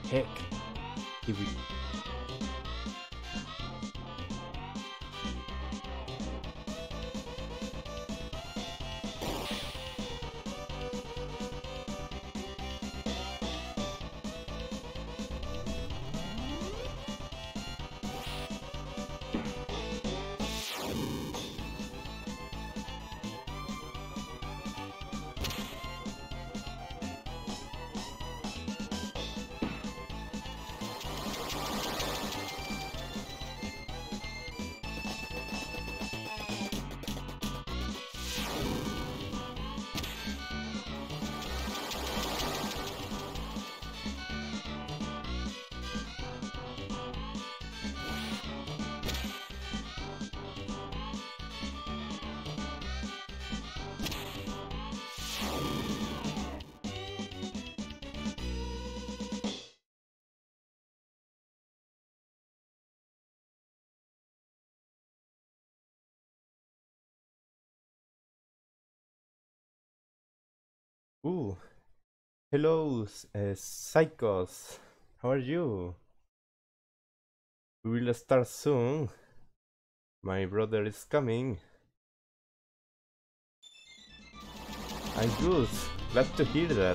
heck? Here we... Ooh, hello, Psychos. How are you? We will start soon. My brother is coming. I'm good. Glad to hear that.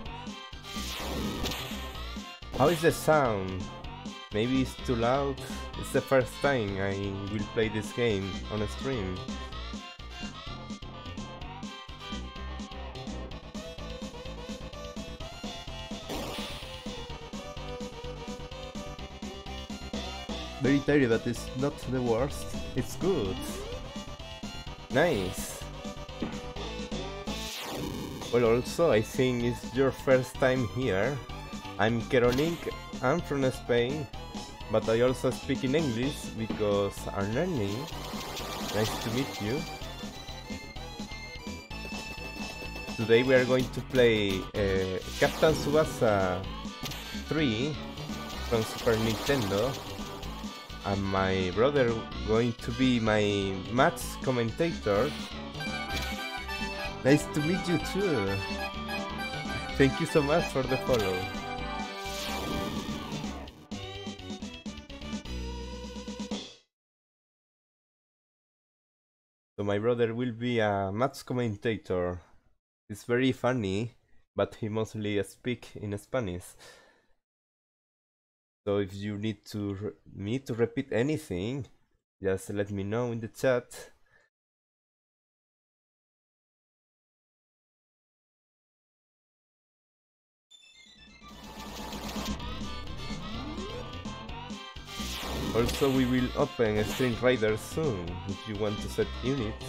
How is the sound? Maybe it's too loud. It's the first time I will play this game on a stream. Very tired, but it's not the worst. It's good. Nice. Well, also, I think it's your first time here. I'm Kerolink, I'm from Spain, but I also speak in English because I'm learning. Nice to meet you. Today we are going to play Captain Tsubasa 3 from Super Nintendo, and my brother going to be my match commentator. Nice to meet you too. Thank you so much for the follow. So my brother will be a match commentator. It's very funny, but he mostly speaks in Spanish. So if you need me to repeat anything, just let me know in the chat. Also, we will open a Stream Rider soon if you want to set units.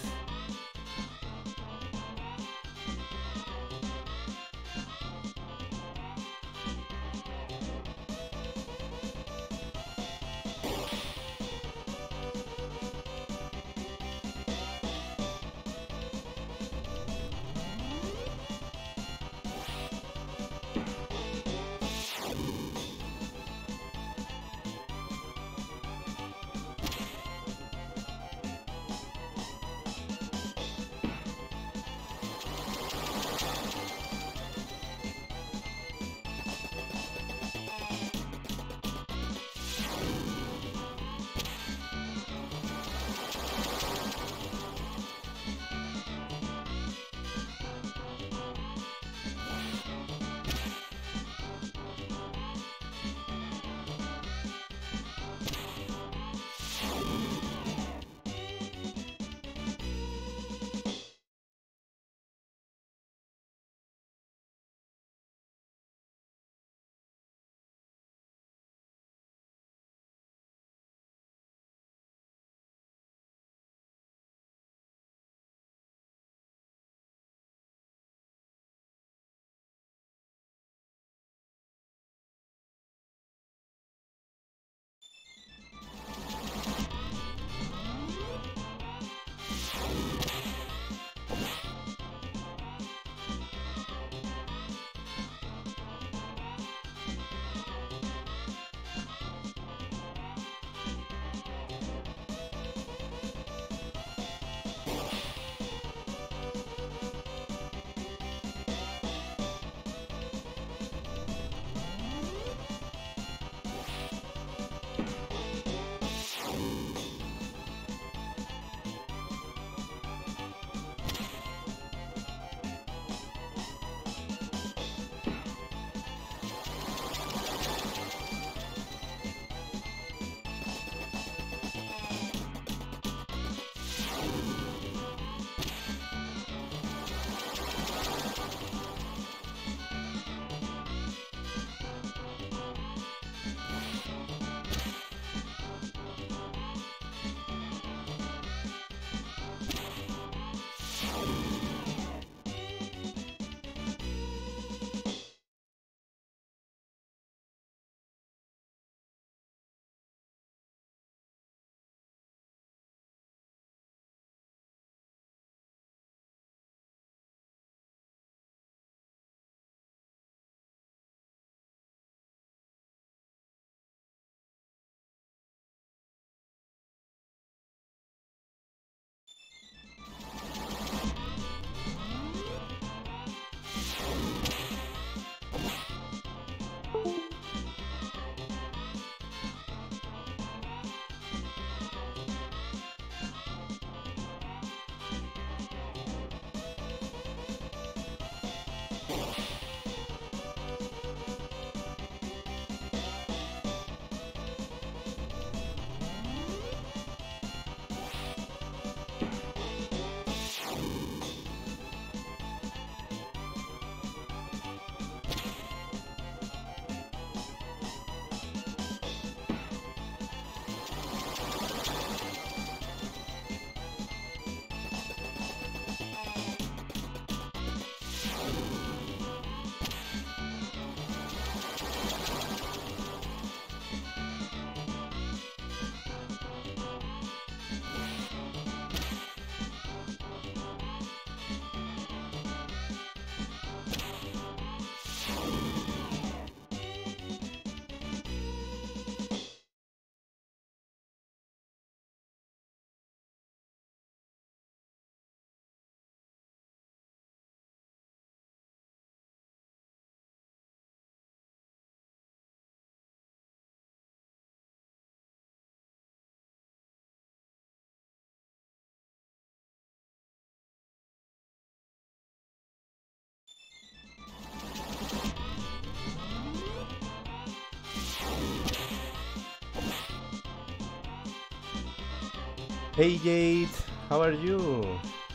Hey Jade, how are you?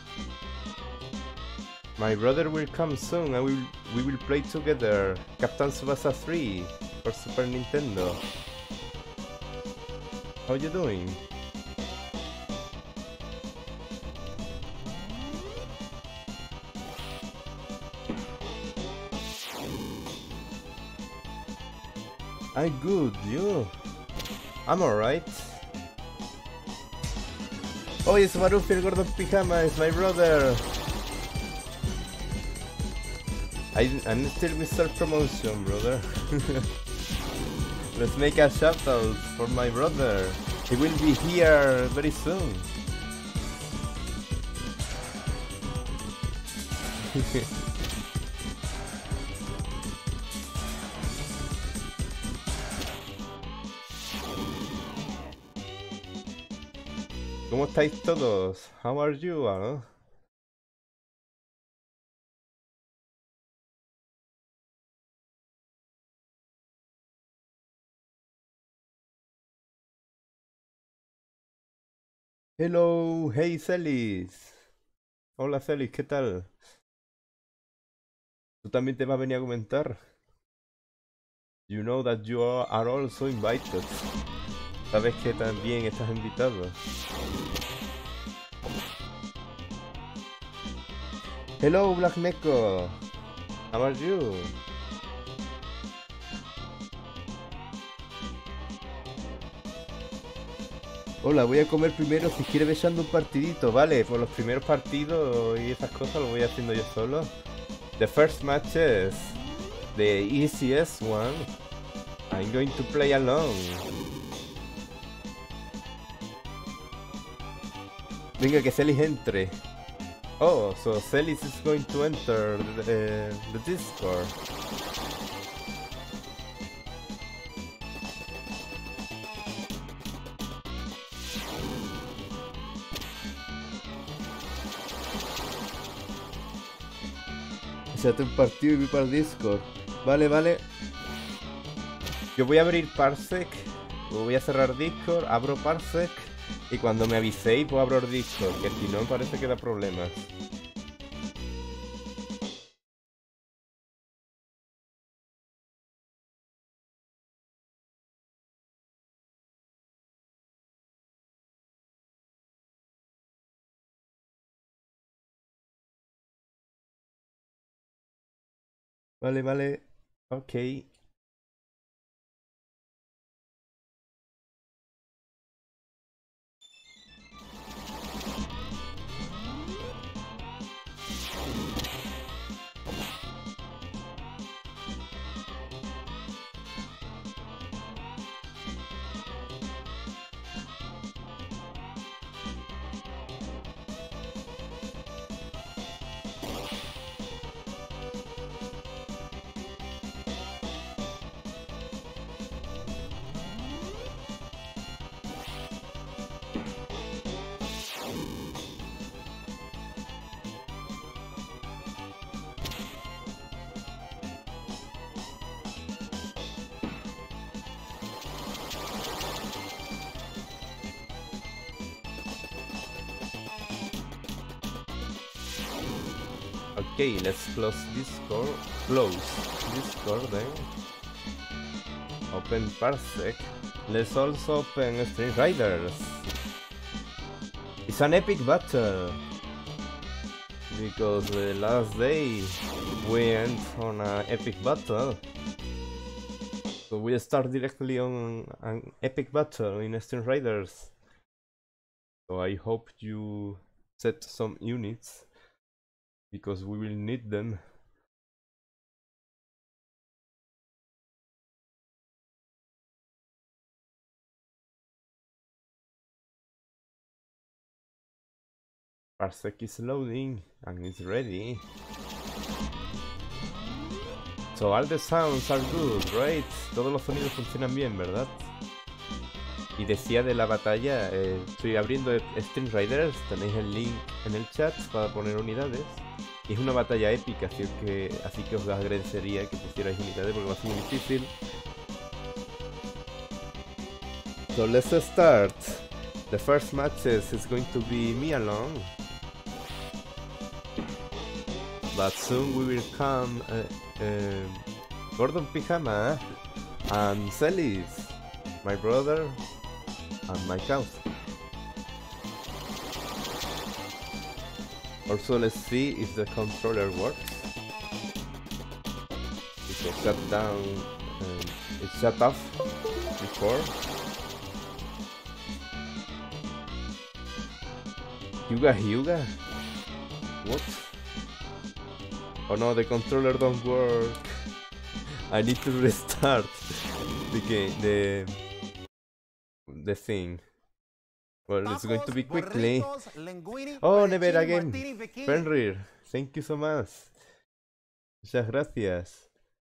My brother will come soon and we will play together Captain Tsubasa 3 for Super Nintendo. How you doing? I'm good, you? I'm alright. Oh, it's Marufi el Gordo Pijama, it's my brother! I'm still with self-promotion, brother. Let's make a shoutout for my brother. He will be here very soon. ¿Cómo estáis todos? How are you, ¿no? Hello, hey Celis. Hola Celis, ¿qué tal? ¿Tú también te vas a venir a comentar? You know that you are also invited. Sabes que también estás invitado. Hello, Black Neko. How are you? Hola, voy a comer primero si quieres echando un partidito, ¿vale? Por los primeros partidos y esas cosas lo voy haciendo yo solo. The first matches, the easiest one, I'm going to play alone. Venga, que Celis entre. Oh, so Celis is going to enter the Discord. Échate un partido y voy para el Discord. Vale, vale. Yo voy a abrir Parsec, voy a cerrar Discord, abro Parsec y cuando me aviséis pues abro el Discord, que si no parece que da problemas. Vale, vale. Ok. Okay, let's close Discord. Close Discord then. Open Parsec. Let's also open Stream Riders. It's an epic battle. Because the last day we went on an epic battle. So we start directly on an epic battle in Stream Riders. So I hope you set some units, because we will need them. Parsec is loading and it's ready. So all the sounds are good, right? Todos los sonidos funcionan bien, ¿verdad? Y decía de la batalla, estoy abriendo Stream Riders, tenéis el link en el chat para poner unidades. Y es una batalla épica, así que os agradecería que pusierais unidades porque va a ser muy difícil. So let's start. The first matches is going to be me alone. But soon we will come Gordon Pijama and Celis, my brother and my cousin. Also, let's see if the controller works. It shut down, it shut off before. Hyuga? What? Oh no, the controller don't work. I need to restart the game, the thing. Well, it's going to be quickly. Oh, never again. Fenrir, thank you so much. Muchas gracias.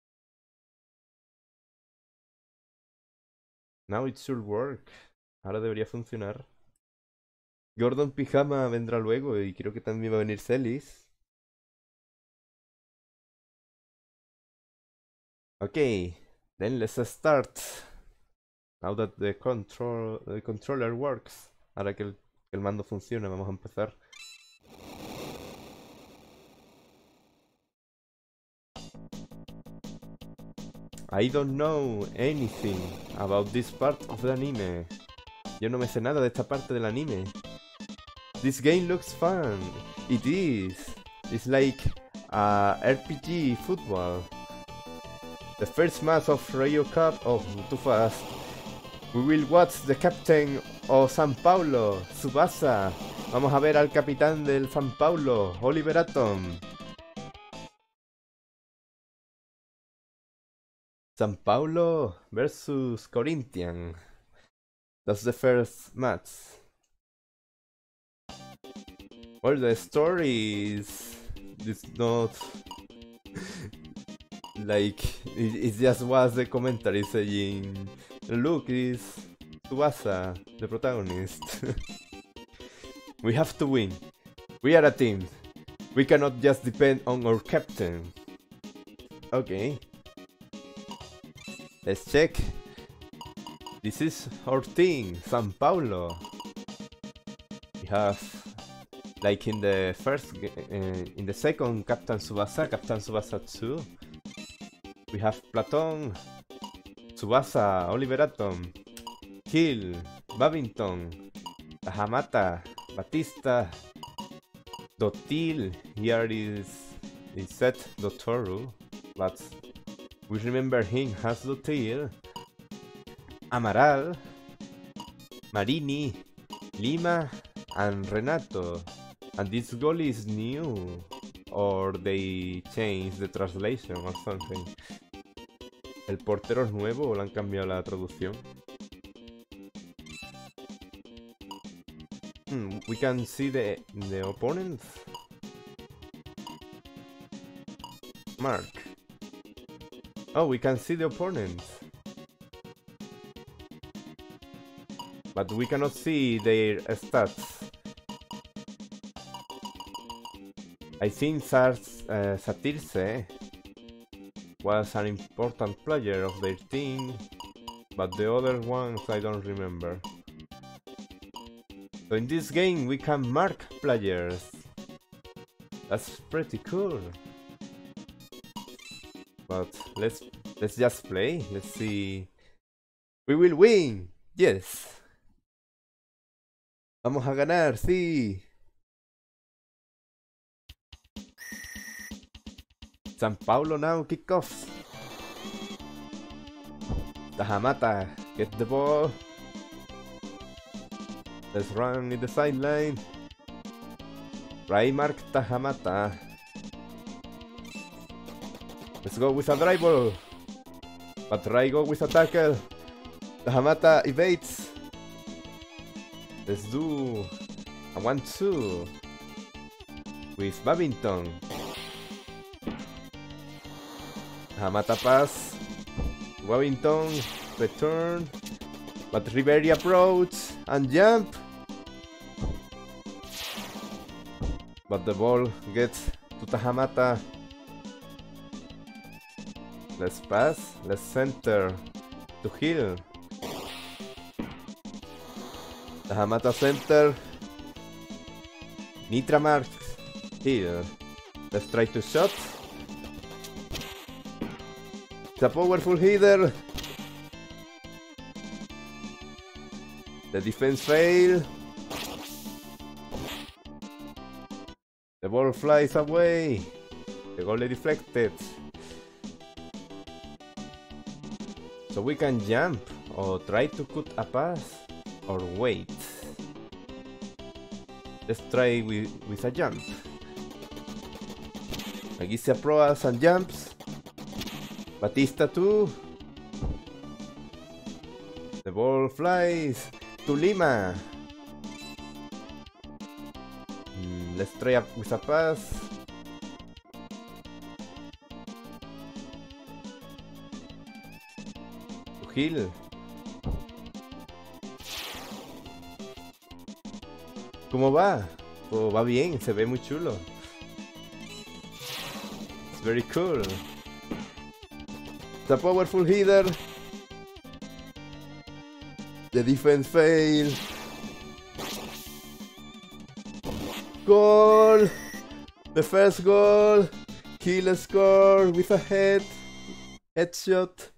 Now it should work. Ahora debería funcionar. Gordon Pijama vendrá luego y creo que también va a venir Celis. Okay, then let's start. Now that the controller works. Ahora que el mando funciona, vamos a empezar. I don't know anything about this part of the anime. Yo no me sé nada de esta parte del anime. This game looks fun. It is. It's like RPG football. The first match of Rayo Cup. Oh, too fast. We will watch the captain of San Paulo, Tsubasa. Vamos a ver al capitán del San Paulo, Oliver Atom. San Paulo versus Corinthians. That's the first match. Well, the story is not like it just was the commentary saying, look, it's Tsubasa, the protagonist. We have to win. We are a team. We cannot just depend on our captain. Okay. Let's check. This is our team, San Paulo. We have, like in the second Captain Tsubasa 2. We have Platon, Tsubasa, Oliver Atom, Kill, Babington, Hamata, Batista, Dotil. Here is set Dotoru, but we remember him as Dotil, Amaral, Marini, Lima, and Renato. And this goal is new, or they changed the translation or something. ¿El portero es nuevo o le han cambiado la traducción? We can see the opponents. Mark. Oh, we can see the opponents. But we cannot see their stats. I think Satirce was an important player of their team, but the other ones I don't remember. So in this game we can mark players. That's pretty cool. But let's just play. Let's see. We will win. Yes. Vamos a ganar, sí. San Paulo now kickoff. Tahamata, get the ball. Let's run in the sideline. Raymark Tahamata. Let's go with a dribble. But Ray go with a tackle. Tahamata evades. Let's do a 1-2 with Babington. Hamata pass. Babington return. But Ribery approach and jump. But the ball gets to Tahamata. Let's pass. Let's center to Hill. The Hamata Center. Nitra Mark here. Let's try to shot. It's a powerful hitter. The defense fail. The ball flies away. The goalie deflected. So we can jump or try to cut a pass or wait. Let's try with a jump. Magisi approaches and jumps. Batista too. The ball flies to Lima. Let's try up with a pass. To Hill. ¿Cómo va? Oh, va bien, se ve muy chulo. It's very cool. It's a powerful hitter. The defense fail. Goal! The first goal. Hill score with a headshot.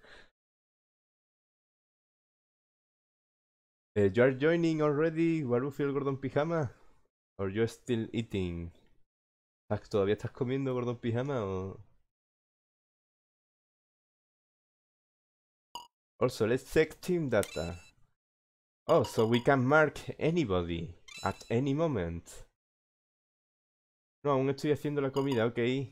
You are joining already, Warufield Gordon Pijama? Or you're still eating? ¿Todavía estás comiendo, Gordon Pijama? O... Also, let's check team data. Oh, so we can mark anybody at any moment. No, aún estoy haciendo la comida, ok.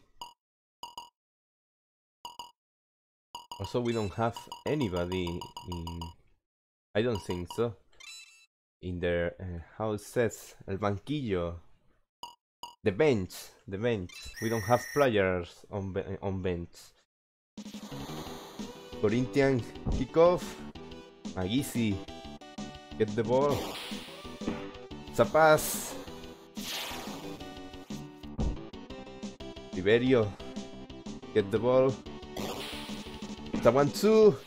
Also, we don't have anybody in... I don't think so. In their, how it says, el banquillo. The bench. We don't have players on bench. Corinthians kickoff. Magisi. Get the ball. It's a pass. Riberio. Get the ball. It's a 1-2.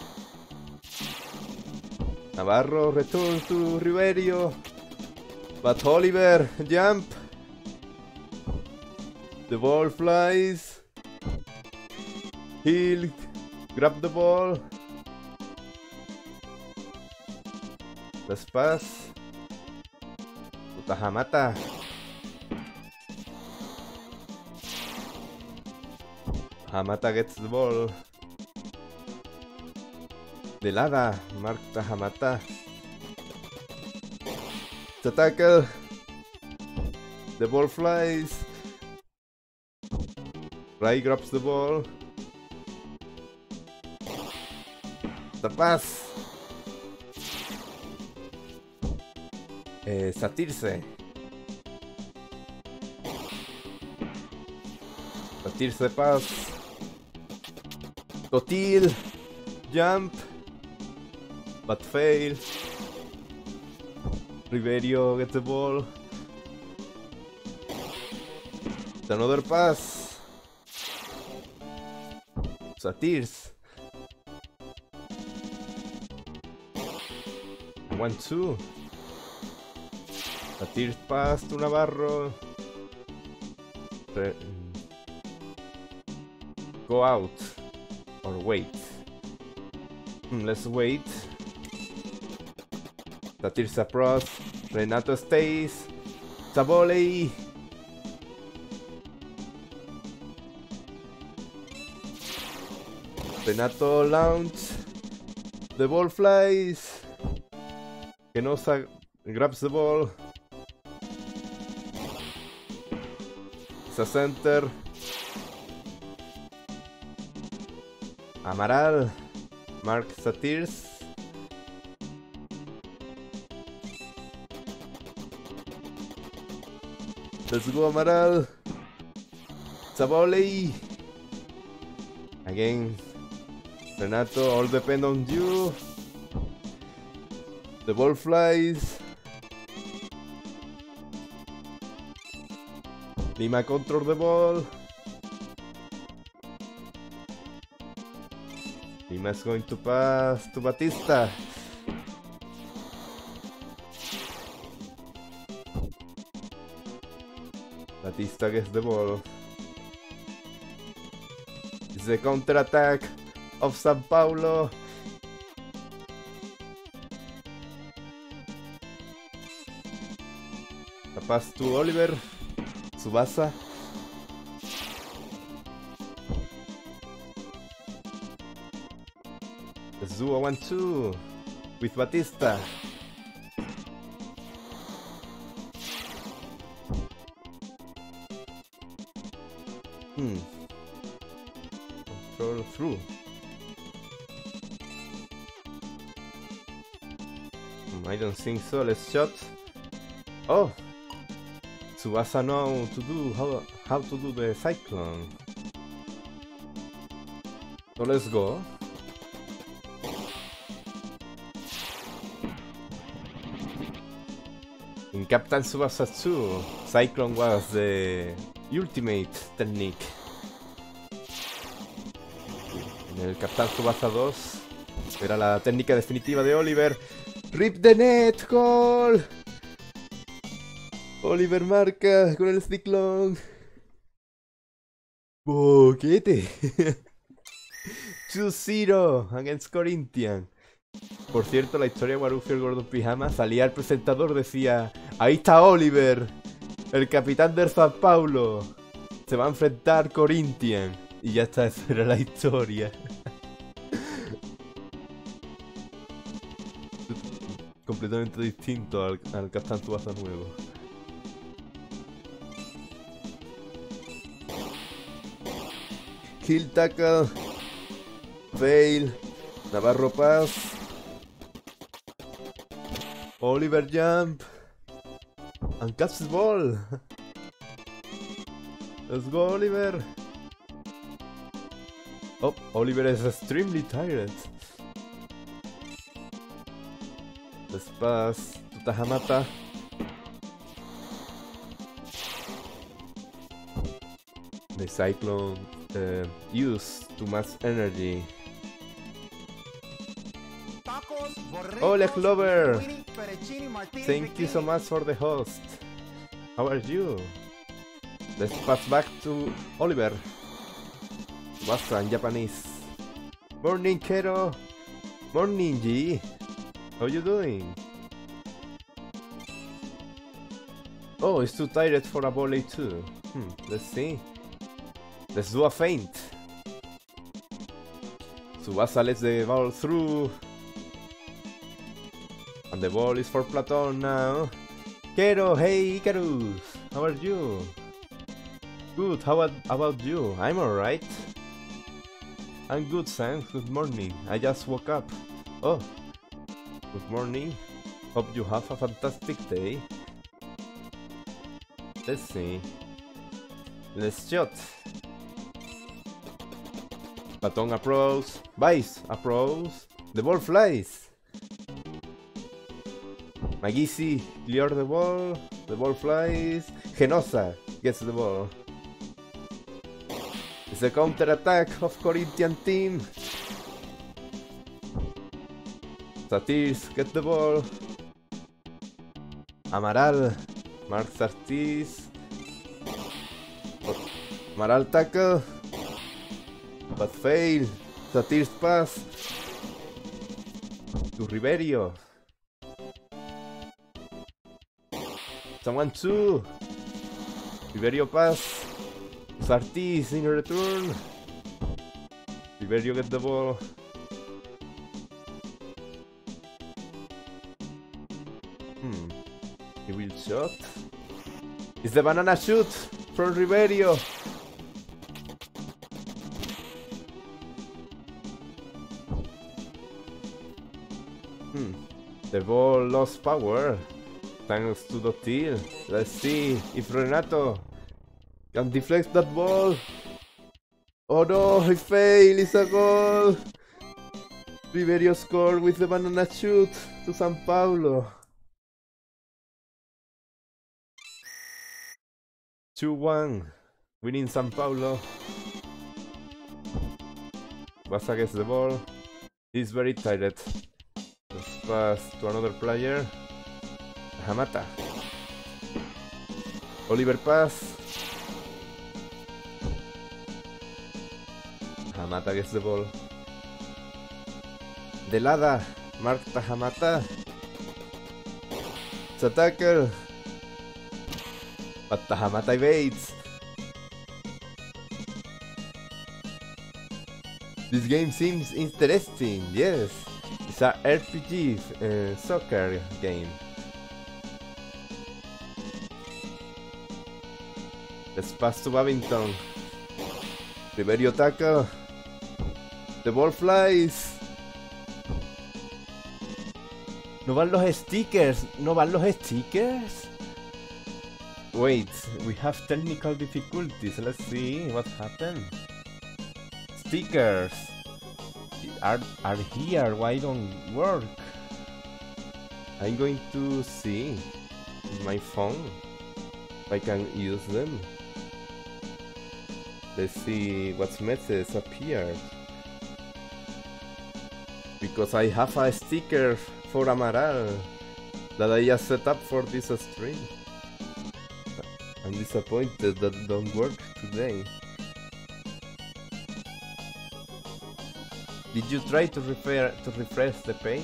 Navarro return to Riberio. But Oliver jump. The ball flies. Hill grab the ball. Let's pass. Hamata. Hamata gets the ball. De Lada, Mark Hamata. The tackle. The ball flies. Rai grabs the ball. The pass. Satirse. Satirse pass. Totil. Jump. But fail. Riberio gets the ball. It's another pass. Satirs. 1-2. Satirs pass to Navarro. Go out. Or wait. Let's wait. Satir's approach. Renato stays. Savoli. Renato launch. The ball flies. Genosa grabs the ball. It's a center. Amaral. Mark Satirs. Let's go, Amaral. Savoli. Again. Renato, all depend on you. The ball flies. Lima control the ball. Lima is going to pass to Batista. Batista gets the ball. It's the counter-attack of San Paulo. La pass to Oliver. Tsubasa. Let's do a 1-2 with Batista. Control through. I don't think so. Let's shot. Oh, Tsubasa know to do how to do the cyclone. So let's go. In Captain Tsubasa 2, Cyclone was the ultimate technique. En el Captain Tsubasa 2 era la técnica definitiva de Oliver. Rip the net, goal. Oliver marca con el ciclón. Boquete. 2-0 against Corinthians. Por cierto, la historia de Warufi el Gordo Pijama, salía el presentador, decía: ahí está Oliver, el capitán del San Paulo, se va a enfrentar Corinthians. Y ya está, esa era la historia. Completamente distinto al Capitán Tsubasa nuevo. Kill tackle. Fail. Navarro pass. Oliver jump. And catch the ball. Let's go, Oliver. Oh, Oliver is extremely tired. Let's pass to Tahamata. The Cyclone used too much energy. Oleg Lover! Thank you so much for the host. How are you? Let's pass back to Oliver. What's in Japanese? Morning, Kero! Morning, G! How you doing? Oh, it's too tired for a volley too. Let's see. Let's do a feint. Tsubasa lets the ball through. And the ball is for Platon now. Kero, hey Icarus! How are you? Good, how about you? I'm alright. I'm good, thanks. Good morning. I just woke up. Oh, good morning. Hope you have a fantastic day. Let's see. Let's shot. Baton approach. Vice approach. The ball flies. Magisi clear the ball. The ball flies. Genosa gets the ball. It's a counter attack of Corinthian team. Satirs get the ball. Amaral marks Artis. Amaral tackle. But fail. Satirs pass. To Riberio. Someone two. Riberio pass. Sartis in return. Riberio get the ball. He will shot. It's the banana shoot from Riberio. The ball lost power thanks to Dotil. Let's see if Renato can deflect that ball. Oh no, he failed. It's a goal. Riberio scored with the banana shoot to San Paulo. 2-1, winning San Paulo. Basa gets the ball. He's very tired. Let's pass to another player. Hamata. Oliver pass. Tahamata gets the ball. Delada, Mark Tahamata. It's a tackle. But Tahamata evades. This game seems interesting, yes. It's a RPG soccer game. Let's pass to Babington. Riberio tackle. The ball flies. No van los stickers. No van los stickers. Wait, we have technical difficulties. Let's see what happened. Stickers are here. Why don't work? I'm going to see my phone if I can use them. Let's see what message appeared. Because I have a sticker for Amaral that I just set up for this stream. I'm disappointed that don't work today. Did you try to refresh the page?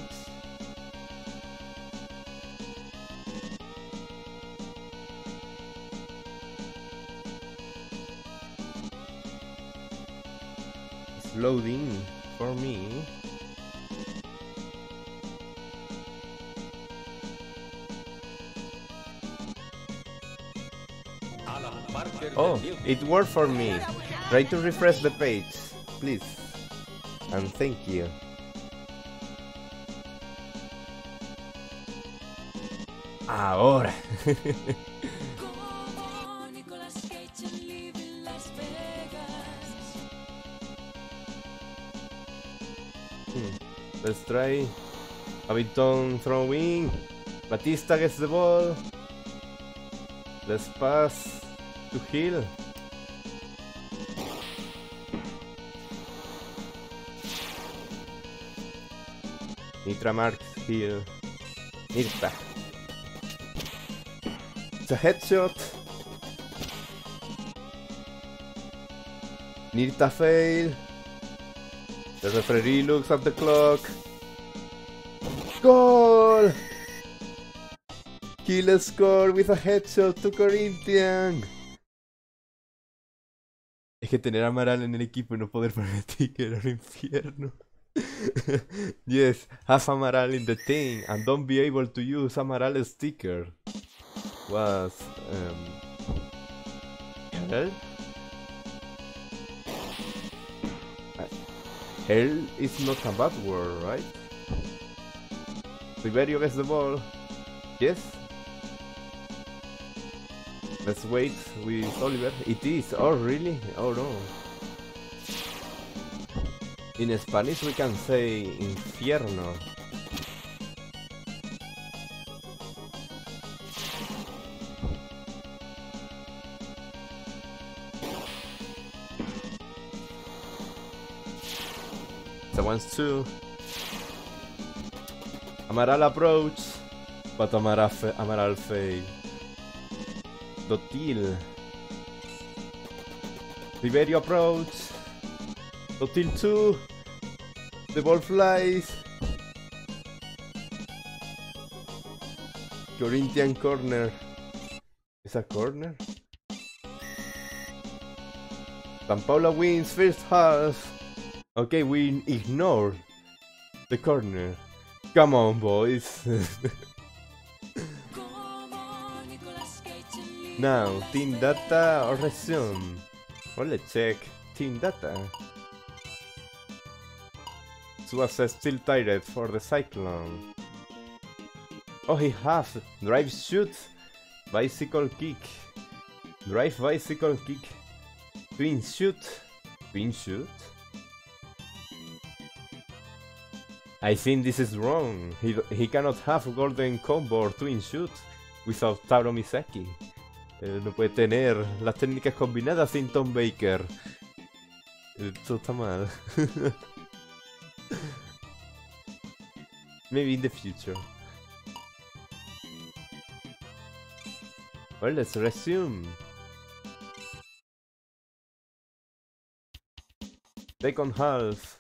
It's loading for me. Oh, it worked for me. Try to refresh the page, please. And thank you. Ahora. Let's try. Babington throwing. Batista gets the ball. Let's pass to Hill. Nitra marks Hill. Nirta. It's a headshot. Nirta fail. The referee looks at the clock. Goal! Hill scored with a headshot to Corinthians. Es que tener a Amaral en el equipo y no poder poner sticker era un infierno. Yes, have Amaral in the team and don't be able to use Amaral sticker. Was hell? Hell is not a bad word, right? Riberio gets the ball. Yes. Let's wait with Oliver. It is. Oh, really? Oh, no. In Spanish we can say infierno. So wants to. Amaral approach, but Amaral fail. Dotil. Riberio approach. Dotil 2. The ball flies. Corinthian corner. Is a corner? San Paulo wins first half. Okay, we ignore the corner. Come on, boys. Now, team data or resume? Well, let's check. Team data. Suasa still tired for the Cyclone. Oh, he has drive shoot, bicycle kick, drive bicycle kick, twin shoot, twin shoot. I think this is wrong. He cannot have golden combo or twin shoot without Taro Misaki. No puede tener las técnicas combinadas sin Tom Baker. Esto está mal. Maybe in the future. Well, let's resume. Second half.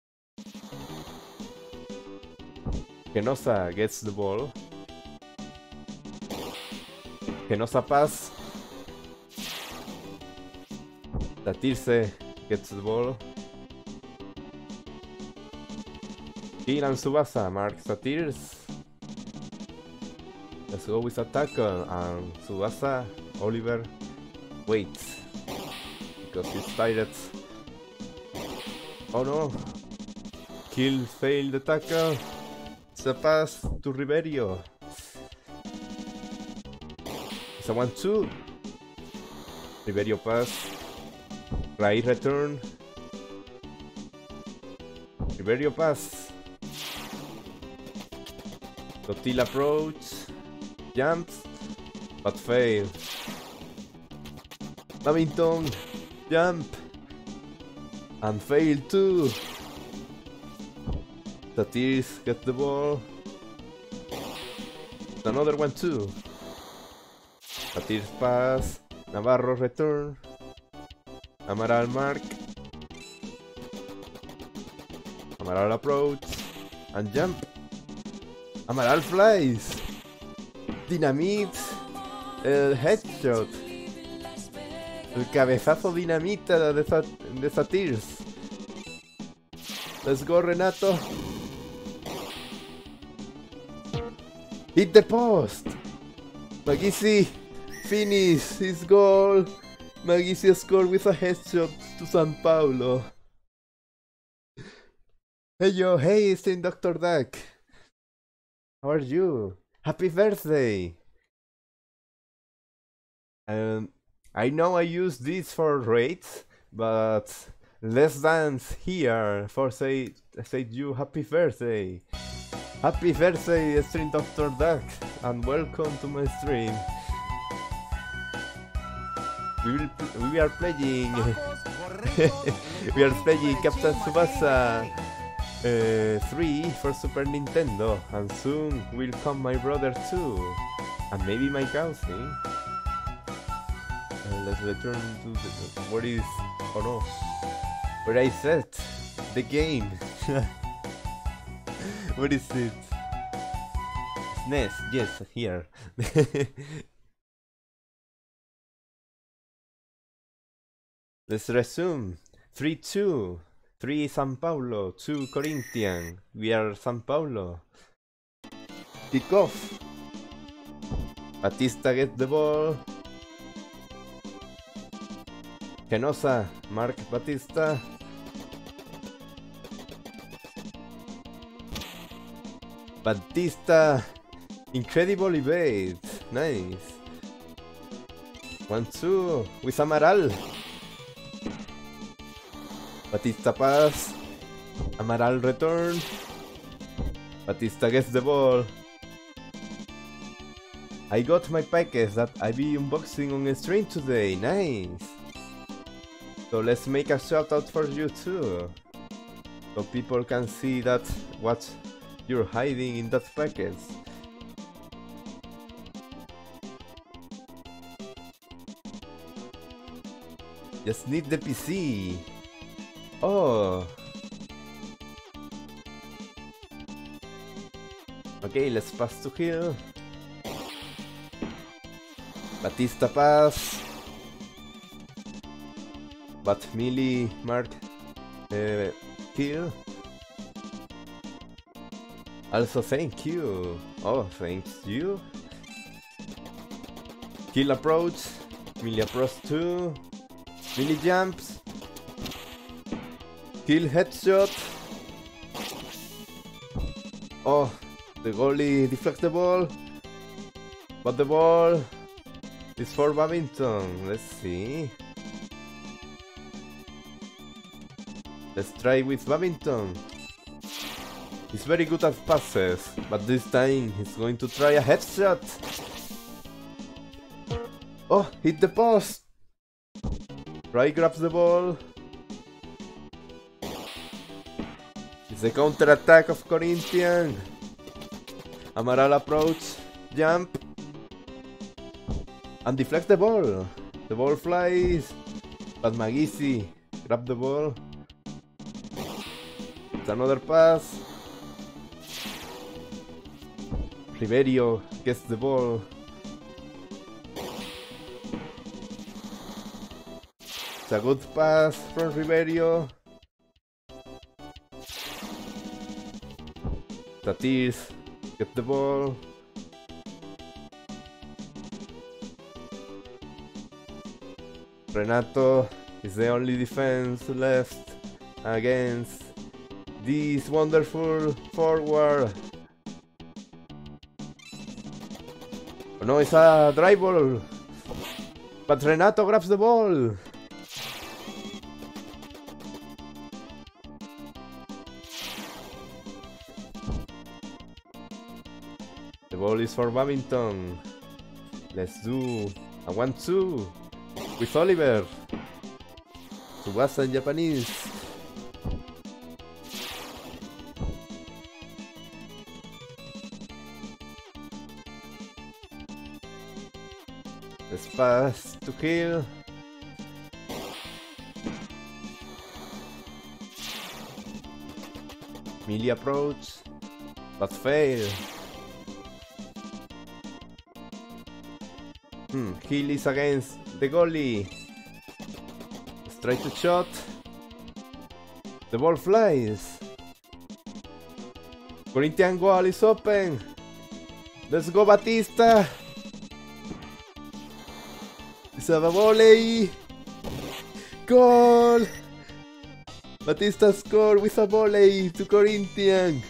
Genosa gets the ball. Genosa pass. Satirse gets the ball. Kill and Tsubasa mark Satirs. Let's go with a tackle, and Tsubasa, Oliver, waits because he's tired. Oh no! Kill failed the tackle. It's a pass to Riberio. It's a 1-2. Riberio pass. Rai return. Riberio pass. Totil approach. Jumps, but fail. Babington, jump, and fail too. Satirs gets the ball. Another 1-2. Satirs pass. Navarro return. Amaral mark. Amaral approach and jump. Amaral flies. Dynamite, el headshot, el cabezazo dinamita de Satirs. Let's go, Renato. Hit the post. Magisi finish his goal. Magisi scored with a headshot to San Paulo. Hey yo, hey, it's Dr. Duck. How are you? Happy birthday! I know I use this for rates, but let's dance here for say you happy birthday! Happy birthday, Stream Dr. Duck, and welcome to my stream. We are playing we are playing Captain Tsubasa 3 for Super Nintendo, and soon will come my brother too, and maybe my cousin. Let's return to the... What is... Oh no. Where I set the game. What is it? SNES, yes, here. Let's resume. 3-2. 3 San Paulo, 2 Corinthians. We are San Paulo. Kick off. Batista gets the ball. Genosa, Mark Batista. Batista, incredible evade. Nice. 1-2 with Amaral. Batista pass. Amaral return. Batista gets the ball. I got my package that I be unboxing on stream today. Nice. So let's make a shout out for you too, so people can see that what you're hiding in that package. Just need the PC. Oh. Okay, let's pass to Hill. Batista pass. But Millie Mark Hill. Also thank you. Oh, thanks you. Kill approach. Millie approach too. Millie jumps. Kill headshot. Oh, the goalie deflects the ball. But the ball is for Babington. Let's see. Let's try with Babington. He's very good at passes, but this time he's going to try a headshot. Oh, hit the post. Rai grabs the ball. It's the counter attack of Corinthians. Amaral approach, jump, and deflects the ball. The ball flies, but Magisi grabs the ball. It's another pass. Ribeiro gets the ball. It's a good pass from Ribeiro. Tatis get the ball. Renato is the only defense left against this wonderful forward. Oh no, it's a dry ball. But Renato grabs the ball. The ball is for Babington. Let's do a 1-2 with Oliver. Tsubasa in Japanese. Let's pass to Hill. Melee approach, but fail. Hill is against the goalie. Straight to shot. The ball flies. Corinthian goal is open. Let's go, Batista. It's a volley. Goal. Batista scored with a volley to Corinthian.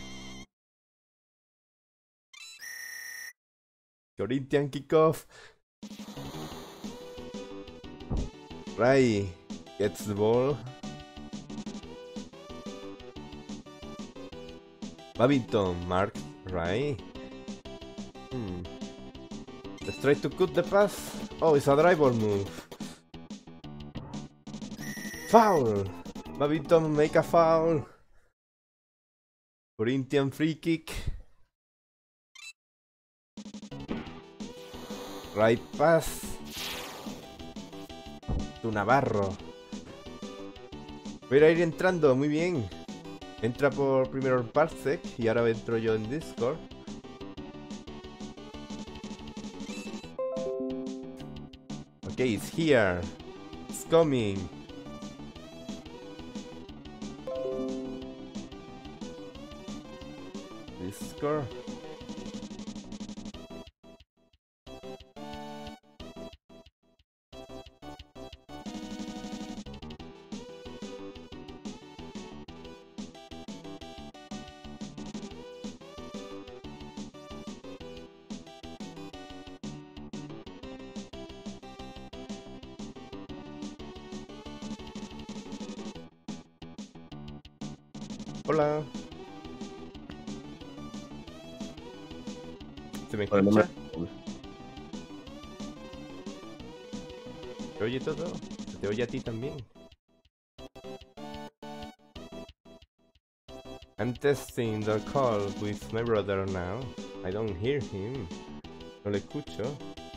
Corinthian kickoff. Rai gets the ball. Babington marked Rai. Let's try to cut the pass. Oh, it's a dry ball move. Foul! Babington make a foul. Corinthian free kick. Right pass to Navarro. Voy a ir entrando, muy bien. Entra por primero en Parsec y ahora entro yo en Discord. Okay, it's here. It's coming. Discord. Hola. ¿Se me escucha? ¿Se oye todo? ¿Se te oye a ti también? I'm testing the call with my brother now. I don't hear him. No le escucho.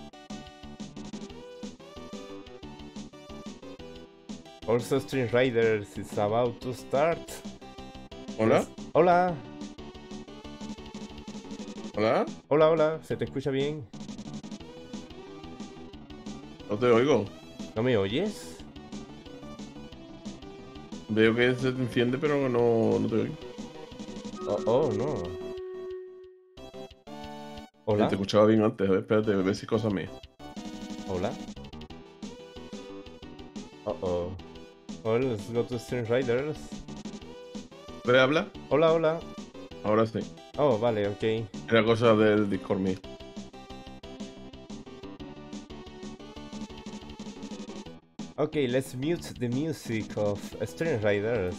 Also, Stream Riders is about to start. ¿Hola? Yes. Hola. ¿Hola? Hola, hola. ¿Se te escucha bien? No te oigo. ¿No me oyes? Veo que se te enciende, pero no te oigo. Oh, no. Hola. Te escuchaba bien antes. A ver, espérate, a ver si es cosa mía. Hola. Well, let's go to Stream Riders. ¿Puedes hablar? Hola, hola. Ahora sí. Oh, vale, ok. Era cosa del Discord mío. Okay, let's mute the music of Stream Riders.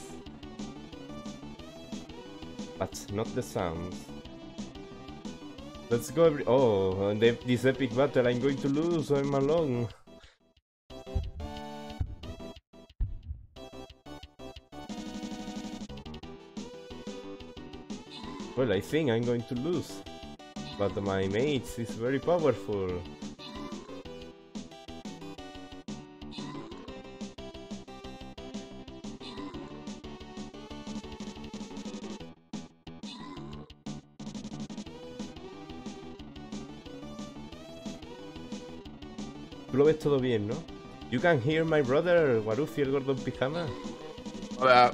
But not the sounds. Let's go oh, and this epic battle I'm going to lose, I'm alone. Well, I think I'm going to lose. But my mates is very powerful. Tú lo ves todo bien, ¿no? You can hear my brother, Warufi, el gordo en pijama. Hola.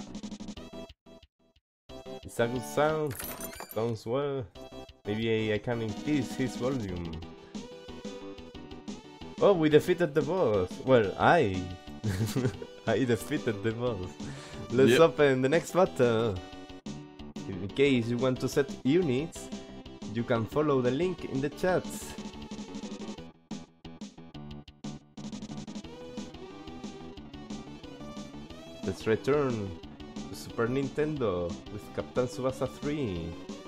It's a good sound. Sounds well. Maybe I can increase his volume. Oh, we defeated the boss. Well, I defeated the boss. Let's open the next battle. In case you want to set units, you can follow the link in the chat. Let's return to Super Nintendo with Captain Tsubasa 3.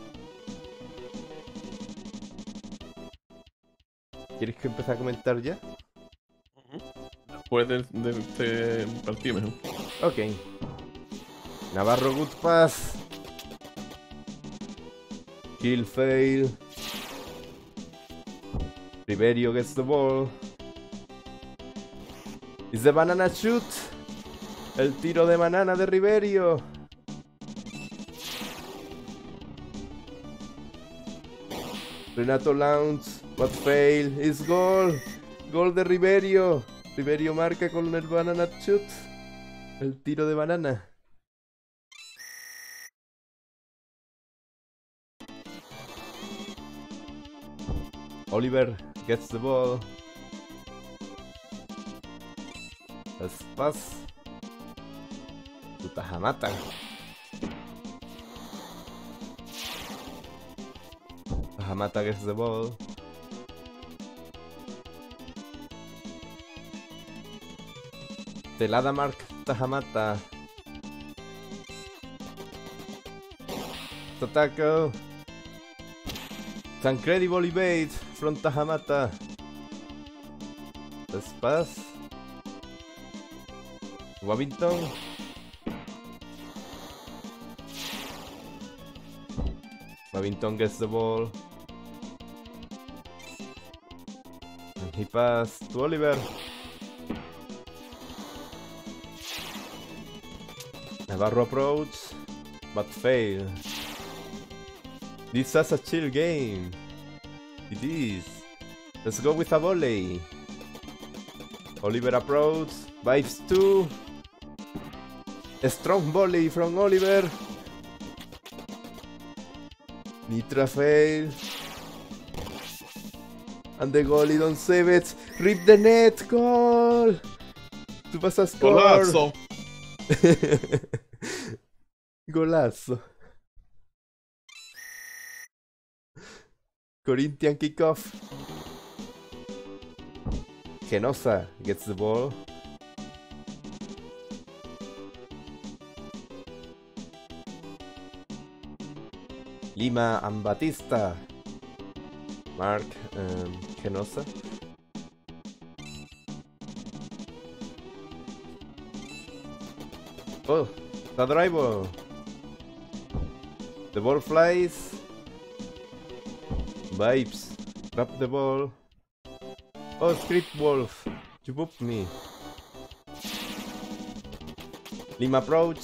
¿Quieres que empiece a comentar ya? Después de este partido mejor. Ok. Navarro good pass. Kill fail. Riberio gets the ball. Is the banana shoot? El tiro de banana de Riberio. Renato launch, but fail. Is goal. Gol de Riberio. Riberio marca con el banana shoot. El tiro de banana. Oliver gets the ball. Let's pass. Tajamata. Tajamata gets the ball. Telada mark Tajamata. Tatako. It's incredible evade from Tajamata. Let's pass. Wabington. Wabington gets the ball. And he passed to Oliver. Navarro approach, but fail. This is a chill game. It is. Let's go with a volley. Oliver approach, vibes 2. A strong volley from Oliver. Nitra fail. And the goalie don't save it. Rip the net, goal! Tú vas a score. Golazo. Golazo. Corinthian kickoff. Genosa gets the ball. Lima and Batista. Mark Genosa. Oh, the driver. The ball flies. Vibes. Grab the ball. Oh, Script Wolf. You booped me. Lima approach.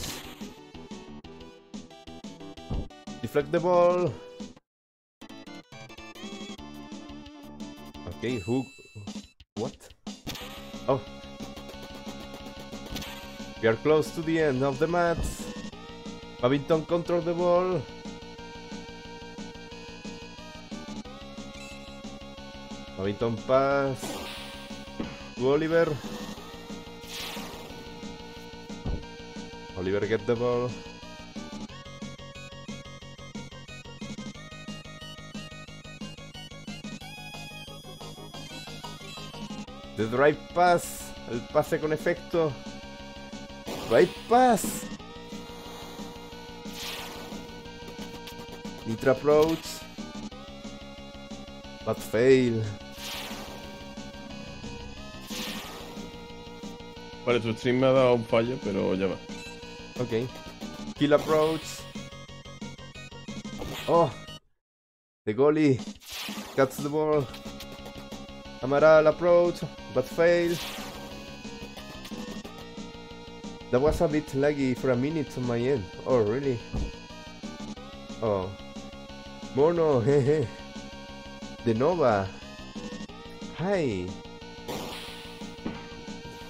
Deflect the ball. Okay, who? What? Oh. We are close to the end of the match. Babington control the ball. Babington pass to Oliver. Oliver get the ball. The drive pass, el pase con efecto. Drive pass. Nitra approach, but fail. Vale, tu stream me ha dado un fallo, pero ya va. Ok. Kill approach. Oh. The goalie cuts the ball. Amaral approach, but fail. That was a bit laggy for a minute on my end. Oh, really? Oh. Mono, hehe. De Nova. Hi.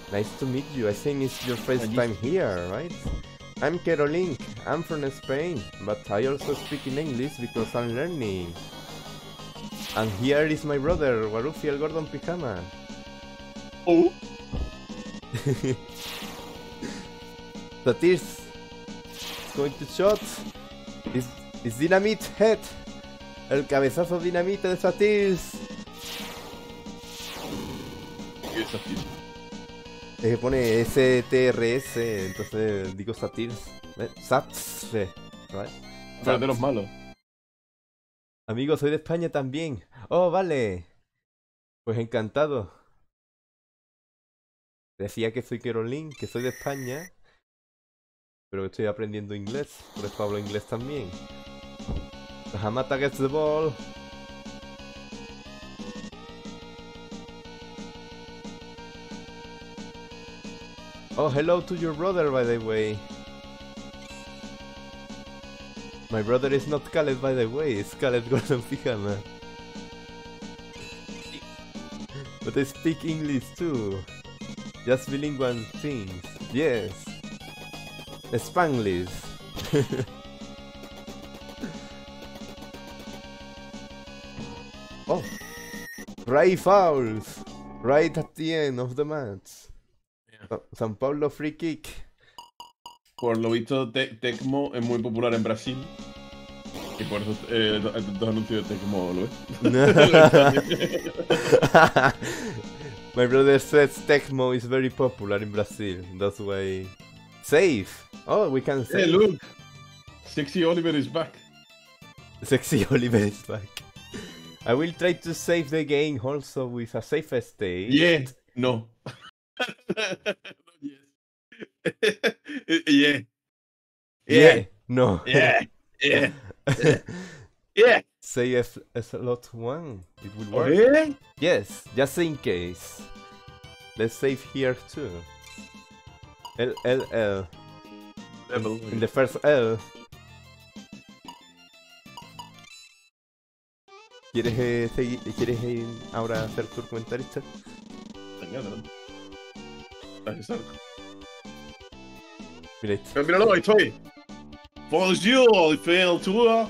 Nice to meet you. I think it's your first Allí. time here, right? I'm Kerolink. I'm from Spain, but I also speak in English because I'm learning. And here is my brother, Warufi el Gordon Pijama. Oh. Satirs is going to shot. Is Dynamite Head. El cabezazo dinamite de Satirs. ¿Qué es así? Pone STRS, entonces digo Satirs. Sats, right? Pero de los malos. Amigo, soy de España también. Oh, vale. Pues encantado. Decía que soy Kerolin, que soy de España. Pero que estoy aprendiendo inglés. Por eso hablo inglés también. Hamata gets the ball. Oh, hello to your brother, by the way. My brother is not Khaled, by the way. It's Khaled Gordon Pijama. But I speak English too. Just bilingual things. Yes. Spanglish. Oh. Right fouls. Right at the end of the match. San Paulo free kick. Por lo visto, Tecmo es muy popular en Brasil. Y por eso dos anuncios de Tecmo lo es. My brother says Tecmo is very popular in Brazil. That's why. Save! Oh, we can Hey, save. look! Sexy Oliver is back. Sexy Oliver is back. I will try to save the game also with a safe state. Yeah. No. Yeah. Yeah. No. Yeah. Yeah. Yeah. Say a slot 1. It will work. Okay. Yes, just in case. Let's save here too. L. Level. In the first L. ¿Quieres ahora hacer tu comentarista? Venga, adelante. Ahí está. Mira, Míralo, ahí estoy. Bonjour, il fait un tour.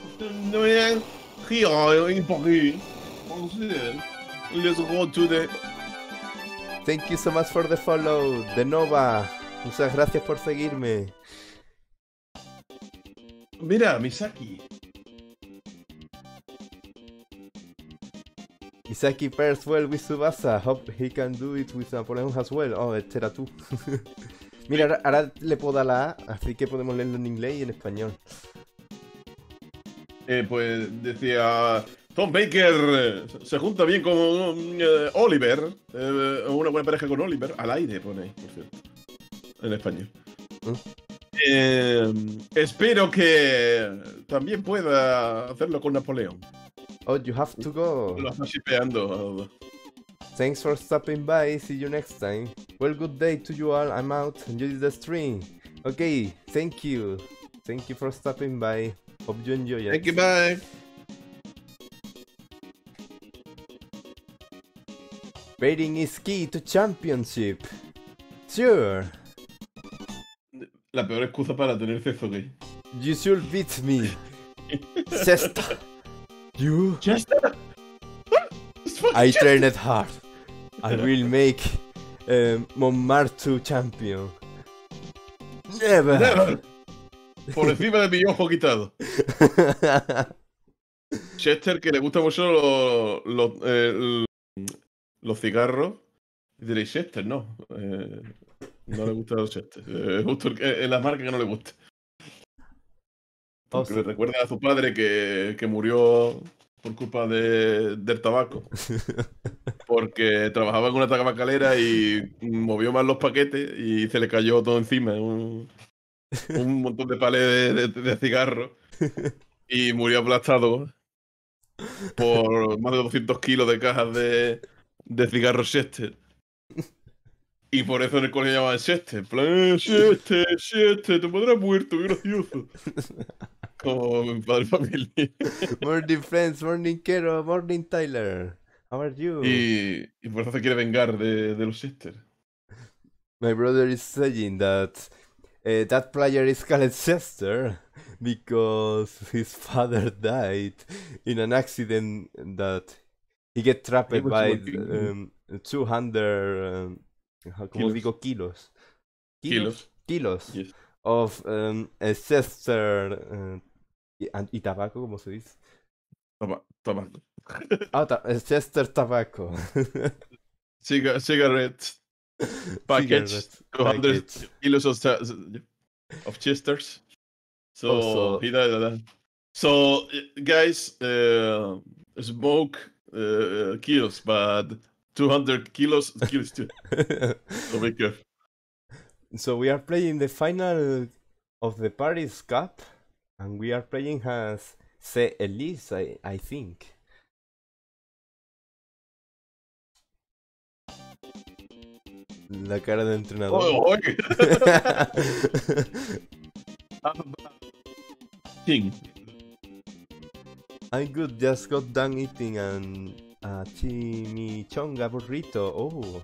Here in Paris. Bonjour. Let's go to the... thank you so much for the follow, de Nova. Muchas gracias por seguirme. Mira, Misaki. Isaki pairs well with Tsubasa. Hope he can do it with Napoleon as well. Oh, este era tú. Mira, ahora le puedo dar la A, así que podemos leerlo en inglés y en español. Pues decía... Tom Baker se junta bien con Oliver. Una buena pareja con Oliver. Al aire pone ahí, por cierto. En español. Espero que también pueda hacerlo con Napoleón. Oh, you have to go. Lo está shipeando. Thanks for stopping by. See you next time. Well, good day to you all. I'm out. Enjoy the stream. Okay, thank you. Thank you for stopping by. Hope you enjoy it. Thank you, bye. Rating is key to championship. Sure. La peor excusa para tener sexo gay. You should beat me. Chester. You? Chester? I trained hard. I will make Montmartre champion. Never. Never. Por encima de mi ojo quitado. Chester, que le gusta mucho los cigarros. Y diréis, Chester, no. No le gusta los Chester. Es justo la marca que no le gusta. Porque le recuerda a su padre que murió por culpa del tabaco. Porque trabajaba en una tabacalera y movió mal los paquetes y se le cayó todo encima. Un montón de palés de cigarros. Y murió aplastado por más de 200 kilos de cajas de cigarros Chester. Y por eso en el colegio llamaban Chester. En plan, Chester, tu padre ha muerto, qué gracioso. Como mi padre familia. Morning friends, morning Kero, morning Tyler. How are you? Y por eso se quiere vengar de los Chester. My brother is saying that that player is called Chester because his father died in an accident that he get trapped He was by working 200 ¿cómo kilos. digo kilos? Kilos. Yes. Of Chester y tabaco, ¿cómo se dice? Tabaco. Chester tobacco. Cigarettes. Package. 200 kilos of Chesters. So Also, he died of that. So guys, smoke kills, but 200 kilos too. So be careful. So we are playing the final of the Paris Cup, and we are playing as C. Elise, I think. La cara de entrenador. Oh, King. I'm good, just got done eating a chimichanga burrito. Oh.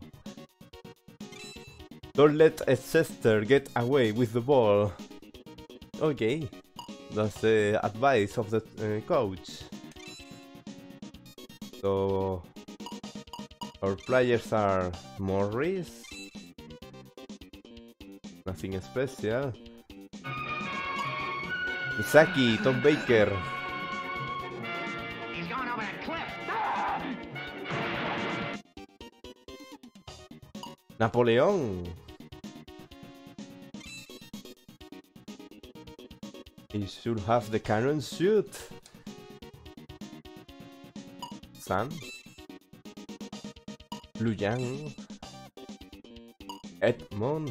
Don't let Chester get away with the ball. Okay. That's the advice of the coach. So our players are Morris. Nothing special. Misaki, Tom Baker. He's going over that cliff. Napoleon. He should have the cannon shoot. Sam. Luyan. Edmond.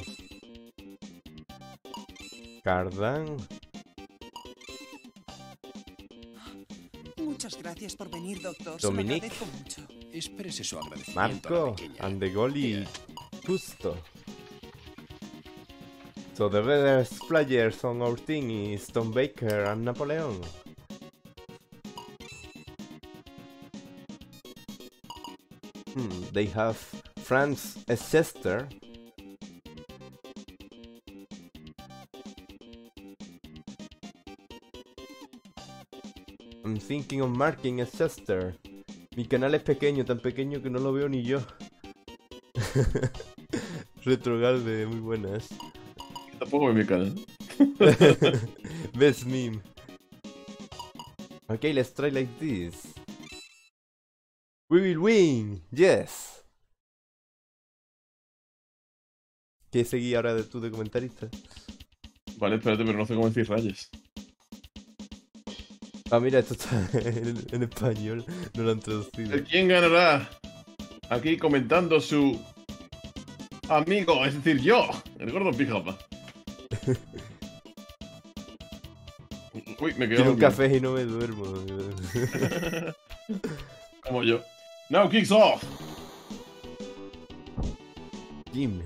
Cardan. Muchas gracias por venir, doctor. Dominique. Se lo agradezco mucho. Exprese su agradecimiento a la Marco. pequeña. And the goalie. Justo. So the best players on our team is Tom Baker and Napoleon. They have Franz Chester. I'm thinking of marking a Chester. Mi canal es pequeño, tan pequeño que no lo veo ni yo. Retrogalde, muy buenas. Tampoco me canal. Best meme. Okay, let's try like this. We will win! Yes! ¿Qué seguí ahora de tú de comentarista? Vale, espérate, pero no sé cómo decir rayas. Ah, mira, esto está en español, no lo han traducido. ¿Quién ganará? Aquí comentando su amigo, es decir, yo, el gordo pijama. Uy, me quedo Quiero un dormido. café y no me duermo. Como yo. Now kicks off. Jim.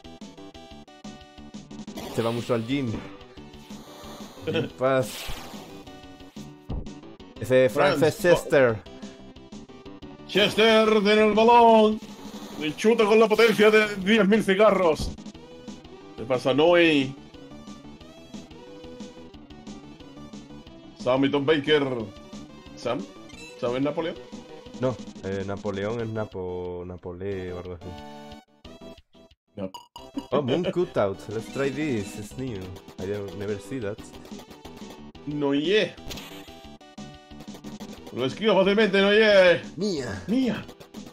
Se va mucho al gym. Paz. Ese Frances Chester. Chester tiene el balón. Y chuta con la potencia de 10.000 cigarros. ¿Qué pasa, Noé? Sam y Tom Baker. ¿Sam? ¿Sam es Napoleón? No, Napoleón es Napolé o algo así. No. Oh, moon cutout. Let's try this. It's new. I don't never see that. Noé. Lo esquivo fácilmente, Noé. Mía. Mía.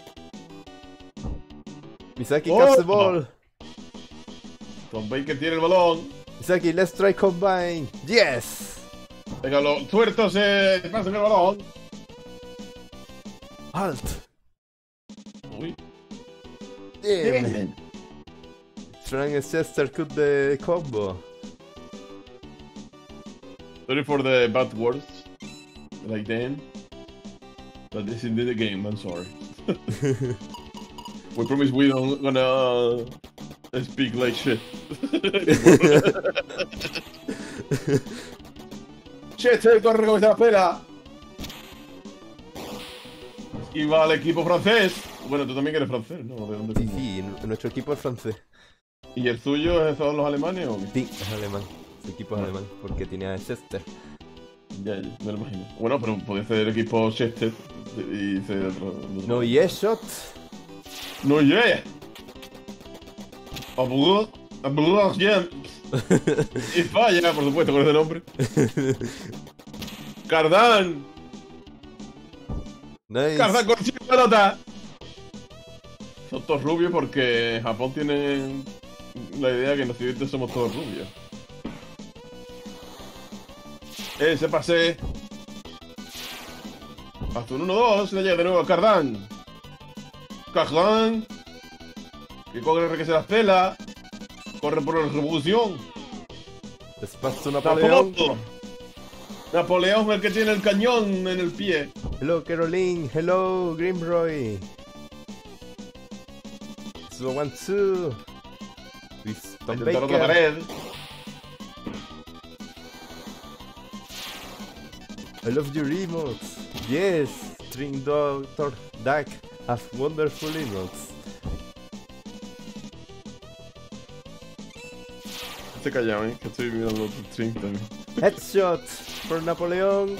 Misaki Oh. catch the ball. Tom Baker tiene el balón. Misaki, let's try combine. Yes. Venga, los tuertos se pasan el balón. Halt. Uy. Damn. Frank Chester cut the combo. Sorry for the bad words. Like then. But this is indeed the game, I'm sorry. We promise we don't gonna speak like shit. Chester corre como esta pela. Y va al equipo francés. Bueno, tú también eres francés, ¿no? ¿De dónde Sí, vienes? sí, nuestro equipo es francés. ¿Y el suyo son los alemanes o qué? Sí, es alemán. Su equipo es alemán porque tiene a Chester. Ya, me lo imagino. Bueno, pero puede ser el equipo Chester y ser otro. No, yes, shot. No, yeah. Bien. Y falla, por supuesto, con ese nombre. Cardan. Nice. Cardan con 5 pelotas. Son todos rubios porque en Japón tienen la idea que en Occidente somos todos rubios. Se pase. Hasta un 1-2, le llega de nuevo a Cardan. Cardan. Que corre que se la cela. Corre por la revolución. Despacio Napoleón. Napoleón, el que tiene el cañón en el pie. Hello, Caroline. Hello, Grimroy. So 1-2. With Tom Intentar otra Baker. pared. I love your emotes. Yes, String Doctor Duck have wonderful emotes. Estoy callado, que estoy mirando tu stream también. Headshot for Napoleón.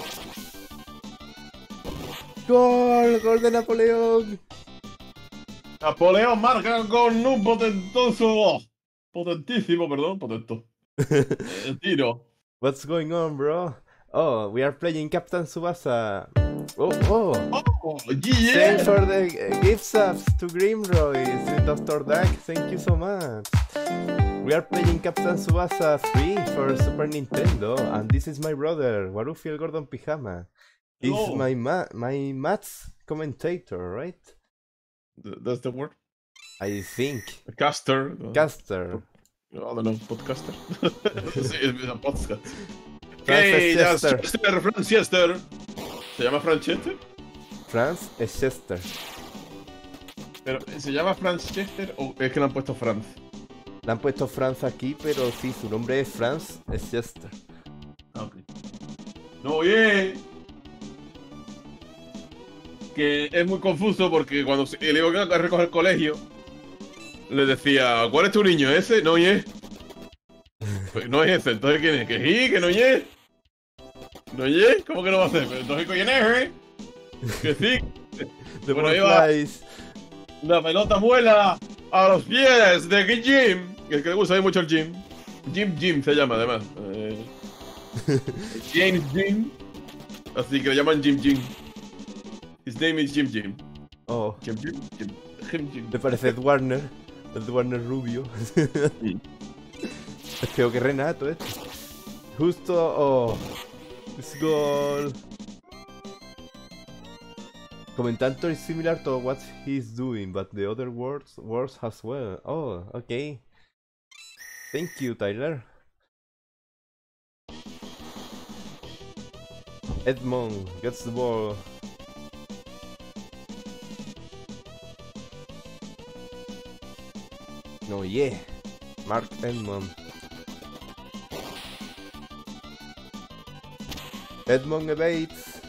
Gol, gol de Napoleón. Napoleón marca con un potentísimo, perdón, potento. Tiro. What's going on, bro? Oh, we are playing Captain Tsubasa. Oh, oh. Oh, Thanks yeah. for the gift subs to Grimroy, Sweet Dr. Duck. Thank you so much. We are playing Captain Tsubasa 3 for Super Nintendo, and this is my brother, Warufi el Gordon Pijama. He's Oh. my maths commentator, right? That's the word. I think. Caster. Caster. I don't know, podcaster. Sí, es un podcast. Francis Ok, ya, Chester. Chester, Franz Chester. ¿Se llama Franz Chester? Franz es Chester. Pero, ¿se llama Franz Chester o es que le han puesto Franz? Le han puesto Franz aquí, pero sí, su nombre es Franz es Chester. Ah, ok. No, oye. Que es muy confuso porque cuando le iba a recoger el colegio, le decía, ¿cuál es tu niño? ¿Ese? No, oye. Pues no es ese, entonces ¿quién es? Que sí, que no oye. ¿No oye? ¿Cómo que no va a ser? Pero entonces ¿quién es? Que sí. The Bueno, ahí va. Flies. La pelota vuela a los pies de Jim. El que le gusta mucho el Jim. Jim se llama además. James Jim. Así que le llaman Jim. His name is Jim. Oh, Jim. me parece Ed Warner. Ed Warner rubio. Sí. Es peor que Renato, Justo, oh. It's goal. Commentator is similar to what he's doing, but the other words as well. Oh, okay. Thank you, Tyler. Edmond gets the ball. No, yeah. Mark Edmond. Edmond evades.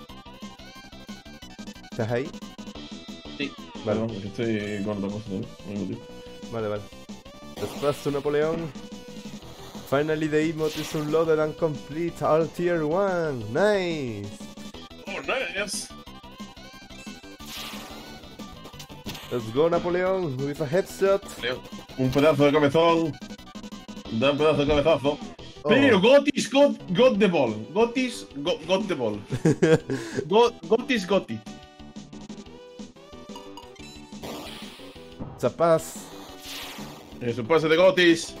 ¿Estás ahí? Sí. Vale. No, estoy con otra cosa también. Vale, vale. Despacio Napoleón. Finally the emote is unloaded and complete. All tier 1. Nice. Oh, nice. Let's go Napoleón with a headshot. Un pedazo de cabezón. Da un pedazo de cabezazo. Oh. Pero Gotis got the ball. Gotis got the ball. Gotis got it. Zapaz. Es un pase de Gotis.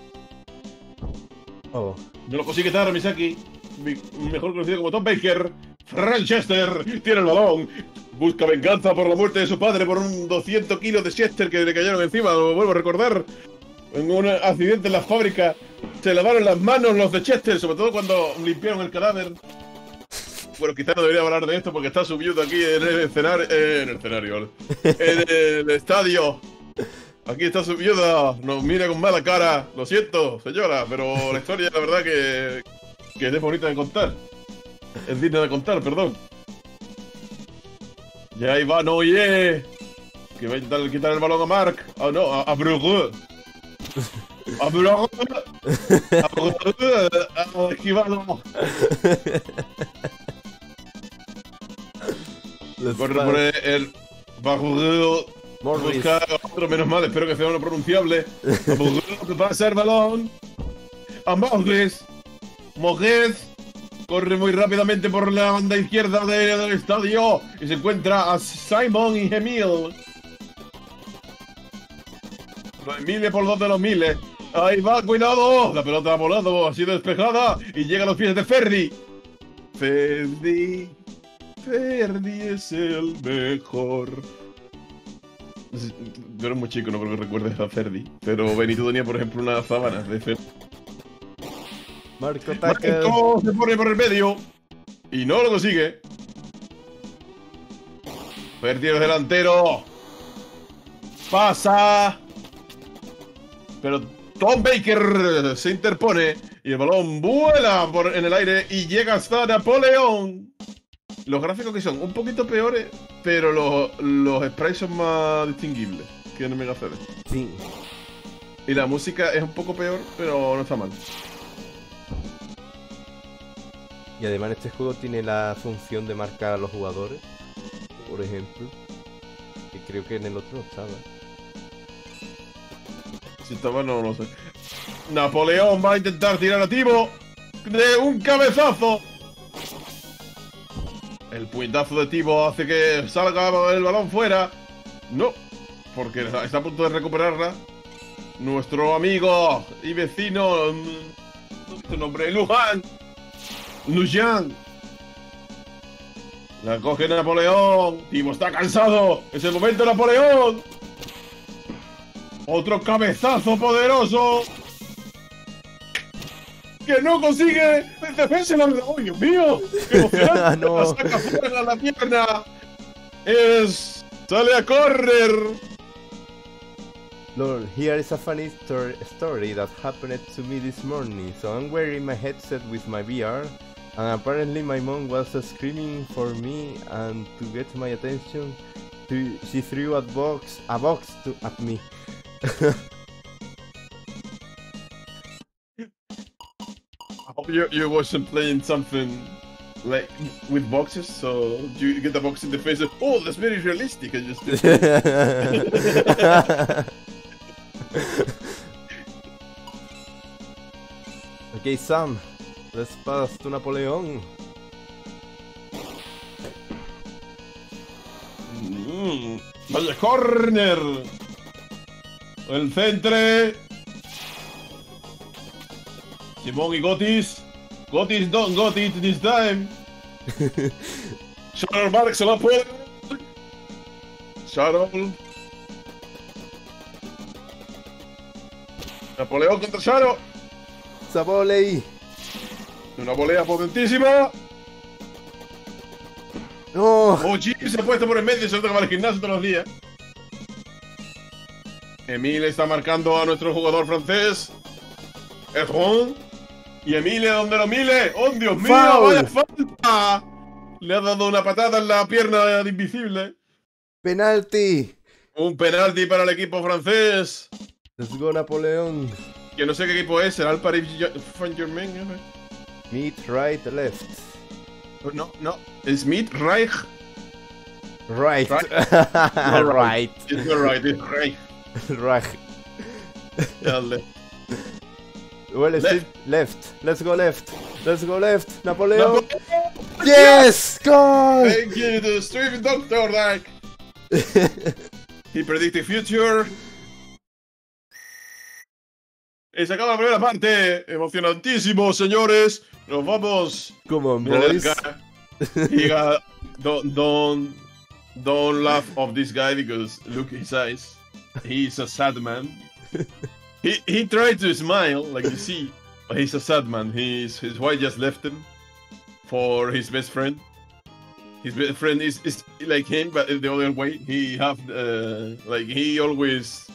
Oh. No lo consigue Taro Misaki. Mejor conocido como Tom Baker. Franchester tiene el balón. Busca venganza por la muerte de su padre por un 200 kilos de Chester que le cayeron encima. Lo vuelvo a recordar. En un accidente en la fábrica se lavaron las manos los de Chester, sobre todo cuando limpiaron el cadáver. Bueno, quizás no debería hablar de esto porque está su viuda aquí en el escenario. ¿Vale? En el estadio. Aquí está su viuda. Nos mira con mala cara. Lo siento, señora, pero la historia, la verdad, que es bonita de contar. Es digna de contar, perdón. Y ahí va Noye. Que va a intentar quitar el balón a Mark. Ah, no, a Brugueux. Esquivado. Corre por el bajo. Buscar otro, menos mal, espero que sea uno pronunciable. Que pasa el balón. A Morris. Morris corre muy rápidamente por la banda izquierda del estadio y se encuentra a Simon y Emil. Emile por dos de los miles. Ahí va, cuidado. La pelota ha volado, ha sido despejada y llega a los pies de Ferdi. Ferdi es el mejor. Yo era muy chico, no creo que recuerdes a Ferdi. Pero Benito tenía, por ejemplo, unas sábanas de Ferdi. Marco se pone por el medio y no lo consigue. Ferdi el delantero. Pasa. Pero Tom Baker se interpone y el balón vuela en el aire y llega hasta Napoleón. Los gráficos que son un poquito peores, pero los sprites son más distinguibles que en el Mega CD. Sí. Y la música es un poco peor, pero no está mal. Y además este juego tiene la función de marcar a los jugadores, por ejemplo, que creo que en el otro no estaba. Si estaba, no lo sé. Napoleón va a intentar tirar a Timo de un cabezazo. El puñetazo de Timo hace que salga el balón fuera. No, porque está a punto de recuperarla nuestro amigo y vecino, su nombre, Lujan. La coge Napoleón. Timo está cansado. Es el momento, Napoleón. Otro cabezazo poderoso. Que no consigue el defensa. ¡Oh, Dios mío! ¡Qué emocionante! No. La saca fuera la pierna. Sale a correr. Lord, here is a funny story that happened to me this morning. So I'm wearing my headset with my VR, and apparently my mom was screaming for me, and to get my attention, she threw a box at me. I hope you wasn't playing something like with boxes, so you get the box in the face. Oh, that's very realistic. I just Okay, Sam, let's pass to Napoleon. Vaya corner. El centre. Simón y Gotis. Gotis don't got it this time. Sharon Mark se la puede. Sharon. Napoleón contra Sharon. Saboley. Una volea potentísima. No. Oh, Jim se ha puesto por el medio y se nota que va al gimnasio todos los días. Emile está marcando a nuestro jugador francés. Erron. Y Emile, ¿dónde lo mire? ¡Oh, Dios mío! Foul. ¡Vaya falta! Le ha dado una patada en la pierna de Invisible. Penalti. Un penalti para el equipo francés. Let's go, Napoleon. Que no sé qué equipo es. ¿Será el Paris Saint-Germain? Meet right, left. No, no. ¿Es Meet Reich? Right. No, Right. It's not right, it's Reich. Right. Dale. Well, Left. left. Let's go left. Let's go left. Napoleon. Yes! Goal! Thank you to Steve Doctor, like. He predicted future. Y se acaba la primera parte. Emocionantísimo, señores. Nos vamos. Come on, boys. Don't laugh of this guy because look at his eyes. He's a sad man. He tried to smile, like you see, but he's a sad man. His wife just left him for his best friend. His best friend is like him, but the other way. He have like he always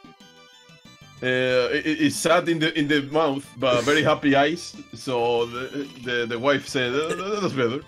is sad in the mouth, but very happy eyes. So the wife said, "That's better."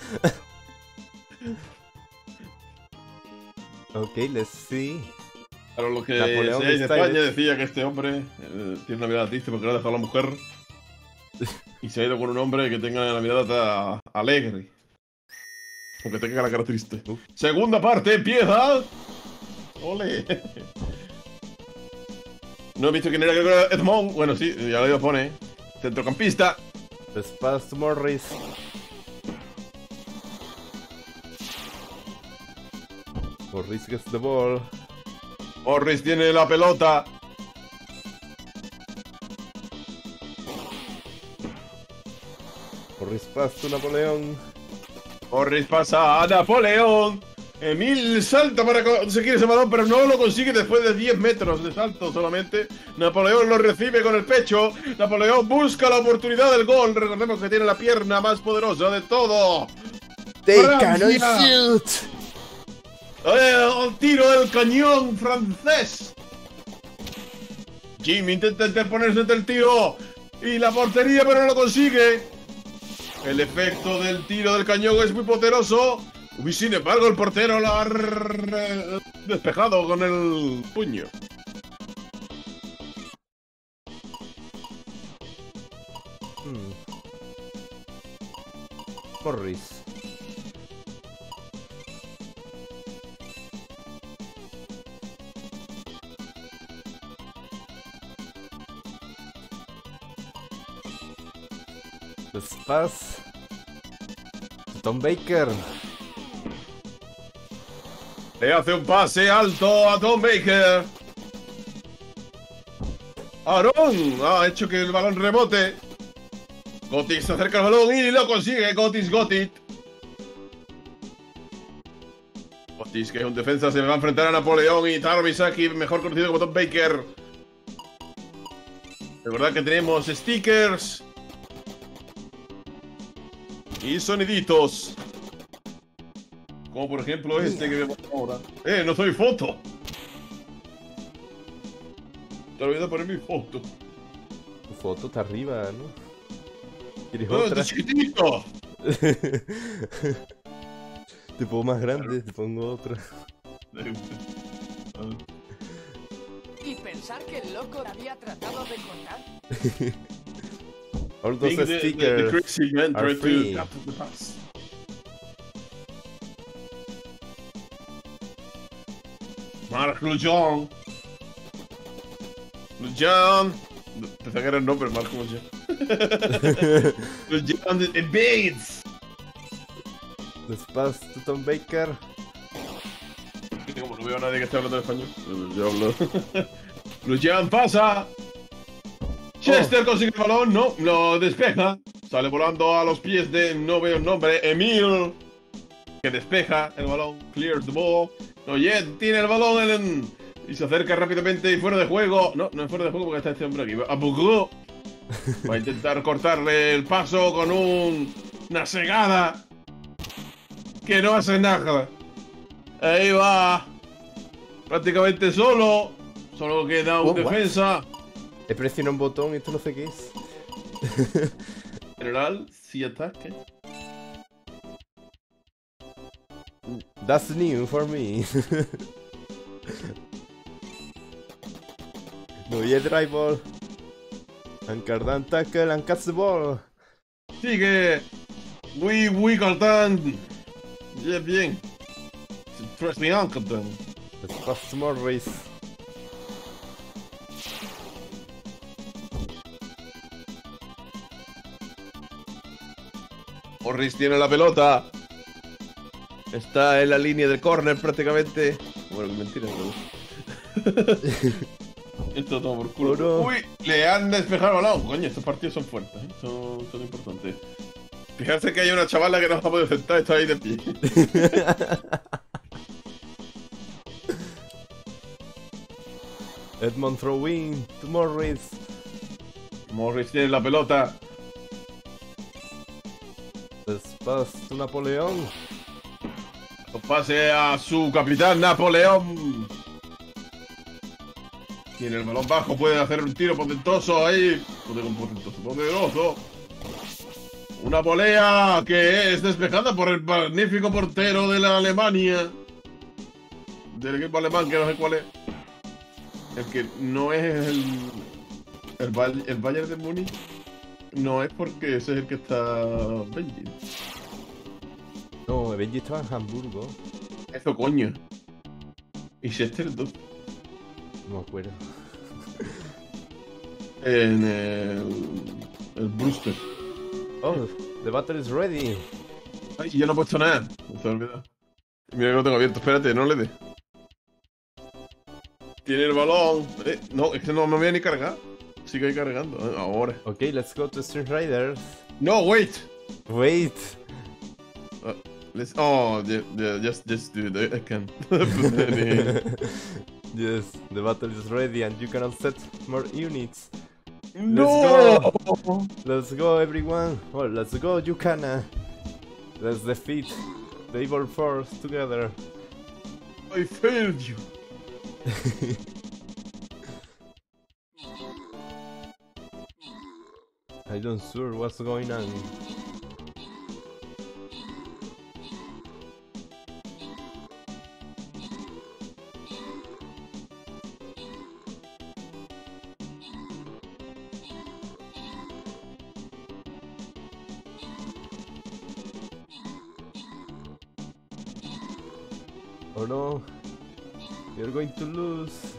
Okay, let's see. Para los que Napoleón seáis de Style. España, decía que este hombre tiene una mirada triste porque no ha dejado a la mujer y se ha ido con un hombre que tenga la mirada alegre. Aunque tenga la cara triste. Segunda parte, empieza. ¡Ole! No he visto quién era, creo que era Edmond. Bueno, sí, ya lo pone. Centrocampista. Espadas to Morris. Morris gets the ball. Morris tiene la pelota. Morris pass to Napoleón. Morris pasa a Napoleón. Emil salta para conseguir ese balón, pero no lo consigue después de 10 metros de salto solamente. Napoleón lo recibe con el pecho. Napoleón busca la oportunidad del gol. Recordemos que tiene la pierna más poderosa de todo. They Francia. cannot shoot. El tiro del cañón francés. Jimmy intenta interponerse entre el tiro y la portería, pero no lo consigue. El efecto del tiro del cañón es muy poderoso. Y sin embargo, el portero lo ha despejado con el puño. Morris. This pass to Tom Baker. Le hace un pase alto a Tom Baker. Aaron ha hecho que el balón rebote. Gotic se acerca al balón y lo consigue. Gotic. Gotic, que es un defensa, se va a enfrentar a Napoleón y Taro Misaki, mejor conocido como Tom Baker. Recordad que tenemos stickers y soniditos. Como por ejemplo este que vemos ahora. No soy foto. Te olvidé poner mi foto. Tu foto está arriba, ¿no? ¿Quieres ¡Oh, otra? está chiquitito! Te pongo más grande, te pongo otra. Y pensar que el loco había tratado de cortar. All those The stickers crazy man are tried free. to tap the pass. Marc Lujan. Lujan. Pensaba que era el nombre, Marc Lujan. Lujan evades. This pass to Tom Baker. Como no veo a nadie que esté hablando en español, yo hablo. Lujan pasa. Chester consigue el balón, no, lo despeja. Sale volando a los pies de, no veo el nombre, Emil. Que despeja el balón, clears the ball. Noyet tiene el balón y se acerca rápidamente y fuera de juego. No, no es fuera de juego porque está este hombre aquí. Abugó. Va a intentar cortarle el paso con una segada. Que no hace nada. Ahí va. Prácticamente solo. Solo queda un defensa. He presionado un botón y esto no sé qué es. General, si ataque. That's new for me. No, y el drive ball. And Cardan tackle and catch the ball. Sigue. Muy Cardan. Bien. Trust me, Cardan. Let's pass to Morris. Morris tiene la pelota. Está en la línea del córner prácticamente. Bueno, mentira, no. Esto todo por culo. No. Uy, le han despejado el balón. Coño, estos partidos son fuertes, ¿eh? Son importantes. Fijarse que hay una chavala que no se ha podido sentar, está ahí de pie. Edmond throw in to Morris. Morris tiene la pelota. Let's pass to Napoleón. Pase a su capitán Napoleón. Tiene el balón bajo, puede hacer un tiro potentoso ahí. Poderoso. Una volea que es despejada por el magnífico portero de la Alemania. Del equipo alemán, que no sé cuál es. El que no es el Bayern de Múnich, no es porque ese es el que está Benji. No, Benji estaba en Hamburgo. Eso coño. ¿Y si este es el 2? No me acuerdo. En el Brewster. Oh, the battle is ready. Ay, yo no he puesto nada. Me se me ha olvidado. Mira que lo tengo abierto. Espérate, no le dé. Tiene el balón. No, es que no me voy a ni cargar. Sigue ahí cargando. Ahora. Okay, let's go to Street Riders. No, wait. Wait. Let's. Oh, yeah, just do it. I can. Yes, the battle is ready and you can set more units. No. Let's go, everyone. Well, let's go, Yukana. Let's defeat the evil force together. I failed you. I don't sure what's going on. Oh no, you're going to lose.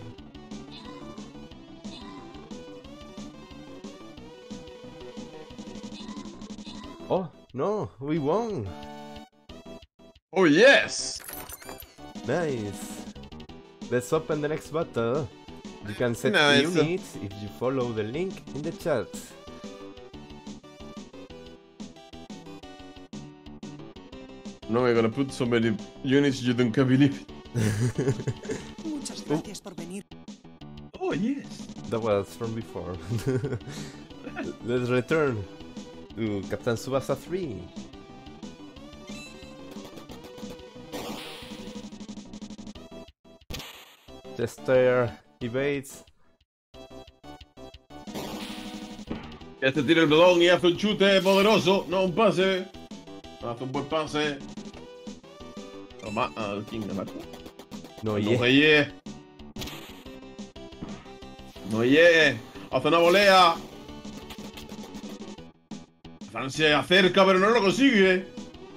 Oh no, we won! Oh yes. Nice! Let's open the next battle. You can set Nice. units if you follow the link in the chat. No, we're gonna put so many units you don't can believe it. Muchas gracias por venir. Oh yes. That was from before. Let's return to Captain Tsubasa 3. Chester evades. Este tira el balón y hace un chute poderoso. No, un pase. Hace un buen pase. Toma, ¿quién gana? No, No yeah. llegue. No llegue. Hace una volea. Francia acerca, pero no lo consigue.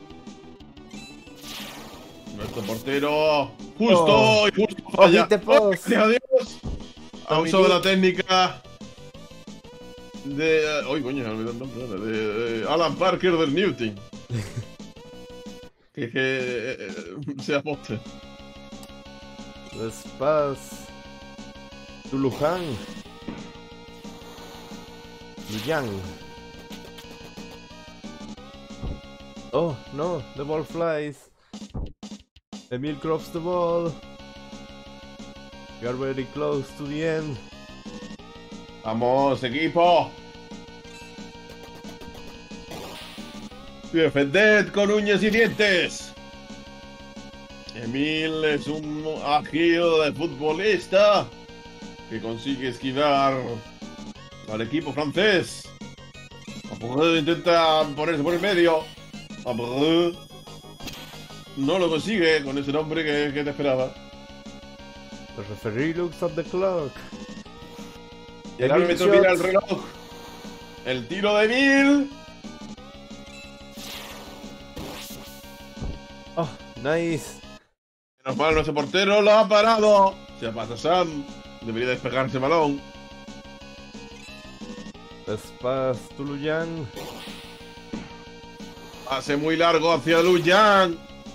Nuestro portero. Justo Oh. y justo falla. hit the post. Gracias a Dios. Ha usado la técnica de. Uy, coño, me olvidé el nombre. De Alan Parker del Newton. que sea poste. Let's pass to Lujan. Lujan. Oh no, the ball flies. Emil drops the ball. We are very close to the end. Vamos, equipo. Defended con uñas y dientes. Emil es un ágil futbolista que consigue esquivar al equipo francés. Abreu intenta ponerse por el medio. Abreu no lo consigue con ese nombre que te esperaba. The referee looks at the clock. El árbitro mira el reloj. El tiro de Emil. Oh, nice. Menos mal, nuestro portero lo ha parado. Se pasa Sam. Debería despegarse el balón. Let's pass to Lujan. Pase muy largo hacia Lujan.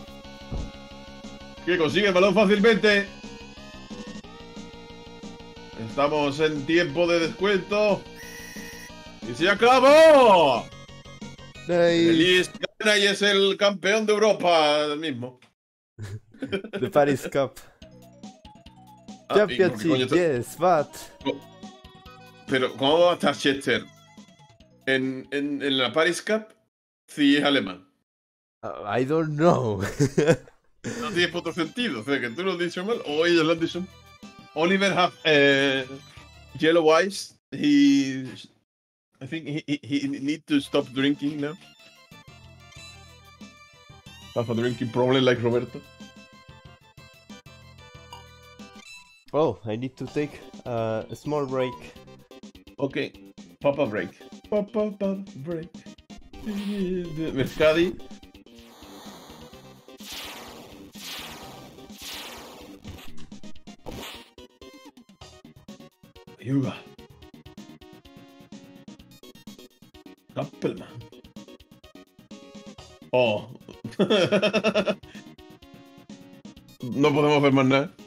Que consigue el balón fácilmente. Estamos en tiempo de descuento. Y se acabó. Nice. Elis gana y es el campeón de Europa mismo. The Paris Cup. Ah, ¿y por qué Championship, coño yes, but. Pero, ¿cómo va a estar Chester en la Paris Cup si es alemán? I don't know. No tiene puto sentido. O sea, que tú lo has dicho mal o ellos lo han dicho mal. Oliver have yellow eyes. I think he need to stop drinking now. Have a drinking problem like Roberto. Oh, I need to take a small break. Ok, Papa Break. Papa Break. Mercadi. Yuga. Kappelman. Oh. No podemos ver más nada.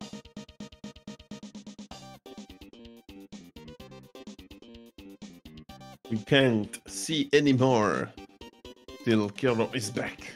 We can't see anymore till Kyoto is back.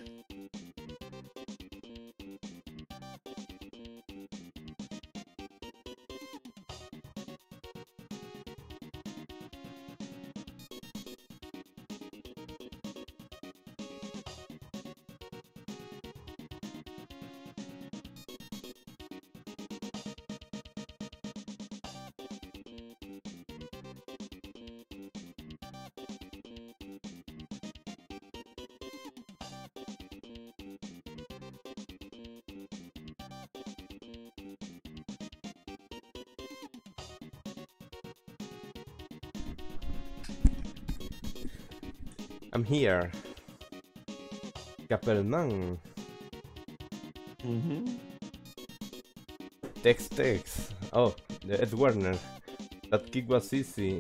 I'm here. Kappelman. Tex. Oh, the Ed Warner. That kick was easy.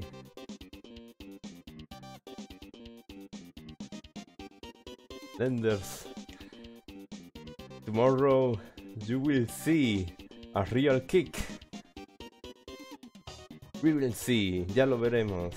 Lenders. Tomorrow you will see a real kick. We will see. Ya lo veremos.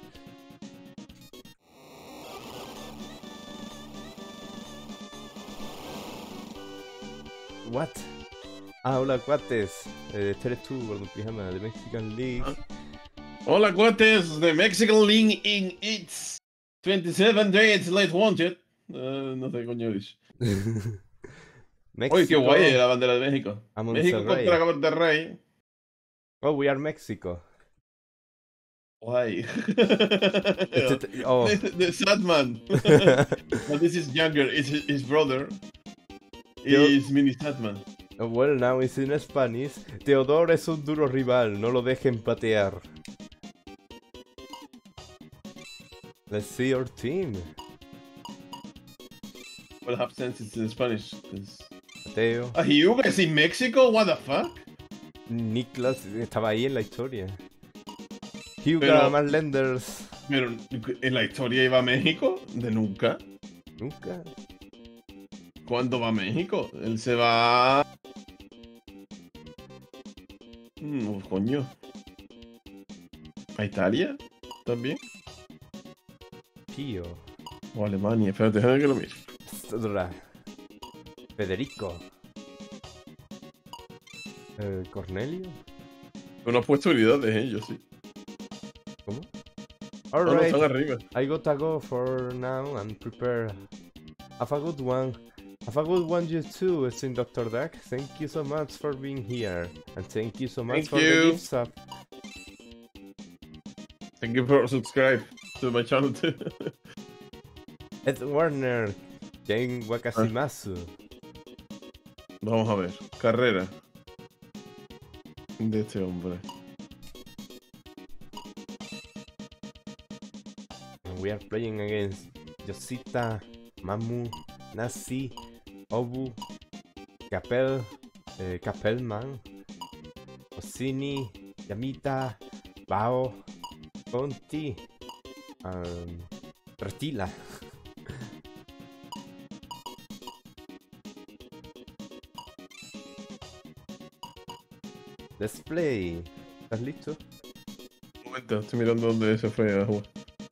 What? Ah, hola cuates. Este eres tú, Gordo Pijama, de Mexican League. Hola, cuates. The Mexican League in its 27 days late wanted. No sé qué coño dice. Oye, qué guay la bandera de México. México contra Monterrey. Oh, we are Mexico. Guay. Oh. The sad man. But this is younger. It's his brother. Is Mini Sadman. Well, now it's in Spanish. Teodoro es un duro rival, no lo dejen patear. Let's see your team. Well, have sense it's in Spanish. Mateo. Hyuga is in Mexico? What the fuck? Niklas estaba ahí en la historia. Hyuga más Lenders. Pero en la historia iba a México, de nunca. Nunca. ¿Cuándo va a México? Él se va... coño. ¿A Italia? ¿También? Tío. O Alemania. Espérate, déjame que lo mire. Federico. Cornelio. No has puesto unidades, yo sí. ¿Cómo? No, Alright. están arriba. I gotta go for now and prepare. Have a good one. Have a good one, you too, Steam Dr. Duck. Thank you so much for being here. And thank you so much for the gift sub. Thank you for subscribe to my channel too. Ed Warner, Ken Wakashimasu. Vamos a ver. Carrera. De este hombre. And we are playing against Yoshita, Mamu, Nasi, Obu, Kappelman, Ossini, Yamita, Bao, Conti, Retila. Let's play. ¿Estás listo? Un momento, estoy mirando dónde se fue a jugar.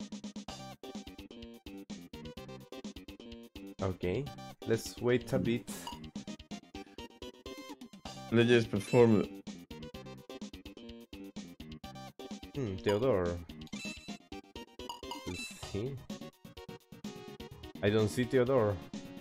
Okay, let's wait a bit. Let's just perform it. Theodore. Is he? I don't see Theodore.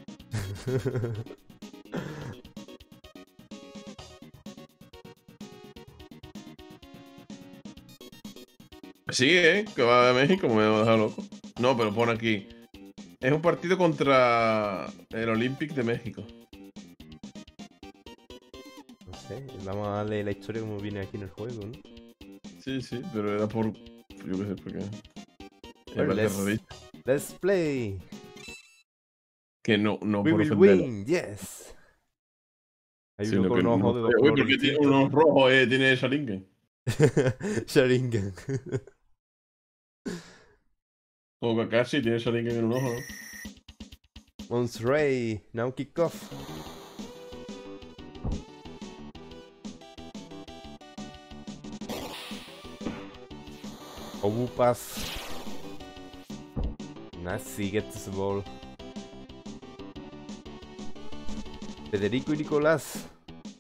Sí, que va a México, me va a dejar loco. No, pero pone aquí. Es un partido contra el Olympic de México. Vamos a darle la historia como viene aquí en el juego, ¿no? Sí, sí, pero era por. Yo qué sé, porque. Well, Era terrorista. let's play. Que no We por will ofender. win, yes. Hay Sí, uno lo con que un ojo no de sé, color porque tiene distinto. unos rojos, tiene Sharingan. Sharingan. O Kakashi tiene Sharingan en un ojo, ¿no? Mons Ray, now kick off. Obupas. Nazi gets the ball. Federico y Nicolás.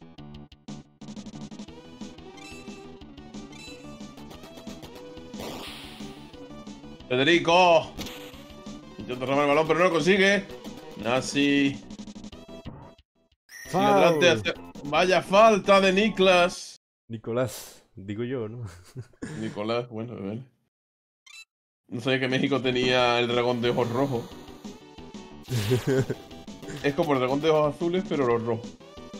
Federico. Intenta robar el balón, pero no lo consigue. Nazi. Sigue Foul. adelante. Vaya falta de Niklas. Nicolás, digo yo, ¿no? Nicolás, bueno, a ver. No sabía que México tenía el dragón de ojos rojos. Es como el dragón de ojos azules, pero los rojos.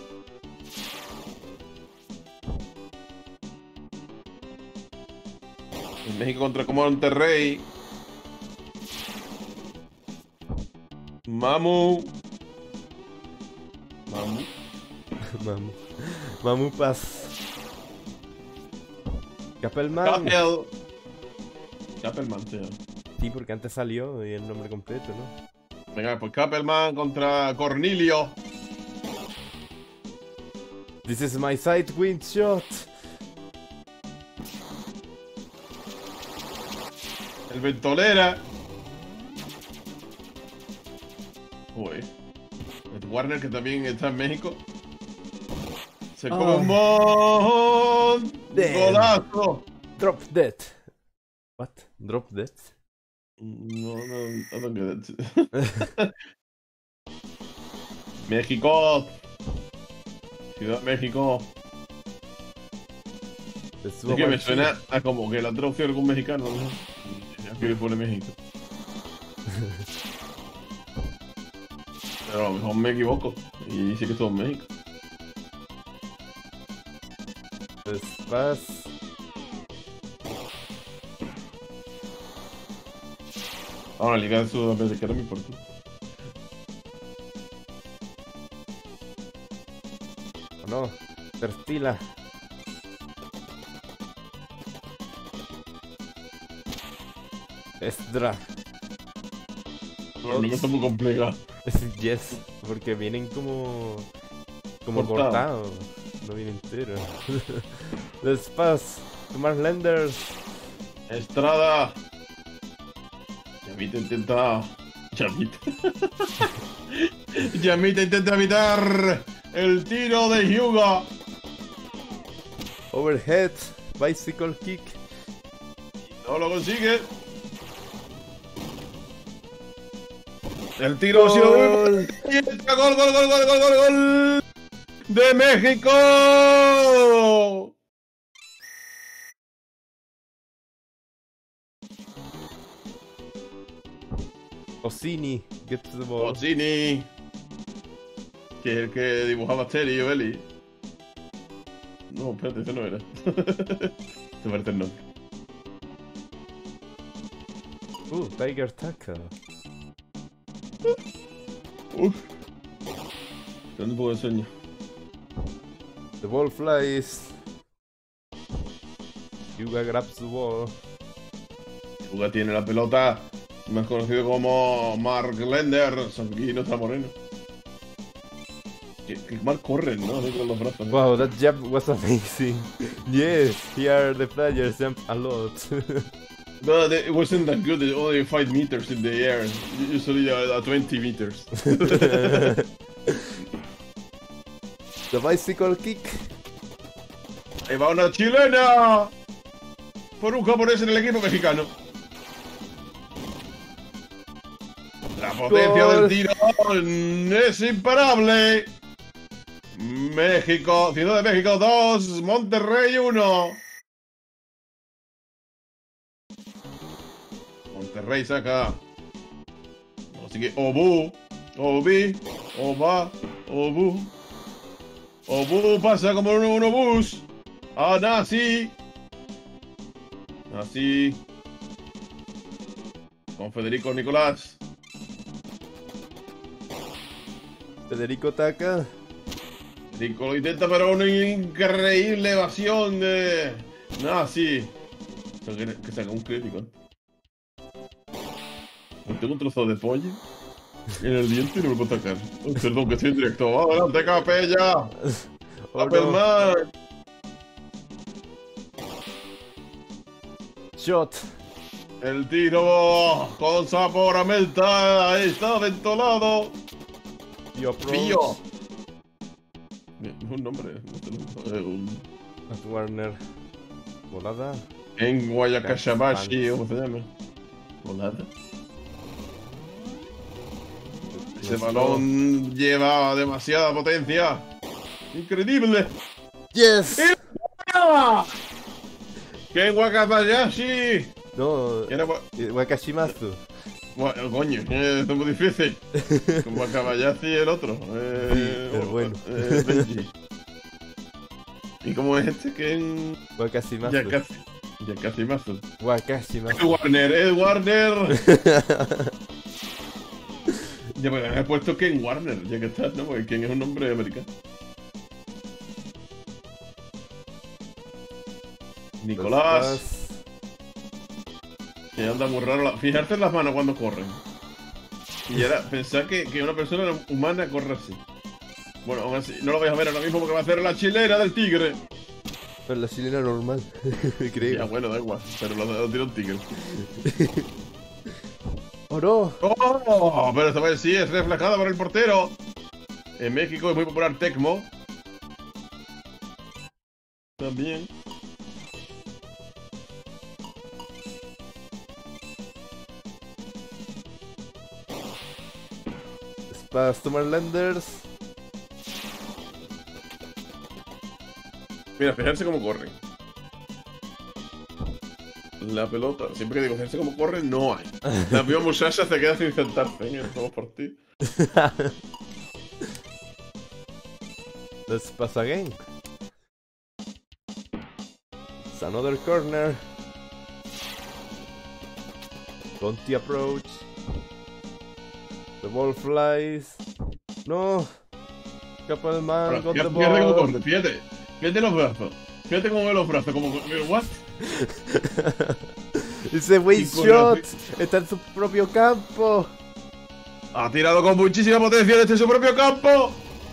En México contra Monterrey. Mamu. Mamu. Mamu Paz. Capelman. Capelman, tío. Sí, porque antes salió y el nombre completo, ¿no? Venga, pues Capelman contra Cornelio. This is my side wind shot. El Ventolera. Uy. El Warner, que también está en México. Se come un Damn. golazo. Drop dead. What? Drop dead? No, I don't get it. México. Ciudad México. Es que me suena a como que la traducción de algún mexicano, ¿no? Aquí le pone México. Pero a lo mejor me equivoco. Y sí que estoy en México. Después. Ahora, Liga de Sudamericana me importa. ¿O no? Terstila. Esdra. No, no está muy complicado. Yes, porque vienen como Cortado. cortados. No vienen enteros. Después. Tomás Lenders. Estrada. Yamita intenta. Yamita intenta evitar el tiro de Hyuga. Overhead. Bicycle kick. No lo consigue. El tiro ha sido muy... ¡Gol, gol, gol, gol, gol, gol, gol! ¡De México! Ossini gets the ball. Bozzini. Que es el que dibujaba Terry y Belly. No, espérate, ese no era. Este parece el nombre. Tiger Tackle. Uf. Tengo un poco de sueño. The ball flies. Hyuga grabs the ball. Hyuga tiene la pelota. Más conocido como Mark Lender. Sanguino está moreno. Que mal corren, ¿no? Así con los brazos. Wow, that jump was amazing. Yes, here the players jump a lot. But it wasn't that good. It's only 5 meters in the air. Usually 20 meters. The bicycle kick. Ahí va una chilena. Por un japonés en el equipo mexicano. La potencia Gol. del tiro es imparable. México, Ciudad de México 2, Monterrey 1. Monterrey saca. Así que Obu, Obi, Oba, Obu. Obu pasa como un bus. Ah, Nazi. Así. Con Federico Nicolás. Federico ataca. Federico lo intenta, pero una increíble evasión de Nazi. Que saca un crítico. Tengo un trozo de pollo en el diente y no me puedo atacar. Oh, perdón, que estoy en directo. ¡Adelante, Capella! ¡Appleman! Shot. El tiro con sabor a menta. Ahí está ventolado. Yo approach. Pío. Un nombre. At Warner. Volada. En Guayacashabashi, ¿cómo se llama? Volada. Ese balón lleva demasiada potencia. Increíble. Yes. ¡Qué Wakabayashi! No. ¿Quién era Wakashimazu. Coño, es muy difícil. Como Wakabayashi y el otro. pero bueno. Benji. ¿Y cómo es este? Que Wakashimazu. Ya casi más. Wakashimazu. Es Warner. Ya me he puesto Ken Warner, ya que estás, ¿no? Porque Ken es un nombre americano. Nicolás. Que anda muy raro. Fijarte en las manos cuando corren. Y ahora, pensar que una persona humana corre así. Bueno, aún así, no lo vais a ver ahora mismo porque va a hacer la chilena del tigre. Pero la chilena normal, creo. Ya, bueno, da igual, pero lo tira un tigre. ¡Oh, no! ¡Oh! Pero esta vez sí es reflejada por el portero. En México es muy popular Tecmo. También. Espadas tomar Landers. Mira, fijarse cómo corren. La pelota, siempre que digo fijarse cómo corren, no hay. La vio Musashi se queda sin sentarse. Vamos por ti. Let's pass again. It's another corner. Conti approach. The ball flies. No. Appleman got the Fíjate cómo ball. corre, fíjate. Fíjate los brazos. Fíjate cómo ve los brazos, como... ¿What? Ese waste Y corre shot. así. Está en su propio campo. Ha tirado con muchísima potencia desde su propio campo.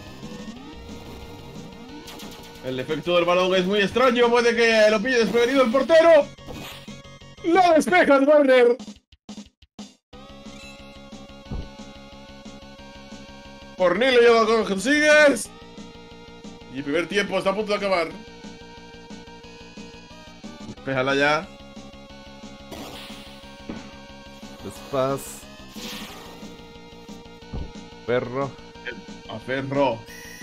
El efecto del balón es muy extraño. Puede que lo pille desprevenido el portero. ¡Lo despejas, Warner! Cornelio ya lo consigues. Y el primer tiempo está a punto de acabar. Despéjala ya. Let's pass. Perro. A Ferro.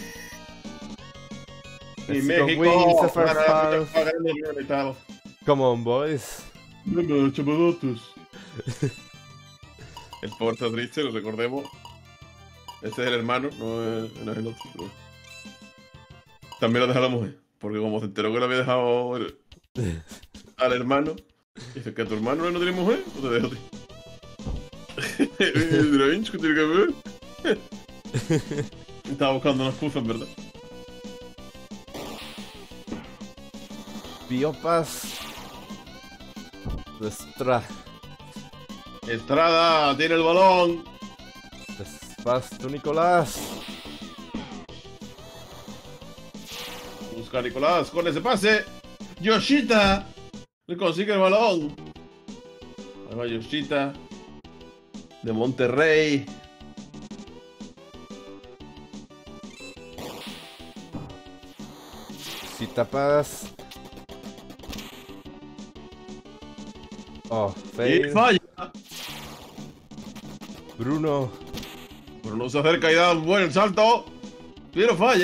Y Mexico México. wins the first Gana- half. gana el mitad. Come on, boys. Venga, chamadotes. El pobre está triste, lo recordemos. Ese es el hermano, no es el otro. Pero... También lo deja la mujer. Porque como se enteró que lo había dejado al hermano, dice que a tu hermano no tiene mujer, no te dejo a ti. Strange, ¿qué tiene que ver? Estaba buscando unas cosas, ¿verdad? Biopas. Estrada. Estrada tiene el balón. Despacio, Nicolás. Busca a Nicolás con ese pase. Yoshita le consigue el balón. Ahí va Yoshita de Monterrey. Si tapas. Oh, Y fail. falla. Bruno. Pero no se acerca y da un buen salto. Pero falla.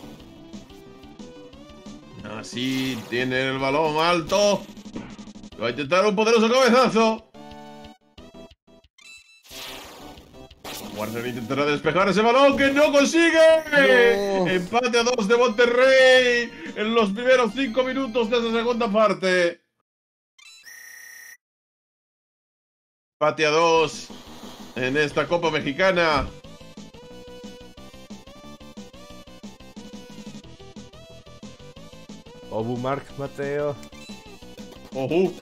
Así tiene el balón alto. Va a intentar un poderoso cabezazo. Warner intentará despejar ese balón que no consigue. No. Empate a 2 de Monterrey en los primeros 5 minutos de esa segunda parte. Empate a 2 en esta Copa Mexicana. Obu Mark, Mateo. Ojú.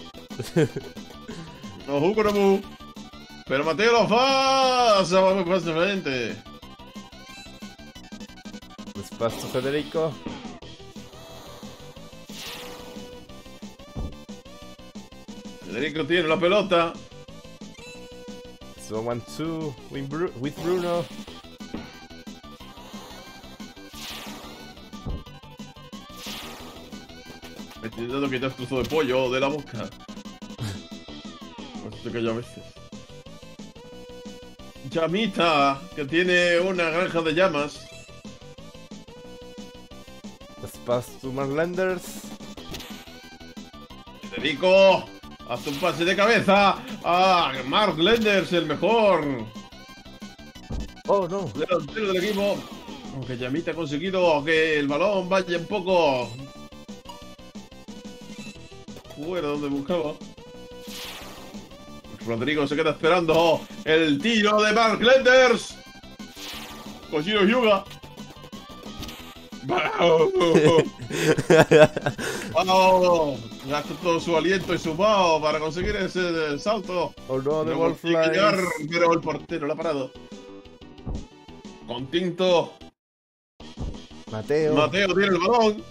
Ojú con Obu. Pero Mateo lo pasa muy fácilmente. Despacio, Federico. Federico tiene la pelota. So 1-2 with Bruno. Me estoy intentando quitar el trozo de pollo de la boca. Esto que yo a veces. Llamita, que tiene una granja de llamas. Despacio, Marlanders. Federico, haz un pase de cabeza. Ah, Mark Lenders, el mejor Oh, no. delantero del equipo. Aunque Llamita ha conseguido que el balón vaya un poco fuera donde buscaba. Rodrigo se queda esperando el tiro de Mark Lenders. Koshiro Hyuga. ¡Wow! Gasta todo su aliento y su bao para conseguir ese salto. Oh, no, the No ball consigue flies. llegar, pero el portero lo ha parado. Con Tinto. Mateo. Mateo tiene el balón.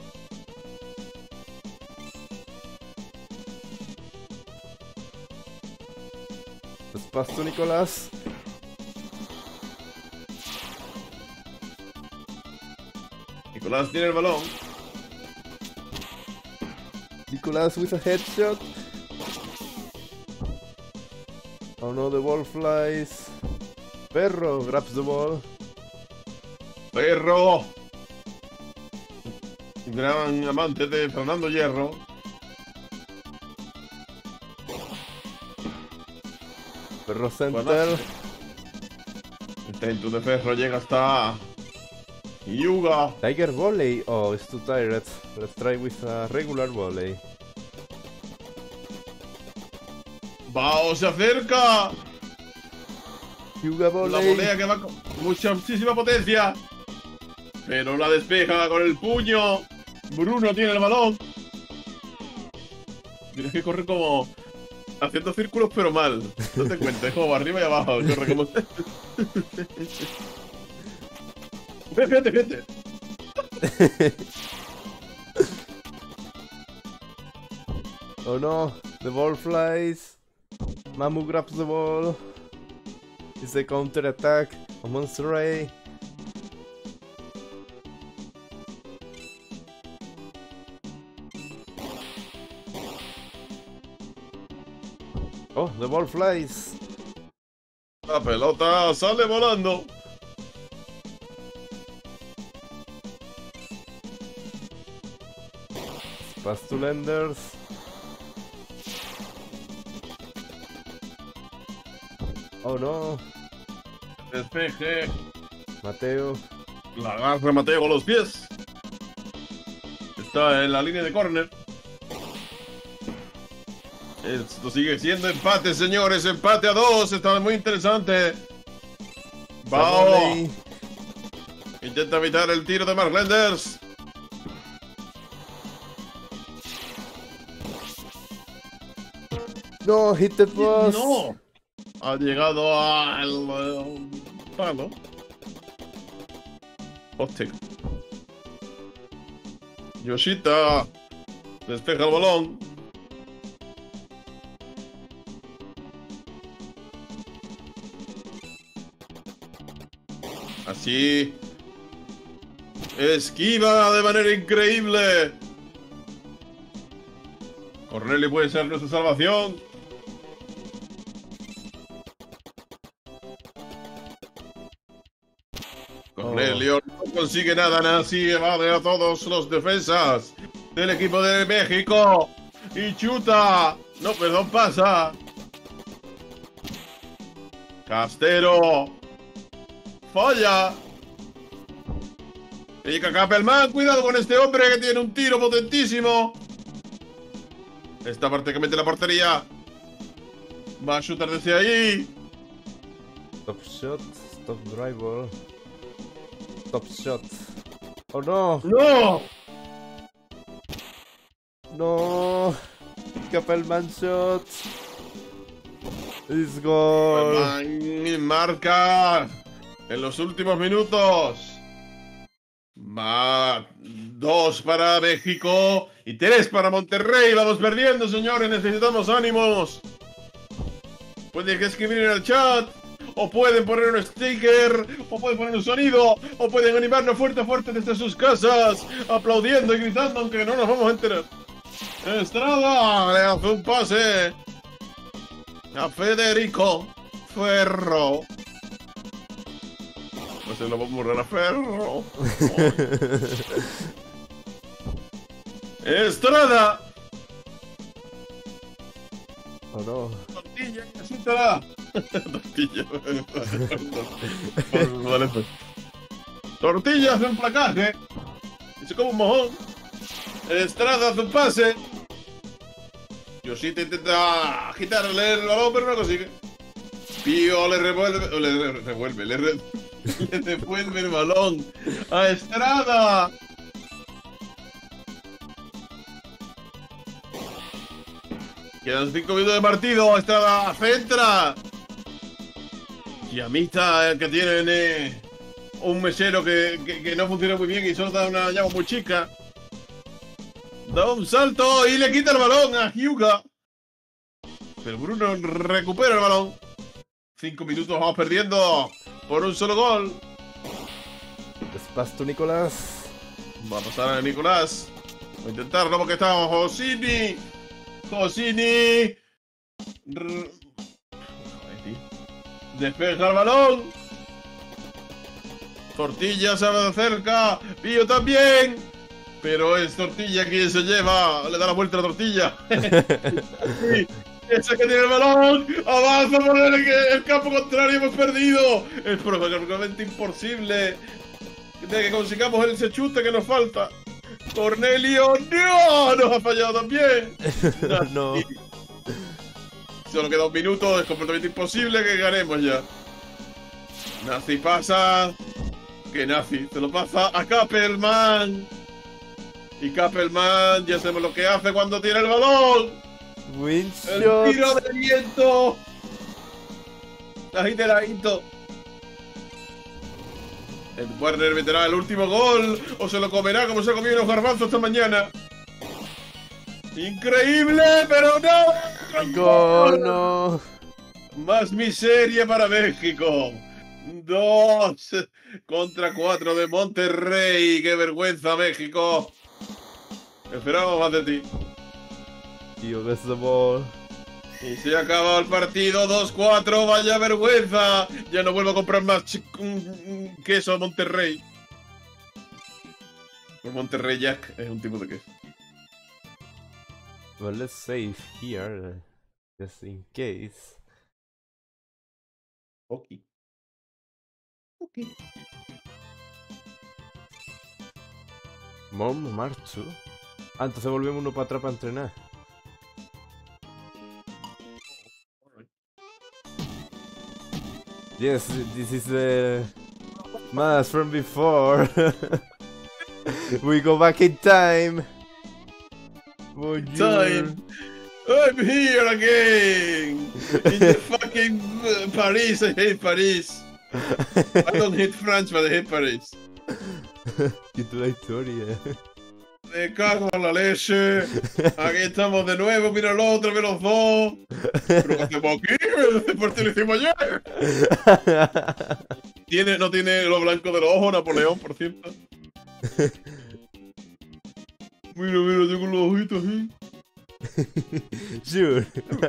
Despacio, Nicolás. Nicolás tiene el balón. Nicolás with a headshot. Oh no, the ball flies. Perro grabs the ball. Perro. Gran amante de Fernando Hierro. Perro center. Intento de Ferro llega hasta Hyuga. Tiger volley. Oh, it's too tired. Let's try with a regular volley. Bao se acerca. Hyuga La volley. volea que va con muchísima potencia. Pero la despeja con el puño. Bruno tiene el balón. Tienes que correr como haciendo círculos pero mal. No te cuentes, como arriba y abajo. Corre como... Fíjate, fíjate. Oh no, the ball flies. Mamu grabs the ball. It's a counter attack on Monterrey. Oh, the ball flies. La pelota sale volando. Pass to Lenders. Oh no, Despeje. Mateo. La agarra Mateo con los pies. Está en la línea de córner. Esto sigue siendo empate, señores. Empate a 2. Está muy interesante. Bao Volley. intenta evitar el tiro de Mark Lenders. No, hit the post. No. Ha llegado al palo. Poste. Yoshita despeja el balón. Así. Esquiva de manera increíble. Cornelio puede ser nuestra salvación. Cornelio no consigue nada, así evade a todos los defensas del equipo de México. Y chuta. No, perdón, pasa. Castero. Falla. Y Capelman, cuidado con este hombre que tiene un tiro potentísimo. Esta parte que mete la portería. Va a shootar desde ahí. Top shot, stop driver. Top shot. Oh no, ¡No! no. Capelman shot. It's goal. Capelman marca en los últimos minutos. Va 2 para México y 3 para Monterrey. Vamos perdiendo, señores. Necesitamos ánimos. Pueden escribir en el chat, o pueden poner un sticker, o pueden poner un sonido, o pueden animarnos fuerte, fuerte desde sus casas, aplaudiendo y gritando, aunque no nos vamos a enterar. Estrada le hace un pase a Federico Ferro. No se lo vamos a borrar a Ferro. Estrada. Oh no. Tortilla, asústala. Tortilla. Vale, pues. Tortilla hace un placaje. Dice como un mojón. Estrada hace un pase. Yosita intenta agitarle el balón, pero no consigue. Pío le revuelve. Le devuelve el balón a Estrada. Quedan 5 minutos de partido. Estrada centra. Llamita, el que tiene un mesero que no funciona muy bien y solo da una llama muy chica. Da un salto y le quita el balón a Hyuga. Pero Bruno recupera el balón. 5 minutos, vamos perdiendo por un solo gol. Despacio, Nicolás. Va a pasar a Nicolás. Va a intentarlo porque está Josini. Josini. Despeja el balón. Tortilla se va de cerca. Pío también. Pero es Tortilla quien se lleva. Le da la vuelta a la Tortilla. Sí, ese que tiene el balón. Avanza por el campo contrario. Hemos perdido. Es probablemente imposible de que consigamos ese chute que nos falta. Cornelio. ¡No! Nos ha fallado también. No. Solo queda un minuto. Es completamente imposible que ganemos ya. Nazi pasa. Que Nazi se lo pasa a Capelman. Y Capelman ya sabemos lo que hace cuando tiene el balón. Win El shot. tiro de viento. Agiteradito. El Warner meterá el último gol. O se lo comerá como se ha comido los garbanzos esta mañana. Increíble, pero no. Gol, no. Más miseria para México. 2 contra 4 de Monterrey. ¡Qué vergüenza, México! Esperamos más de ti. Tío, gets the ball. Y se ha acabado el partido. 2-4. ¡Vaya vergüenza! Ya no vuelvo a comprar más queso a Monterrey. El Monterrey Jack es un tipo de queso. Well, let's save here. Just in case. Ok. Ok. Mom Marchu. Ah, entonces volvemos uno para atrás para entrenar. Yes, this is the mask from before. We go back in time. Bonjour. Time. I'm here again. In the fucking Paris. I hate Paris. I don't hate France, but I hate Paris. Que tu la historia. Me cago en la leche. Aquí estamos de nuevo. Míralo otra vez los dos. ¿Pero qué hacemos aquí? El partido lo hicimos ayer. No tiene lo blanco de los ojos, Napoleón, por cierto. Mira, mira, tengo los ojitos así. Sure.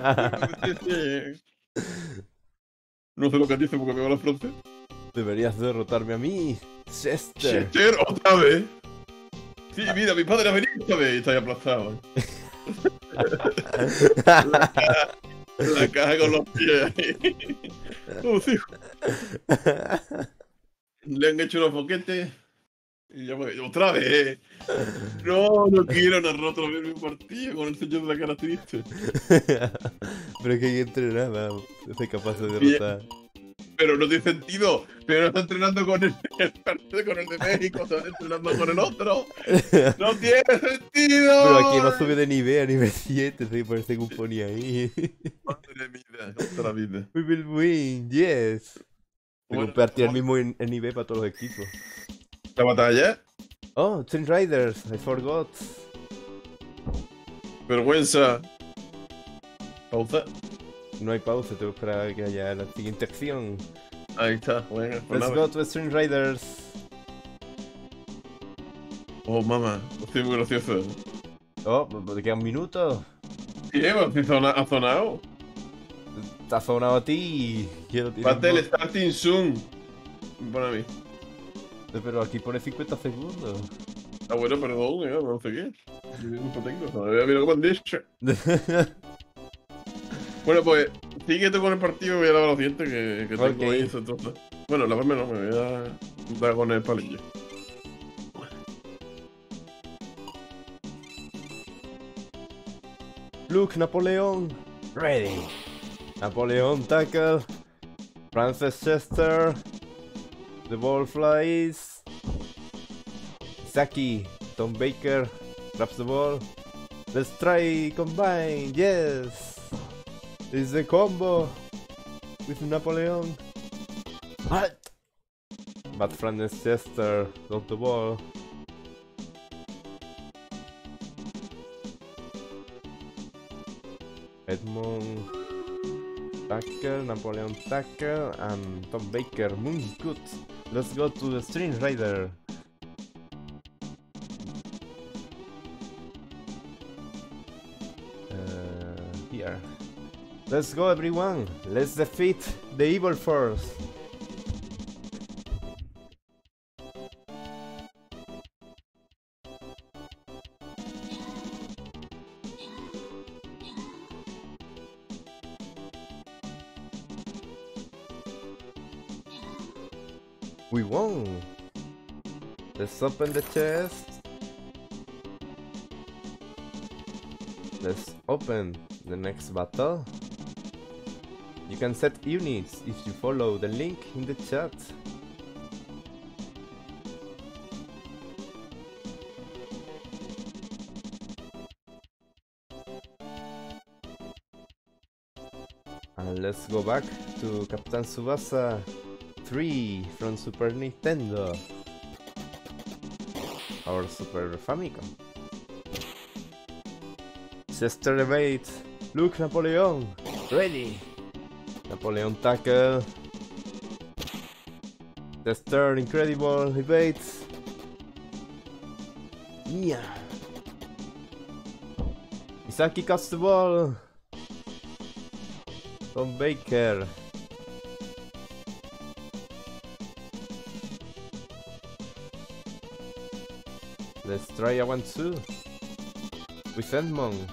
No sé lo que dice porque me va la francés. Deberías derrotarme a mí, Chester. Chester, otra vez. Sí, mira, mi padre ha venido esta vez y está ahí aplastado. La caja con los pies. Sí. Le han hecho unos boquetes. Y ya pues, otra vez. No, no quiero narrar otra vez mi partido con el señor de la cara triste. Pero es que hay que entrenar, vamos. Soy capaz de Bien. derrotar. Pero no tiene sentido. Pero no está entrenando con con el de México, está entrenando con el otro. ¡No tiene sentido! Pero aquí hemos subido de nivel a nivel 7, sí, por ese que ponía ahí. Madre mía, otra vida. We will win, yes. Se Bueno, compartía el mismo el nivel para todos los equipos. ¿la batalla? Oh, Twin Riders, I forgot. Vergüenza. Pausa. No hay pausa, tengo que esperar a que haya la siguiente acción. Ahí está. Bueno, pues Let's nada. go to Twin Riders. Oh, mamá. Estoy muy gracioso. Oh, ¿te queda un minuto? Sí, ha sonado. Te ha sonado a ti. Quiero tirar Battle un starting soon. Para mí. gol. Pero aquí pone 50 segundos. Ah, bueno, perdón, no sé qué. No tengo. No había mirado como han dicho. Bueno, pues, síguete con el partido y voy a lavar los dientes que tengo Ok. ahí ese trozo. Bueno, lavarme no, me voy a dar con el palillo. Luke, Napoleón. Ready. Napoleón tackle. Francis Chester. The ball flies. Saki. Tom Baker. Grabs the ball. Let's try combine. Yes. This is the combo. With Napoleon. What? But Francis Chester got the ball. Edmond tackle, Napoleon tackle, and Tom Baker. Good. Let's go to the String Rider. Here. Let's go, everyone. Let's defeat the evil force. We won! Let's open the chest. Let's open the next battle. You can set units if you follow the link in the chat. And let's go back to Captain Tsubasa 3 from Super Nintendo. Or Super Famicom. Chester evade. Luke Napoleon. Ready. Napoleon tackle. Chester incredible evades. Yeah. Isaki cuts the ball. Tom Baker. Let's try a 1-2 with Edmond.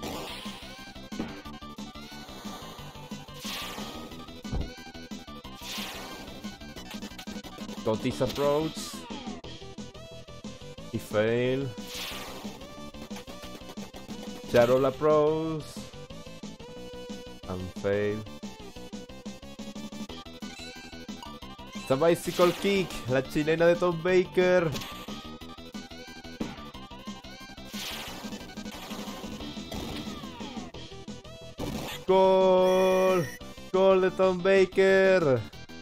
Got this approach. He failed. Charol approach. And failed. It's a bicycle kick. La chilena de Tom Baker. Goal! Goal de Tom Baker!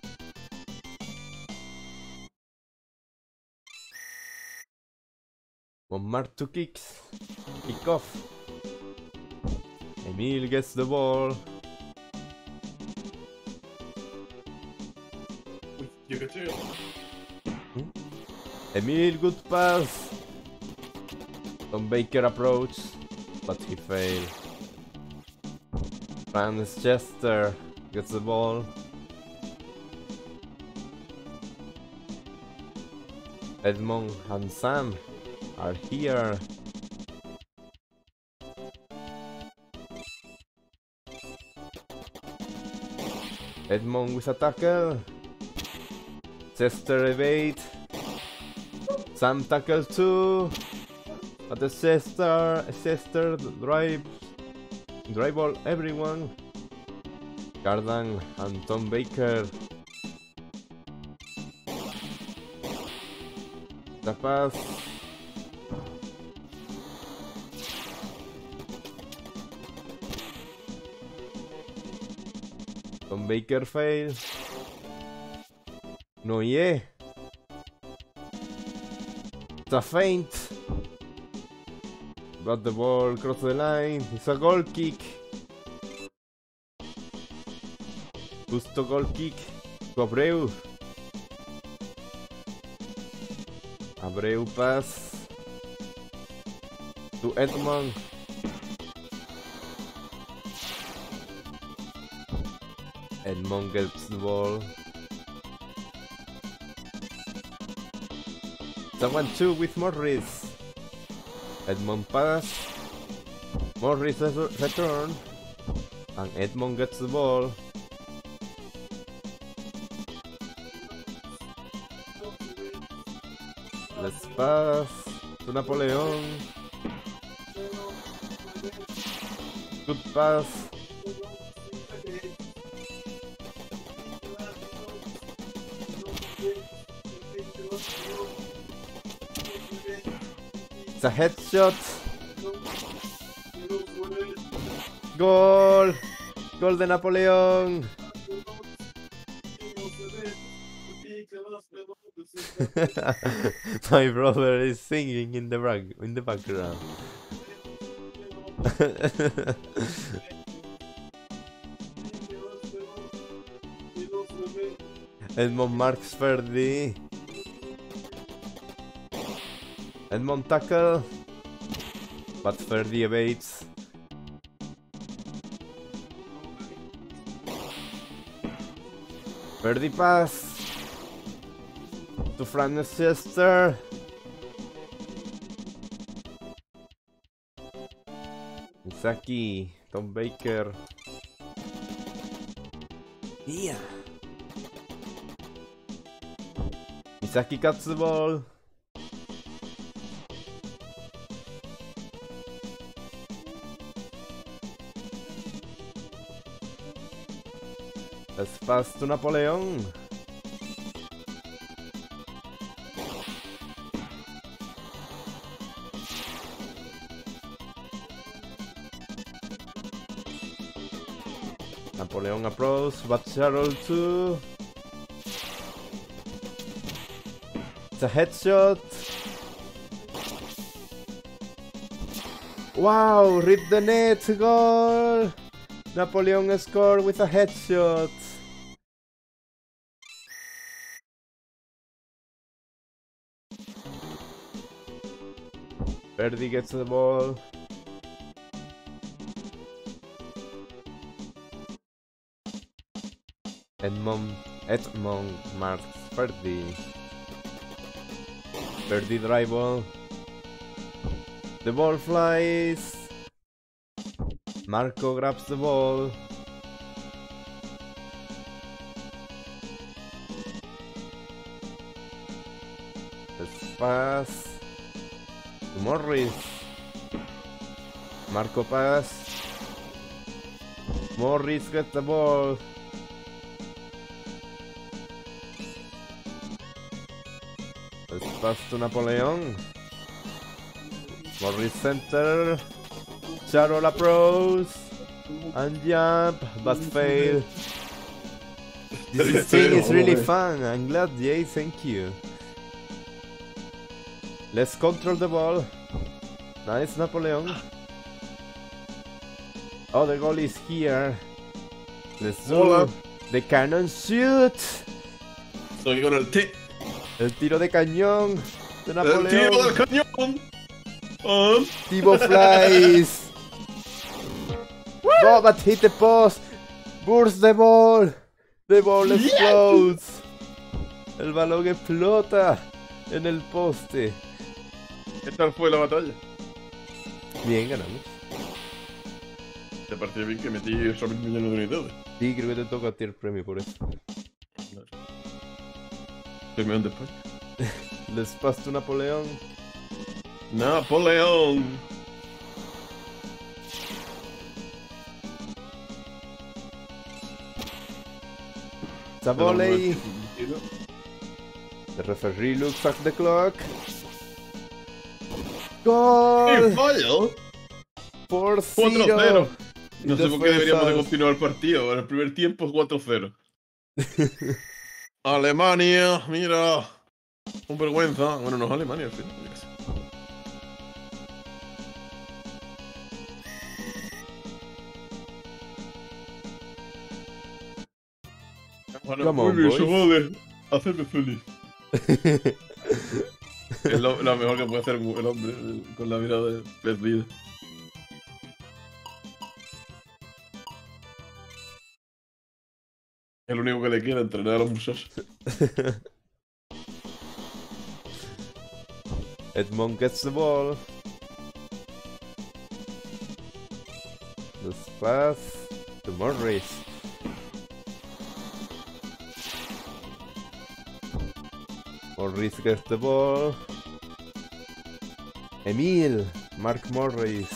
One mark to kicks. Kick off. Emil gets the ball. Uy, yo qué sé. Emil, good pass. Tom Baker approach, but he failed. Franz Chester gets the ball. Edmond and Sam are here. Edmond with a tackle. Chester evade. Sam tackle too. But the Chester drive all everyone. Cardan and Tom Baker. The pass. Tom Baker fail. No, yeah. It's a feint. But the ball crossed the line. It's a goal kick. Justo goal kick. To Abreu. Abreu pass. To Edmond. Edmond gets the ball. Someone 2 with Morris. Edmond pass. Morris return. And Edmond gets the ball. Let's pass to Napoleon. Good pass. It's a headshot. Goal. Goal de Napoleon. My brother is singing in the background. Edmond marks Ferdi. Edmond tackle, but Ferdi evades. Ferdi pass to Francis Chester. Misaki, Tom Baker. Yeah. Misaki cuts the ball. Let's pass to Napoleon. Napoleon approach, but Charol too. It's a headshot. Wow, rip the net, goal! Napoleon scored with a headshot. Ferdi gets the ball. Edmond marks Ferdi. Ferdi dribble. The ball flies. Marco grabs the ball. Let's pass to Morris. Marco pass. Morris gets the ball. Let's pass to Napoleon. Morris center. Charol approach. And jump, but fail. This thing is really fun. I'm glad, Jay. Thank you. Let's control the ball. Nice, Napoleon. Oh, the goal is here. Let's do the cannon shoot. Estoy con el El tiro de cañón de Napoleón. El tiro del cañón. Tibo flies. Oh, but hit the post. Burst the ball. The ball explodes. El balón explota en el poste. ¿Qué tal fue la batalla? Bien, ganamos. Te pareció bien que metí esos millones de unidades. Sí, creo que te toca a ti el premio por eso. Terminan después. Les paso tu Napoleón. Napoleón. Volley. The referee looks at the clock. Goal! fallo! 4-0. 4-0. No sé por qué deberíamos de Defensas. continuar el partido. En el primer tiempo es 4-0. Alemania, mira. Un vergüenza. Bueno, no es Alemania al final. yo qué sé. Bueno, Come muy on, bien, boys. chavales. Hacedme feliz. Es lo mejor que puede hacer el hombre con la mirada perdida. Es lo único que le queda, entrenar a los muchachos. Edmond gets the ball. Let's pass to Morris. Morris gets the ball. Emil, Mark Morris.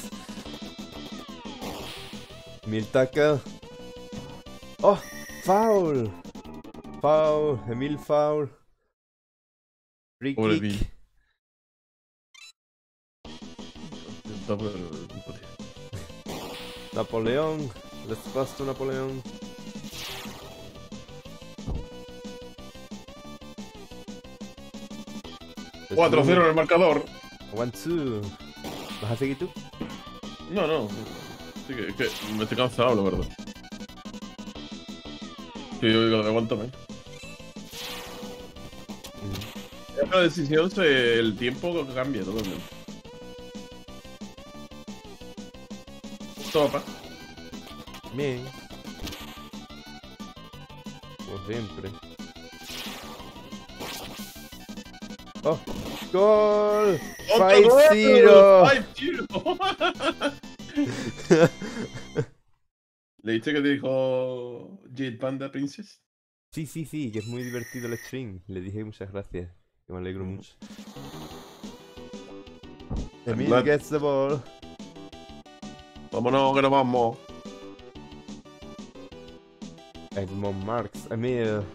Emil tackle. Oh, foul. Foul, Emil foul. Free Pobre kick. Emil. Está por el empate. Napoleón. Let's pass to Napoleón. Let's 4-0 en el marcador. 1-2. ¿Vas a seguir tú? No, no. Sí, que me estoy cansado, la verdad. Que yo digo, aguántame. Es una decisión, el tiempo cambia totalmente. Toma. Bien. Como siempre. ¡Oh! ¡Gol! 5-0. 5-0. ¿Leíste que te dijo Jade Panda Princess? Sí, sí, sí, que es muy divertido el stream. Le dije muchas gracias. Que me alegro mucho. Emil glad. gets the ball. Vámonos, que nos vamos. Edmond marks Emil.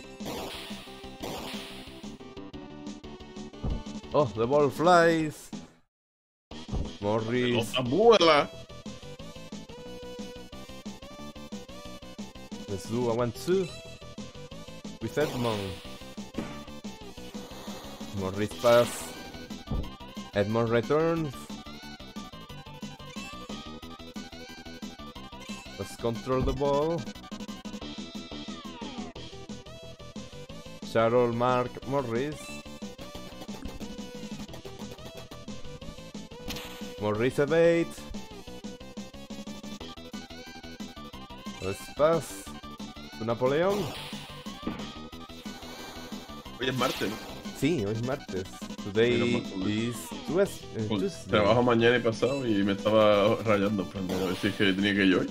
Oh, the ball flies. Morris. ¡Pelota vuela! Let's do a 1-2 with Edmond. Morris pass. Edmond returns. Let's control the ball. Charles Mark Morris. Morris evade. Let's pass to Napoleón. Hoy es martes, ¿no? Sí, hoy es martes. Today Menos mal, is Tuesday. Trabajo mañana y pasado y me estaba rayando. Plan, a decir que tenía que ir hoy.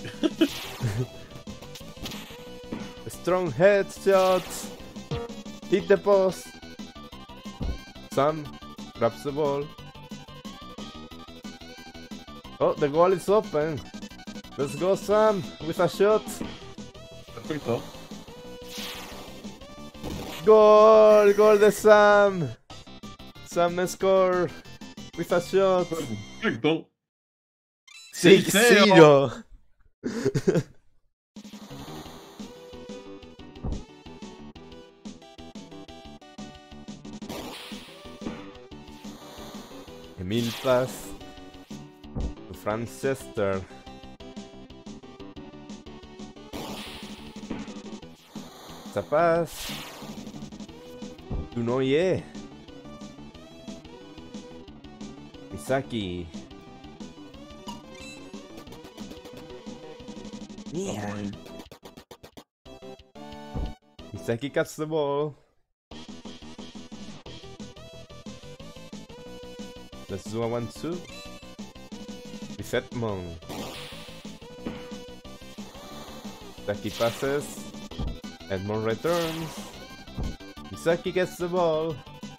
Strong headshot. Hit the post. Sam grabs the ball. Oh, the goal is open. Let's go, Sam, with a shot. Perfecto. Goal, goal de Sam. Sam score with a shot. Perfecto. 6-0. Emil pass to Franchester. Esta pass to Noye. Misaki. Vamos ahí. Misaki cuts the ball. Let's do a 1-2 with Edmond. Misaki passes. Edmond returns. Misaki gets the ball.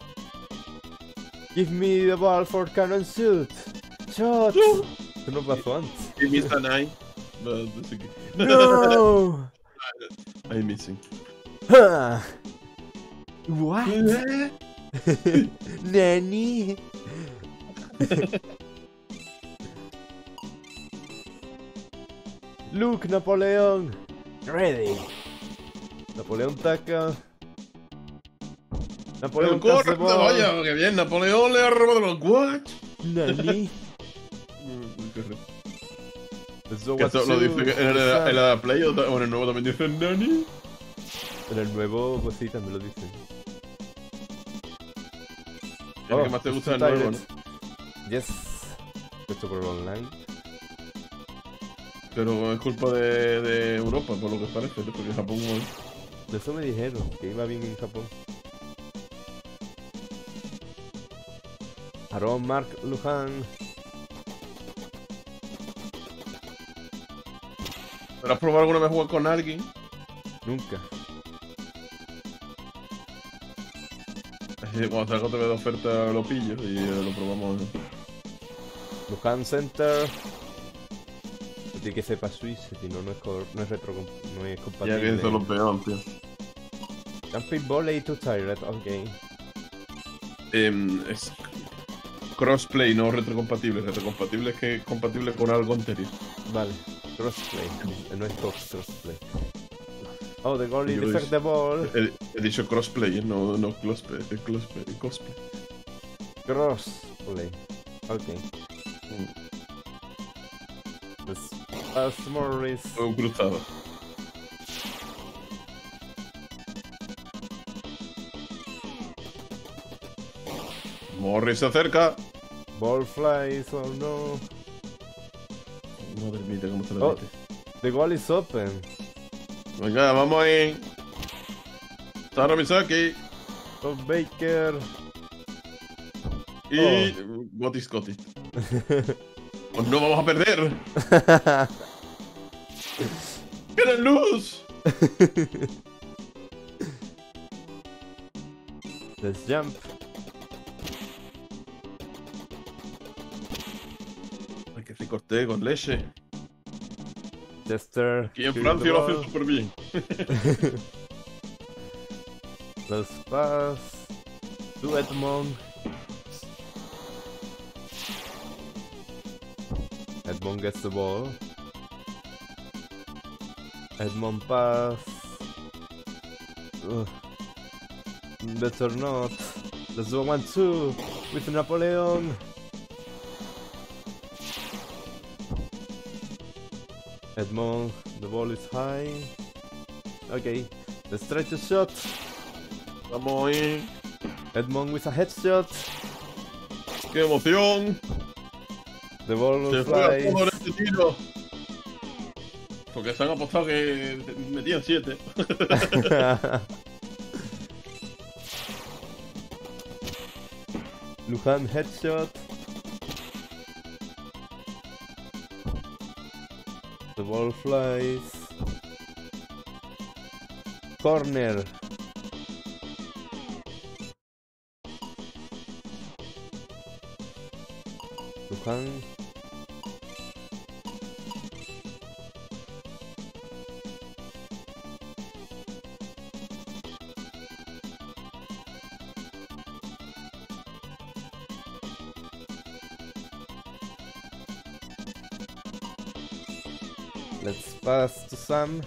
Give me the ball for cannon shoot. Shot. Eso no pasó antes. Give me the nine. No sé qué. No. I'm missing. Huh. What? Nani? Luke, Napoleón. Ready. Napoleón taca. Napoleón Pero pasa corre, the ball. vaya, que bien. Napoleón le ha robado los what? Nani. Eso Que esto lo dice que en la Play o en el nuevo también dice Nani. En el nuevo, pues sí, también lo dicen. El que más te gusta es el nuevo, ¿no? Yes. Esto por el online. Pero es culpa de Europa, por lo que parece, ¿no? Porque Japón no es. De eso me dijeron, que iba bien en Japón. Aaron Mark Lujan. ¿Pero has probado alguna vez jugar con alguien? Nunca. Así que cuando salga otra vez de oferta lo pillo y lo probamos. Lujan Center. Tiene que ser para Switch, si no, no es Ya compatible. que eso es lo peor, tío. Jumping Volley to Tyrant, ok. Es crossplay, no retrocompatible. Retrocompatible es que es compatible con algo anterior. Vale, crossplay. No es crossplay. Oh, the goalie Yo defect the ball. He dicho crossplay, no crossplay. Cosplay. Crossplay. Ok. Let's Morris. Fue un cruzado. Morris se acerca. Ball flies, oh no. Madre mía, cómo se la Oh, mete. the goal is open. Venga, vamos ahí. Taro Misaki. Tom Baker. Y Gotti Scotty. Pues no vamos a perder. ¡Quieren luz! Let's jump. Hay que se corté con leche. Chester. Aquí en shooting Francia the lo ball. hacen súper bien. Let's pass. To Edmond. Edmond gets the ball. Edmond pass. Ugh. Better not. Let's do 1-2 with Napoleon. Edmond, the ball is high. Okay, let's try to shot. Vamos ahí. Edmond with a headshot. ¡Qué emoción! The ball Se fue a flies. todo en este tiro. Porque se han apostado que metían 7. Lujan headshot. The ball flies. Corner. Lujan. Let's pass to Sam.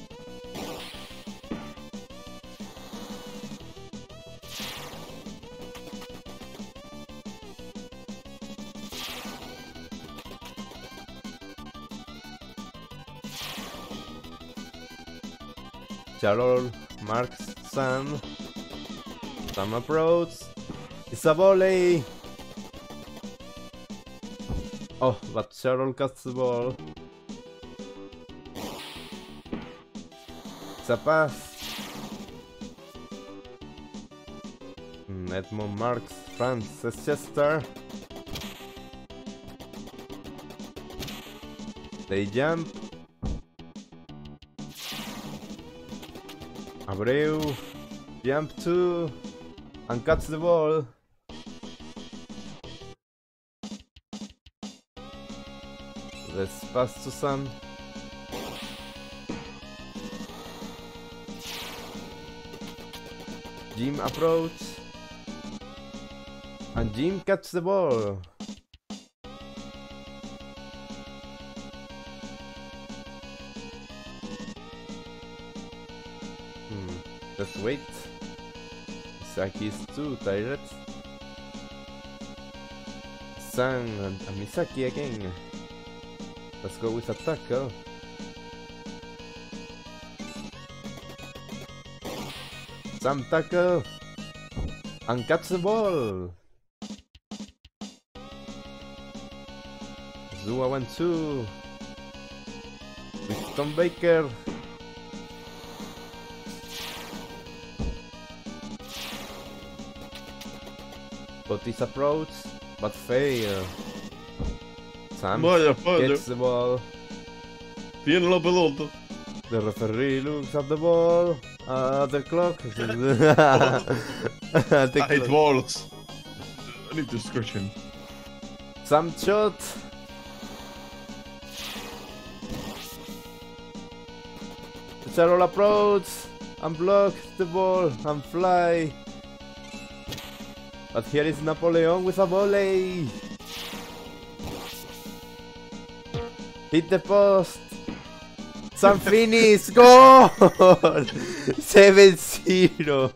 Charol marks Sam. Sam approach. It's a volley. Oh, but Charol cuts the ball. It's a pass. Edmond marks Francis Chester. They jump. Abreu, jump 2, and catch the ball. Let's pass to Sam. Jim approach. And Jim catch the ball. Let's wait. Misaki is too tired. Sam and Misaki again. Let's go with a tackle. Sam tackle. And catch the ball. Zua 1-2. With Tom Baker. Otis approach, but fail. Sam gets the ball. Tiene la pelota. The referee looks at the ball. The clock. It balls. I need to scratch him. Sam shot. Charol approach and block the ball and fly. But here is Napoleon with a volley. Hit the post. Sam finish. Goal! 7-0.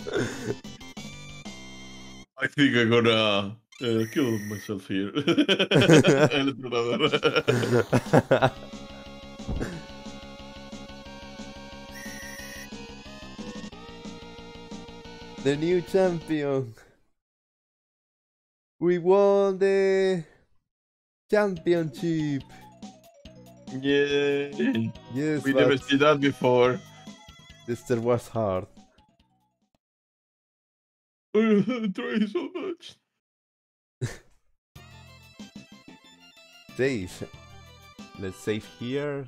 I think I'm gonna kill myself here. El entrenador. The new champion. We won the championship. Yay! Yes, We never seen that before. this was hard. I'm trying so much. Save. Let's save here.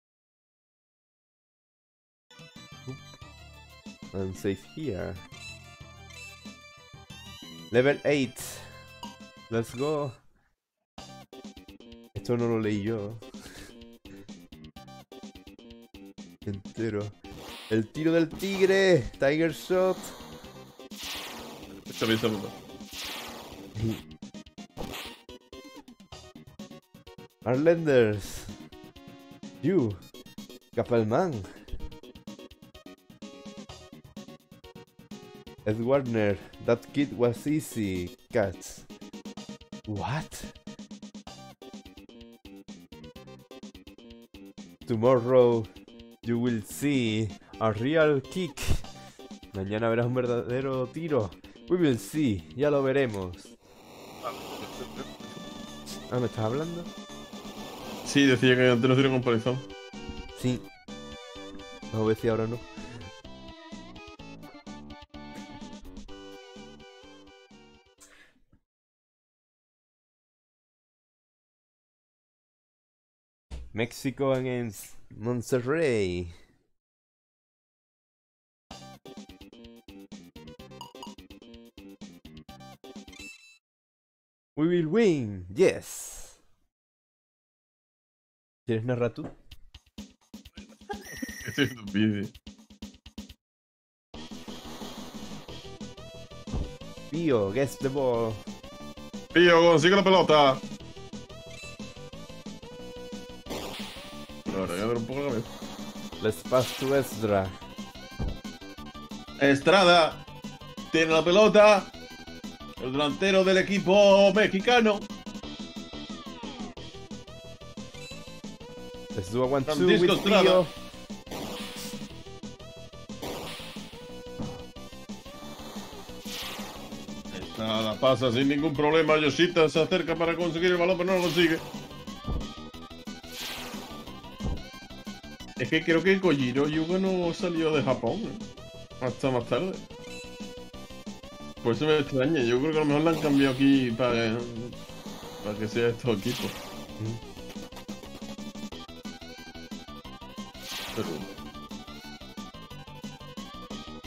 Oop. And save here. Level 8. Let's go. Esto no lo leí yo. Entero. El tiro del tigre. Tiger shot. Está bien, saludo. Arlenders. You. Kapelman. Ed Warner. That kid was easy. Cats. What? Tomorrow you will see a real kick. Mañana verás un verdadero tiro. We will see. Ya lo veremos. Ah, ¿me estás hablando? Sí, decía que antes no tiene comparación. Sí. No, a ver si ahora no. Mexico against Monterrey. We will win. Yes. ¿Quieres narrar tú? Estoy en un vídeo. Pío, gets the ball. Pío, consigue la pelota. Ahora, voy a ver un poco la cabeza. Let's pass to Esdra. Estrada tiene la pelota. El delantero del equipo mexicano. Let's do a 1-2 Francisco with Estrada. Pío. Nada, pasa sin ningún problema. Yoshita se acerca para conseguir el balón, pero no lo consigue. Es que creo que Kojiro Yuga no salió de Japón hasta más tarde. Por eso me extraña. Yo creo que a lo mejor la han cambiado aquí para que sea estos equipos. Pero...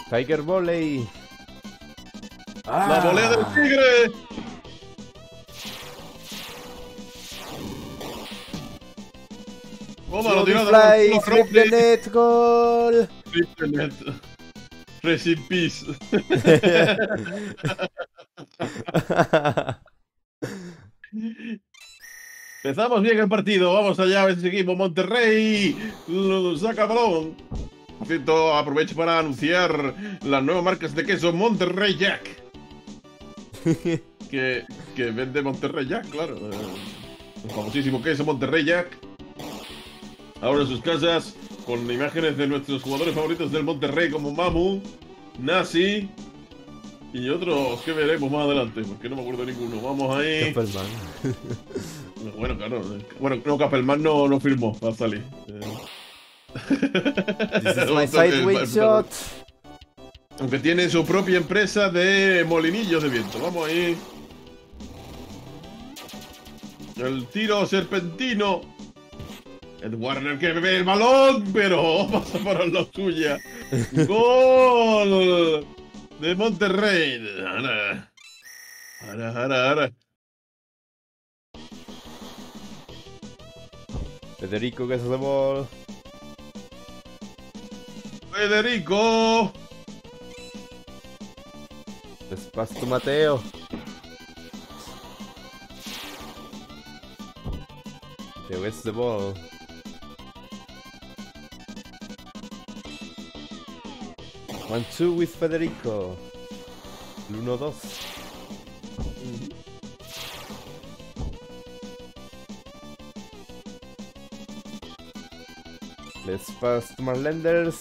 Tiger Volley. ¡La volea del tigre! Toma, lo tiró Fly, flip the net, gol. Rest in peace. Empezamos bien el partido. Vamos allá a ver si seguimos. Monterrey saca el balón. Por cierto, aprovecho para anunciar las nuevas marcas de queso Monterrey Jack. que vende Monterrey Jack, claro. El famosísimo queso Monterrey Jack. Ahora en sus casas, con imágenes de nuestros jugadores favoritos del Monterrey, como Mamu, Nazi y otros que veremos más adelante, porque no me acuerdo de ninguno. Vamos ahí. Capelman. Bueno, claro. Bueno, no, Capelman no firmó para salir. This is my sideways shot. Aunque tiene su propia empresa de molinillos de viento. Vamos ahí. El tiro serpentino. Ed Warner que ve el balón, pero pasa para la suya. ¡Gol! De Monterrey. Ahora. Federico gets the ball. Federico. Let's pass to Mateo. Mateo gets the ball. One, two with Federico. 1-2. Let's pass to Marlenders.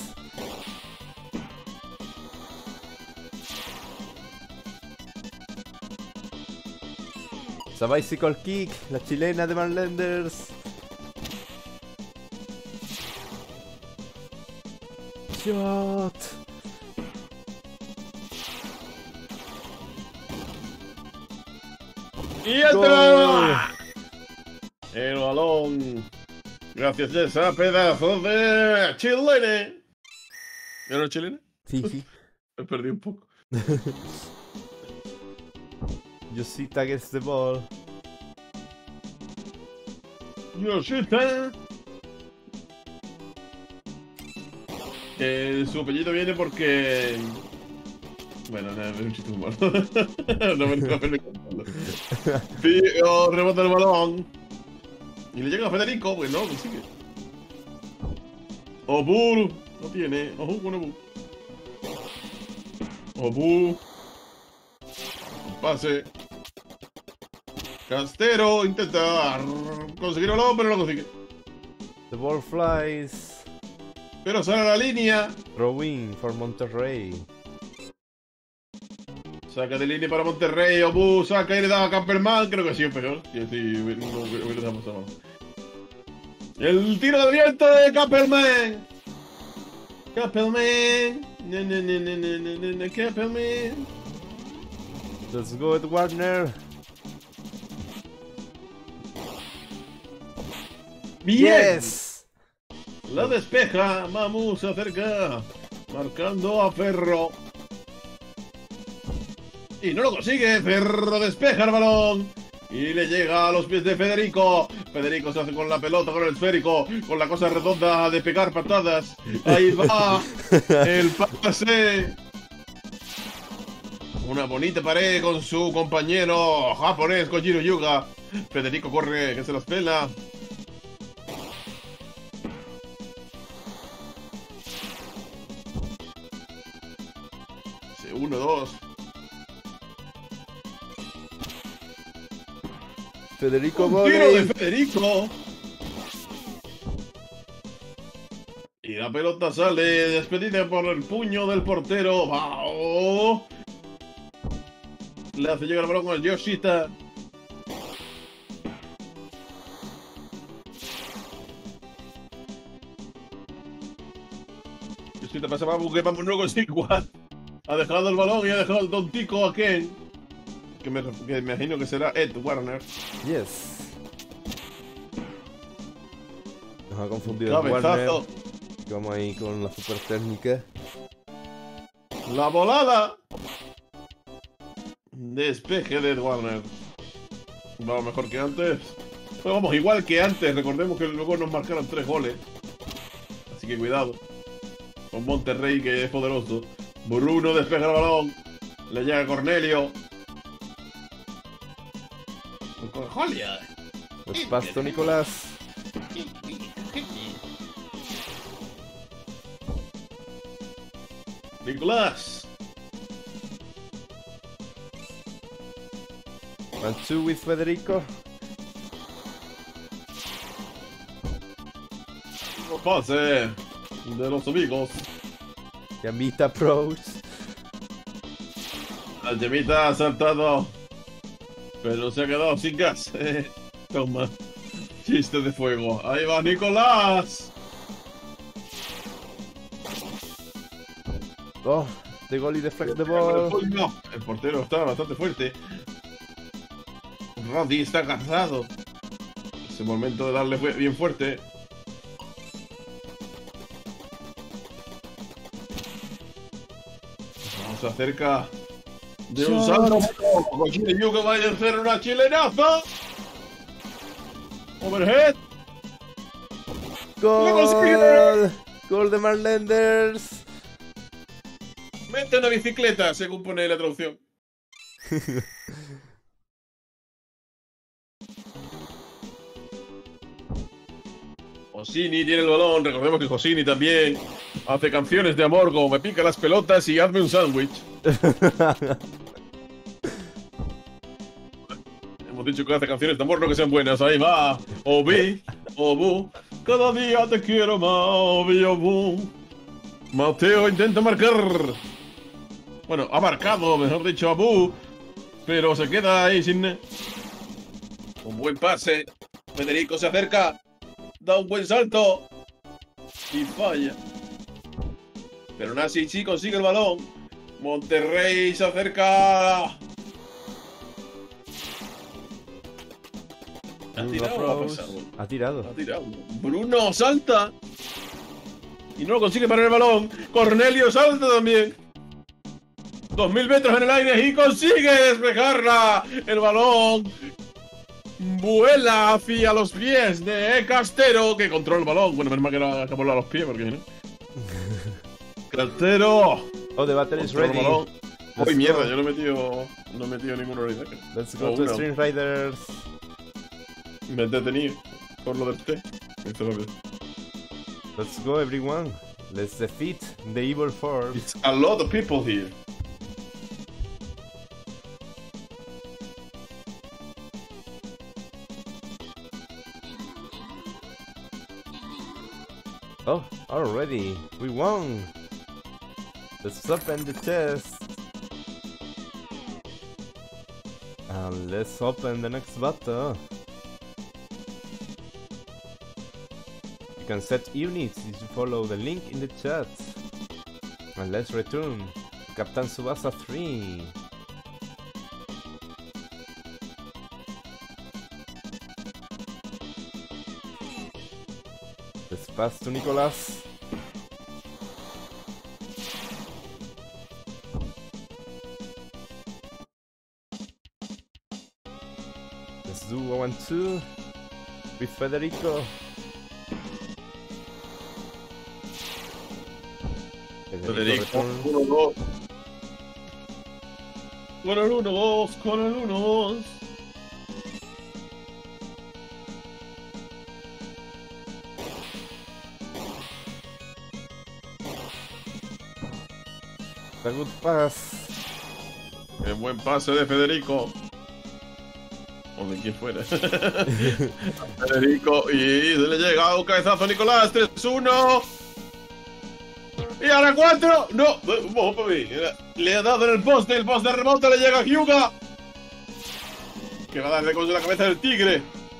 It's a bicycle kick, la chilena de Marlenders. Shot. ¡Y entra! El balón. Gracias a esa pedazo de chilene. ¿Era chilene? Sí. Me perdí un poco. Yoshita gets the ball. Yoshita. Su apellido viene porque... Bueno, no, es un chiste humor. No me contando. Pío rebota el balón. Y le llega a Federico, pues no, consigue. Obu. No tiene. Obu con Obu. Obu. Pase. Castero intenta conseguir el balón, pero no lo consigue. The ball flies. Pero sale a la línea. Throw in for Monterrey. Saca de línea para Monterrey. Obu saca y le da a Camperman. Creo que ha sido peor. Sí, no hubiera dado más abajo. El tiro de viento de Camperman. Camperman. Camperman. Let's go at Warner. Bien. Yes. La despeja. Mamu se acerca. Marcando a Ferro. Y no lo consigue. Ferro despeja el balón. Y le llega a los pies de Federico. Federico se hace con la pelota, con el esférico, con la cosa redonda de pegar patadas. Ahí va. El pase. Una bonita pared con su compañero japonés, Kojiro Yuga. Federico corre, que se las pela. Sí, 1-2. Federico Un tiro de Volley. Federico. Y la pelota sale despedida por el puño del portero. ¡Wow! Le hace llegar el balón con el Yoshita. Yoshita pasa para que vamos no consigue igual. Ha dejado el balón y ha dejado el tontico a Ken. Que me imagino que será Ed Warner. Yes. Nos ha confundido el Cabezazo. Warner. Vamos ahí con la super técnica. La volada. Despeje de Warner. Vamos mejor que antes. Pero vamos, igual que antes. Recordemos que luego nos marcaron 3 goles. Así que cuidado. Con Monterrey, que es poderoso. Bruno despeja el balón. Le llega a Cornelio. Jolia. Despacio, Nicolás. Nicolás. 1-2 with Federico. Pase de los amigos. Yamita approach. La Yamita ha saltado. Pero se ha quedado sin gas. Toma. Chiste de fuego. Ahí va Nicolás. Oh, the goalie deflects the ball. No, el portero está bastante fuerte. Roddy está cansado. Es el momento de darle bien fuerte. Vamos acerca de un salto. Cochine Yu que vaya a hacer una chilenaza. Overhead. Goal. Gol de Marlenders. Mete una bicicleta, según pone la traducción. Josini tiene el balón. Recordemos que Josini también hace canciones de amor como Me pica las pelotas y hazme un sándwich. Hemos dicho que hace canciones de amor, no que sean buenas. Ahí va. Obi, Obu. Cada día te quiero más, Obi, Obu. Mateo intenta marcar. Bueno, ha marcado, mejor dicho, Abu. Pero se queda ahí sin... Un buen pase. Federico se acerca. Da un buen salto. Y falla. Pero Nasi sí consigue el balón. Monterrey se acerca. ¿Ha tirado o ha pasado? Ha tirado. Ha tirado. Bruno salta. Y no lo consigue parar el balón. Cornelio salta también. 2000 metros en el aire y consigue despejarla. El balón vuela hacia los pies de Castero, que controla el balón. Bueno, menos mal que no acabó a los pies, porque no. Castero. Oh, the battle is ready. Uy, mierda, yo no he metido ninguno ahorita. Let's go to Stream Riders. Me he detenido por lo del té. Let's go, everyone. Let's defeat the evil force. It's a lot of people here. Oh, already. We won. Let's open the chest. And let's open the next battle. You can set units if you follow the link in the chat. And let's return Captain Tsubasa 3. Let's pass to Nicolás. Let's do 1-2 with Federico. Federico, 1-2. Con el 1-2, con el 1-2. A good pass. Qué buen pase de Federico. O de quien fuera. Federico. Y se le llega un cabezazo a Nicolás. 3-1. Y ahora 4. No. Vamos para mí. Le ha dado en el poste. El poste rebota. Le llega a Hyuga. Que va a darle con la cabeza del tigre.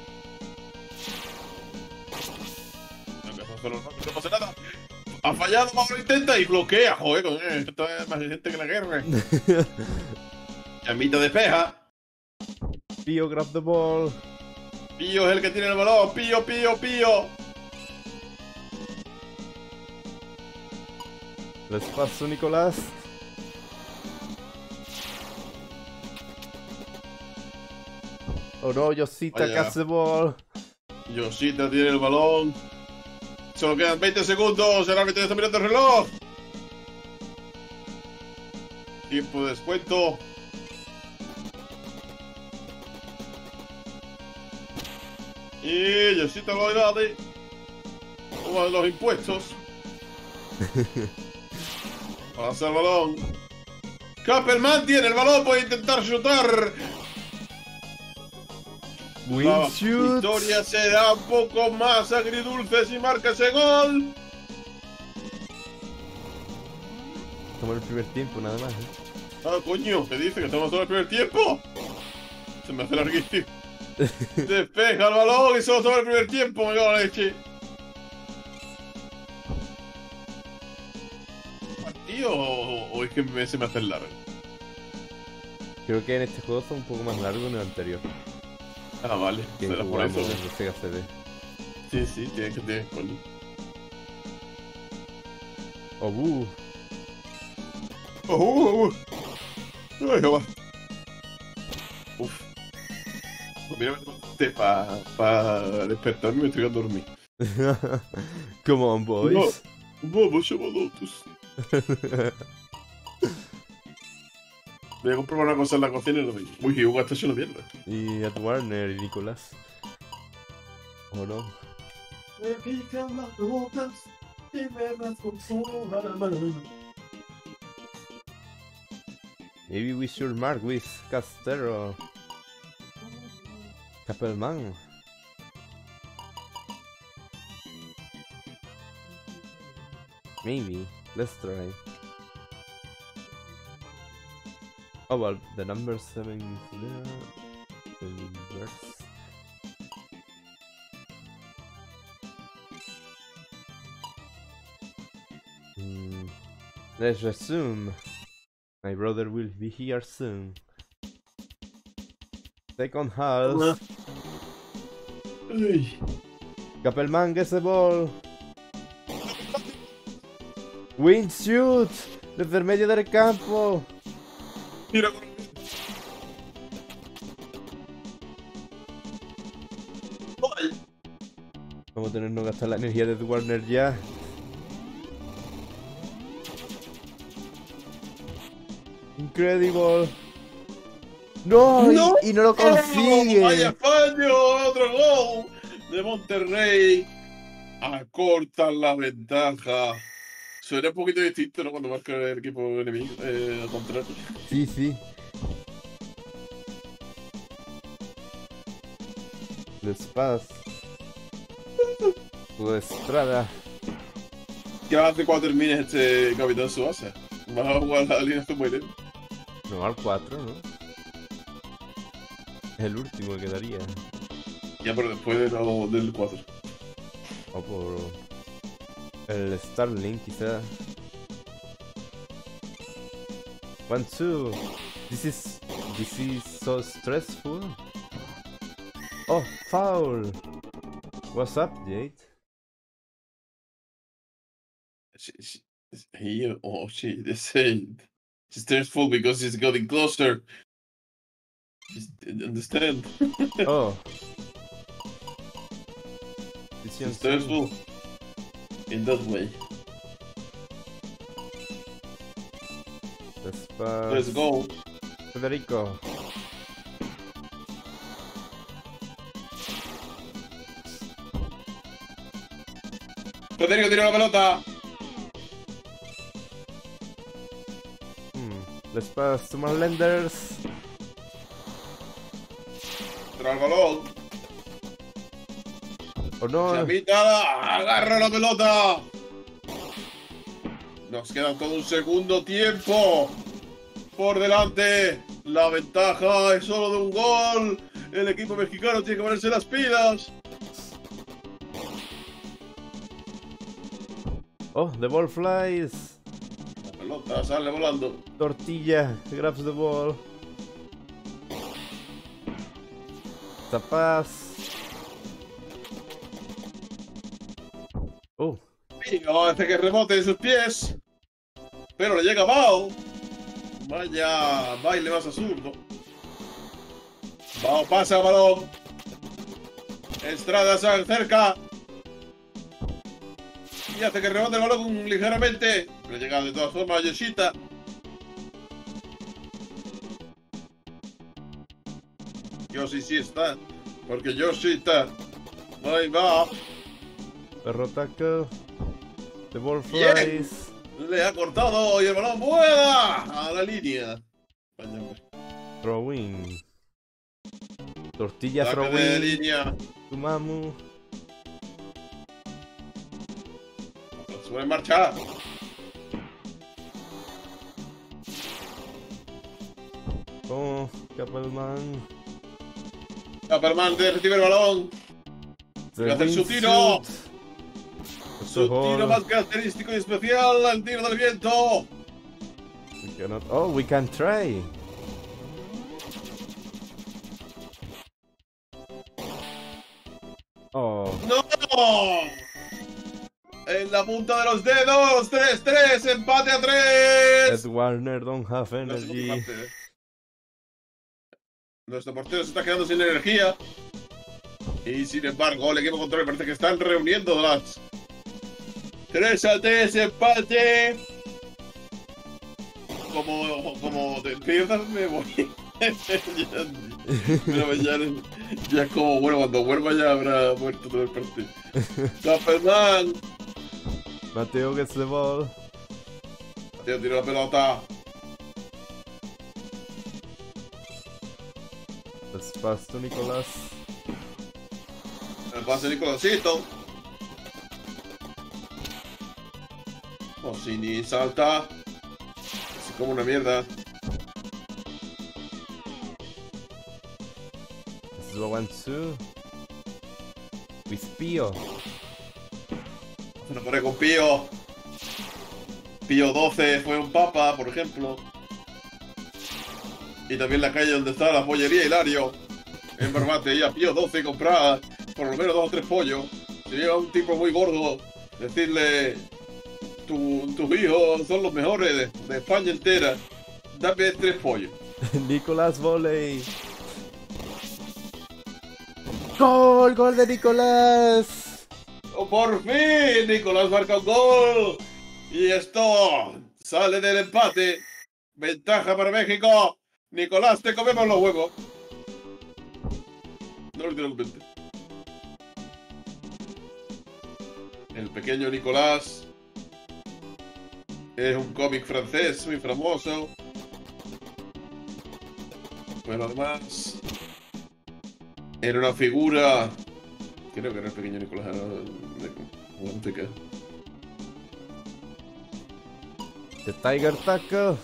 No pasa nada. Ha fallado, ahora intenta y bloquea. Joder, esto es más gente que la guerra. Yamita despeja. Pío grab the ball. Pío es el que tiene el balón. Pío, Pío, Pío. Let's pass to Nicolás. Oh no, Yosita Vaya. catch the ball. Yoshita tiene el balón. Solo quedan 20 segundos. El árbitro ya está mirando el reloj. Tiempo de descuento. Y Yoshita lo grande. Toma los impuestos. Pasa el balón. Kappelman tiene el balón. Puede intentar chutar. La Win shoot. victoria será un poco más agridulce si marca ese gol. Como el primer tiempo, nada más. Ah, coño, ¿qué dice? ¿Que estamos solo en el primer tiempo? Se me hace larguísimo. Despeja el balón y solo sobre el primer tiempo, me cago en la leche. ¿Partido o es que se me hace largo? Creo que en este juego son un poco más largos que en el anterior. Ah, vale. Que Será por jugamos eso. en el Sega CD. Sí, sí, tienes que tener coño. Oh, Ay, va. Uf. Pues mira, para despertarme me estoy quedando dormido. Come on, boys. Vamos, chavalotes. Voy a comprobar una cosa en la cocina y lo mismo. Uy, Hugo está hecho una mierda. Y Ed Warner y Nicolás. Oh no. Me pican las botas y me rasco toda la mano. Maybe we should mark with Castero. Kappelman. Maybe. Let's try. Oh well, the number 7 is there. Inverse. Let's resume. My brother will be here soon. Second half. Ay. Kappelman gets the ball. Win shoot. Desde el medio del campo. Mira, ¡ay! Vamos a tener que gastar la energía de Warner ya. Incredible. No, ¡No! y no lo consigue. ¡Vaya fallo! ¡Otro gol de Monterrey! Acortan la ventaja. Suena un poquito distinto, ¿no? Cuando marca el equipo enemigo, al contrario. Sí, sí. Despaz. Tu Estrada. ¿Qué hace cuando termines este Capitán Subasa? ¿Vas a jugar la línea submarina? No, al 4, ¿no? Es el último que quedaría. Ya, pero después del 4. O por el Starlink, quizá. 1-2. This is so stressful. Oh, foul. What's up, Jade? They say it's stressful because it's getting closer. Just understand. Oh. It's stressful in that way. Let's go. Federico. Federico tira la pelota. Let's pass to Marlenders. Tira el balón. Oh no. Chamita, agarra la pelota. Nos queda todo un segundo tiempo por delante. La ventaja es solo de un gol. El equipo mexicano tiene que ponerse las pilas. Oh, the ball flies. La pelota sale volando. Tortilla grabs the ball. Zapaz. Oh. Y hace que rebote en sus pies. Pero le llega a Bao. Vaya baile más absurdo. Vamos, pasa el balón. Estrada se acerca. Y hace que rebote el balón ligeramente. Pero llega de todas formas Yoshita. Yoshi sí está. Porque Yoshi está. Ahí va. Perro taco. The ball Bien. flies. Le ha cortado y el balón vuela a la línea. Vaya, hombre. Throw-in. Tortilla Saque de throw-in. línea. Tumamu. Sube en marcha. Oh, Capelman. Superman recibe el balón. The hacer su wingsuit. tiro. Su Eso tiro all. más característico y especial. El tiro del viento. We cannot. Oh, we can try. Oh, ¡No! En la punta de los dedos. 3-3. Empate a 3. Ed Warner don't have No sé cómo energy. empate, Nuestro portero se está quedando sin energía. Y sin embargo, el equipo contrario parece que están reuniendo las 3-3 empate. Como te pierdas me voy. Pero ya es como, bueno, cuando vuelva ya habrá muerto todo el partido. Superman. Mateo gets the ball. Mateo tira la pelota. Let's pass to Nicolás. El pase de Nicolásito. Ossini salta. Así como una mierda. This is a 1-2. With Pio. Se lo pone con Pío. Pío 12 fue un papa, por ejemplo. Y también la calle donde está la pollería Hilario. En Barbate, y a Pío 12 comprar por lo menos 2 o 3 pollos. Si llega un tipo muy gordo, decirle: tus hijos son los mejores de España entera. Dame 3 pollos. Nicolás volley. ¡Gol! ¡Gol de Nicolás! ¡Oh, por fin! Nicolás marca un gol. Y esto sale del empate. Ventaja para México. Nicolás, te comemos los huevos. No literalmente. El pequeño Nicolás es un cómic francés muy famoso. Pero además era una figura. Creo que era el pequeño Nicolás. Era The Tiger Taco.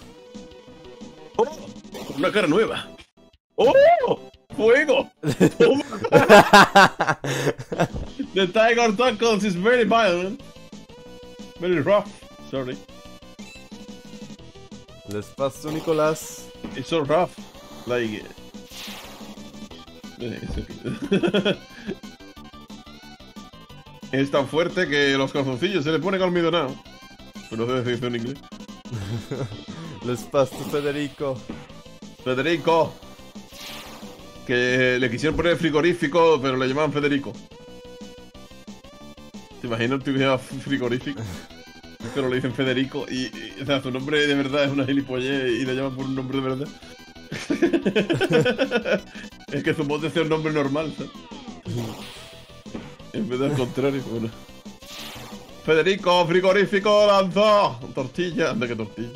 una cara nueva. ¡Oh! ¡Fuego! The Tiger Tackles is very violent. Very rough. Sorry. Let's pass to Nicolás. It's so rough. Like. It's okay. Es tan fuerte que los calzoncillos se le ponen almidonado. Pero no sé decir eso en inglés. Let's pass to Federico. Federico. Que le quisieron poner frigorífico, pero le llamaban Federico. ¿Te imaginas el tío que se llama frigorífico? Pero le dicen Federico o sea, su nombre de verdad es una gilipollez y le llaman por un nombre de verdad. Es que supongo que sea un nombre normal, ¿sabes? En vez del contrario, bueno. Federico, frigorífico, lanzó. Tortilla, anda que tortilla.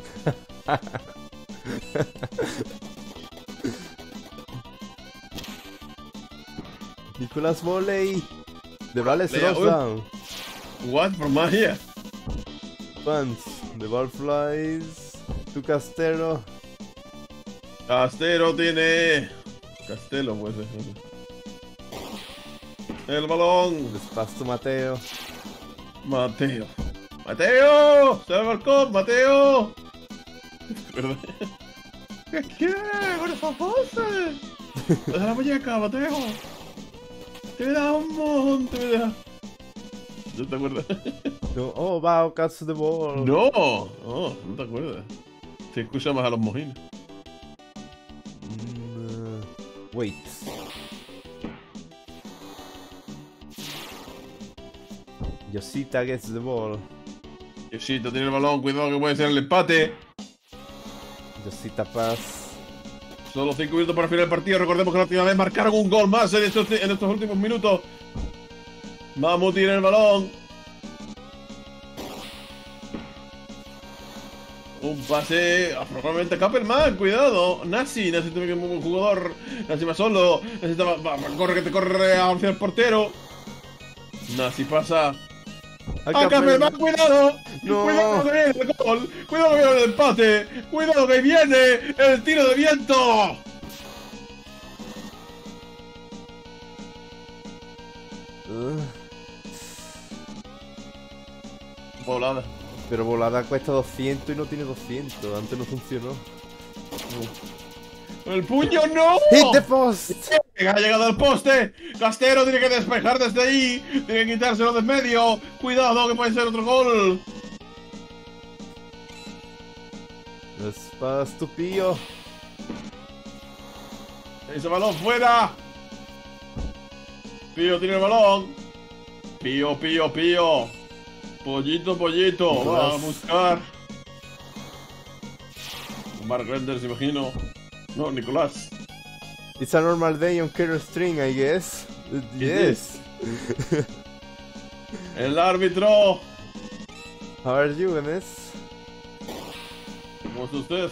Nicolás volley. The ball is Lea, throws down. What from my here? Punts. The ball flies to Castero. Castelo tiene. Castelo, pues. El balón. Let's pass to Mateo. Mateo. ¡Mateo! ¡Se balcón! ¡Mateo! ¿Verdad? ¿Qué quieres con esa pose? ¡Deja la muñeca, Mateo! ¡Te da un monte, me da! ¿No te acuerdas? No, oh, wow, catch the ball. ¡No! Oh, no te acuerdas. Se escucha más a los mojines. Wait. Yosita gets the ball. Yosita tiene el balón, cuidado que puede ser el empate. Yosita pass. Solo 5 minutos para el final del partido. Recordemos que la última vez marcaron un gol más en estos últimos minutos. Mamut tiene el balón. Un pase probablemente Capelman, cuidado. Nasi tiene que ser un buen jugador. Nasi va solo. Necesita corre que te corre hacia el portero. Nasi pasa. ¡A Capelman, cuidado! No. ¡Cuidado que viene el gol! ¡Cuidado que viene el empate! ¡Cuidado que viene el tiro de viento! Volada. Pero volada cuesta 200 y no tiene 200. Antes no funcionó. ¡El puño no! ¡Hit the post! Ha llegado al poste. Castero tiene que despejar desde ahí. Tiene que quitárselo de en medio. Cuidado que puede ser otro gol. Let's pass to Pío. Ese balón fuera. Pío tiene el balón. Pío. Pollito. Va a buscar. Mark Renders, imagino. No, Nicolás. It's a normal day on Carrot String, I guess. Yes. El árbitro. How are you, MS? ¿Cómo está usted?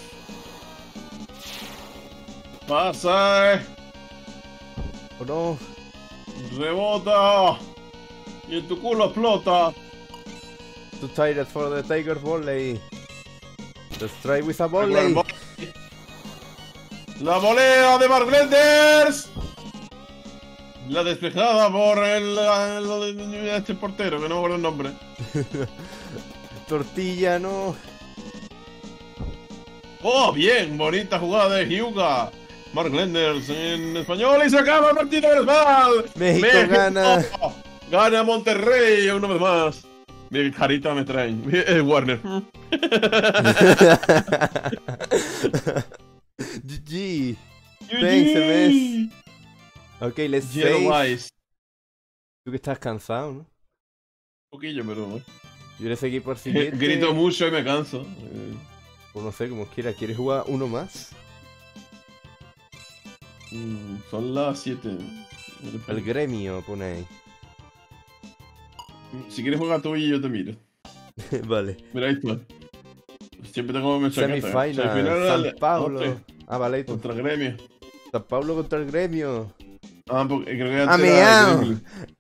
Pasa. Oh no. Rebota. Y en tu culo explota. Too tired for the Tiger volley. Let's try with a volley. La volea de Mark Renders. La despejada por este portero, que no me acuerdo el nombre. Tortilla, no. Oh, bien, bonita jugada de Hyuga. Mark Renders en español y se acaba el partido del mal. México gana. Gana Monterrey una vez más. Mi carita me traen. Warner. GG. Thanks, MS. Ok, let's save. Wise. Tú que estás cansado, ¿no? Un poquillo, pero Yo quiero seguir por siguiente. grito mucho y me canso. O no sé, como quiera. ¿Quieres jugar uno más? Son las 7. El gremio, pone ahí. Si quieres jugar tú y yo te miro. Vale. Mira esto. Siempre tengo mi chaqueta. Semifinal, San Paulo. Ah, vale. Contra Gremio. San Paulo contra el gremio. Ah, porque creo que ¡Ah, antes meao!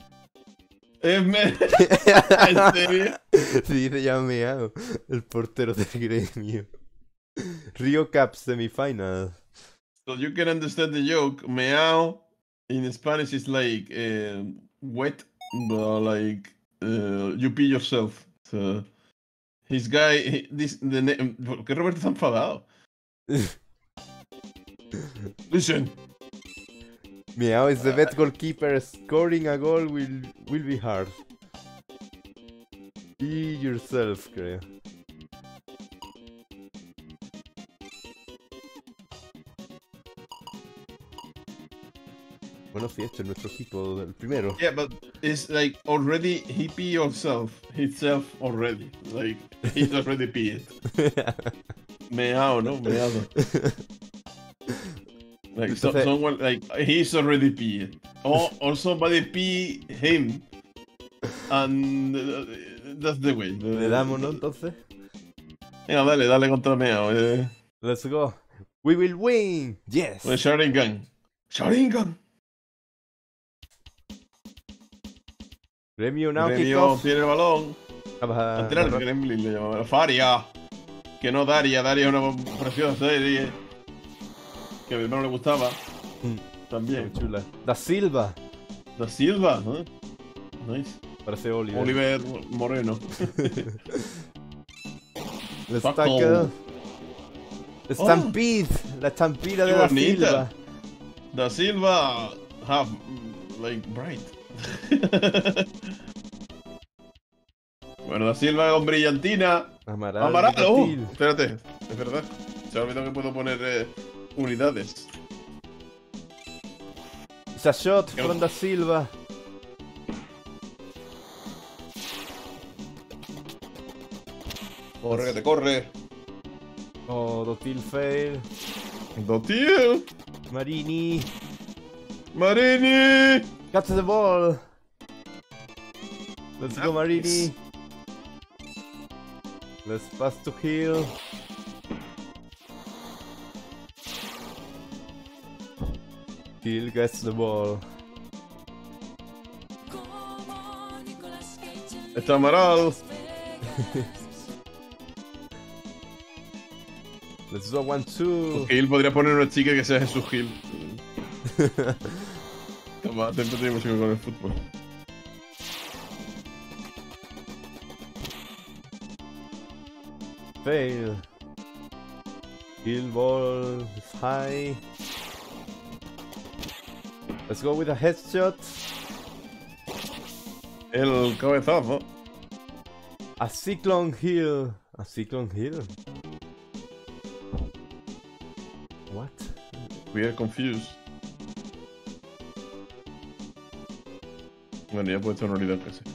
¿En serio? Se dice ya meao. El portero del gremio. Rio Cup semifinal. So you can understand the joke. Meow in Spanish is like wet, but like you pee yourself. So his guy, ¿por qué Roberto está enfadado? Listen. Meow is the best goalkeeper. Scoring a goal will be hard. Be yourself, creo. Bueno, sí, este es nuestro equipo del primero. Yeah, but it's like already he pee yourself, himself already. Like he's already peed. Meow, no, meado. Like someone like he's already peed. Or somebody pee him. And that's the way. Le damos, ¿no? Entonces. Venga, dale contra Meow. Let's go. We will win. Yes. With Sharingan. Sharingan. Gremio now, Gremio tiene el balón. A tirar el Gremlin le llamaba. Faria. Que no Daria. Daria es una preciosa serie. Que a mi hermano le gustaba. También. Muy chula. Da Silva. Da Silva, ¿eh? Nice. Parece Oliver. Oliver Moreno. Let's tackle. Stampede. La estampida de Da Silva. Da Silva have like bright. Bueno, Da Silva con brillantina. Amaral. Espérate, es verdad. Se me ha olvidado que puedo poner unidades. It's a shot from Da Silva. Corre, que te corre. Oh, Dotil fail. Dotil. Marini. Marini. Catch the ball. Let's go, Marini. Let's pass to Hill. Hill gets the ball. Está Amaral. Let's go 1-2. Gil podría poner una chica que sea Jesús Gil. Toma, siempre tenemos que ir con el fútbol. Fail. Hill ball is high. Let's go with a headshot. El cabezazo. A Cyclone Hill. A Cyclone Hill. What? We are confused. Bueno, ya puede ser una unidad casi.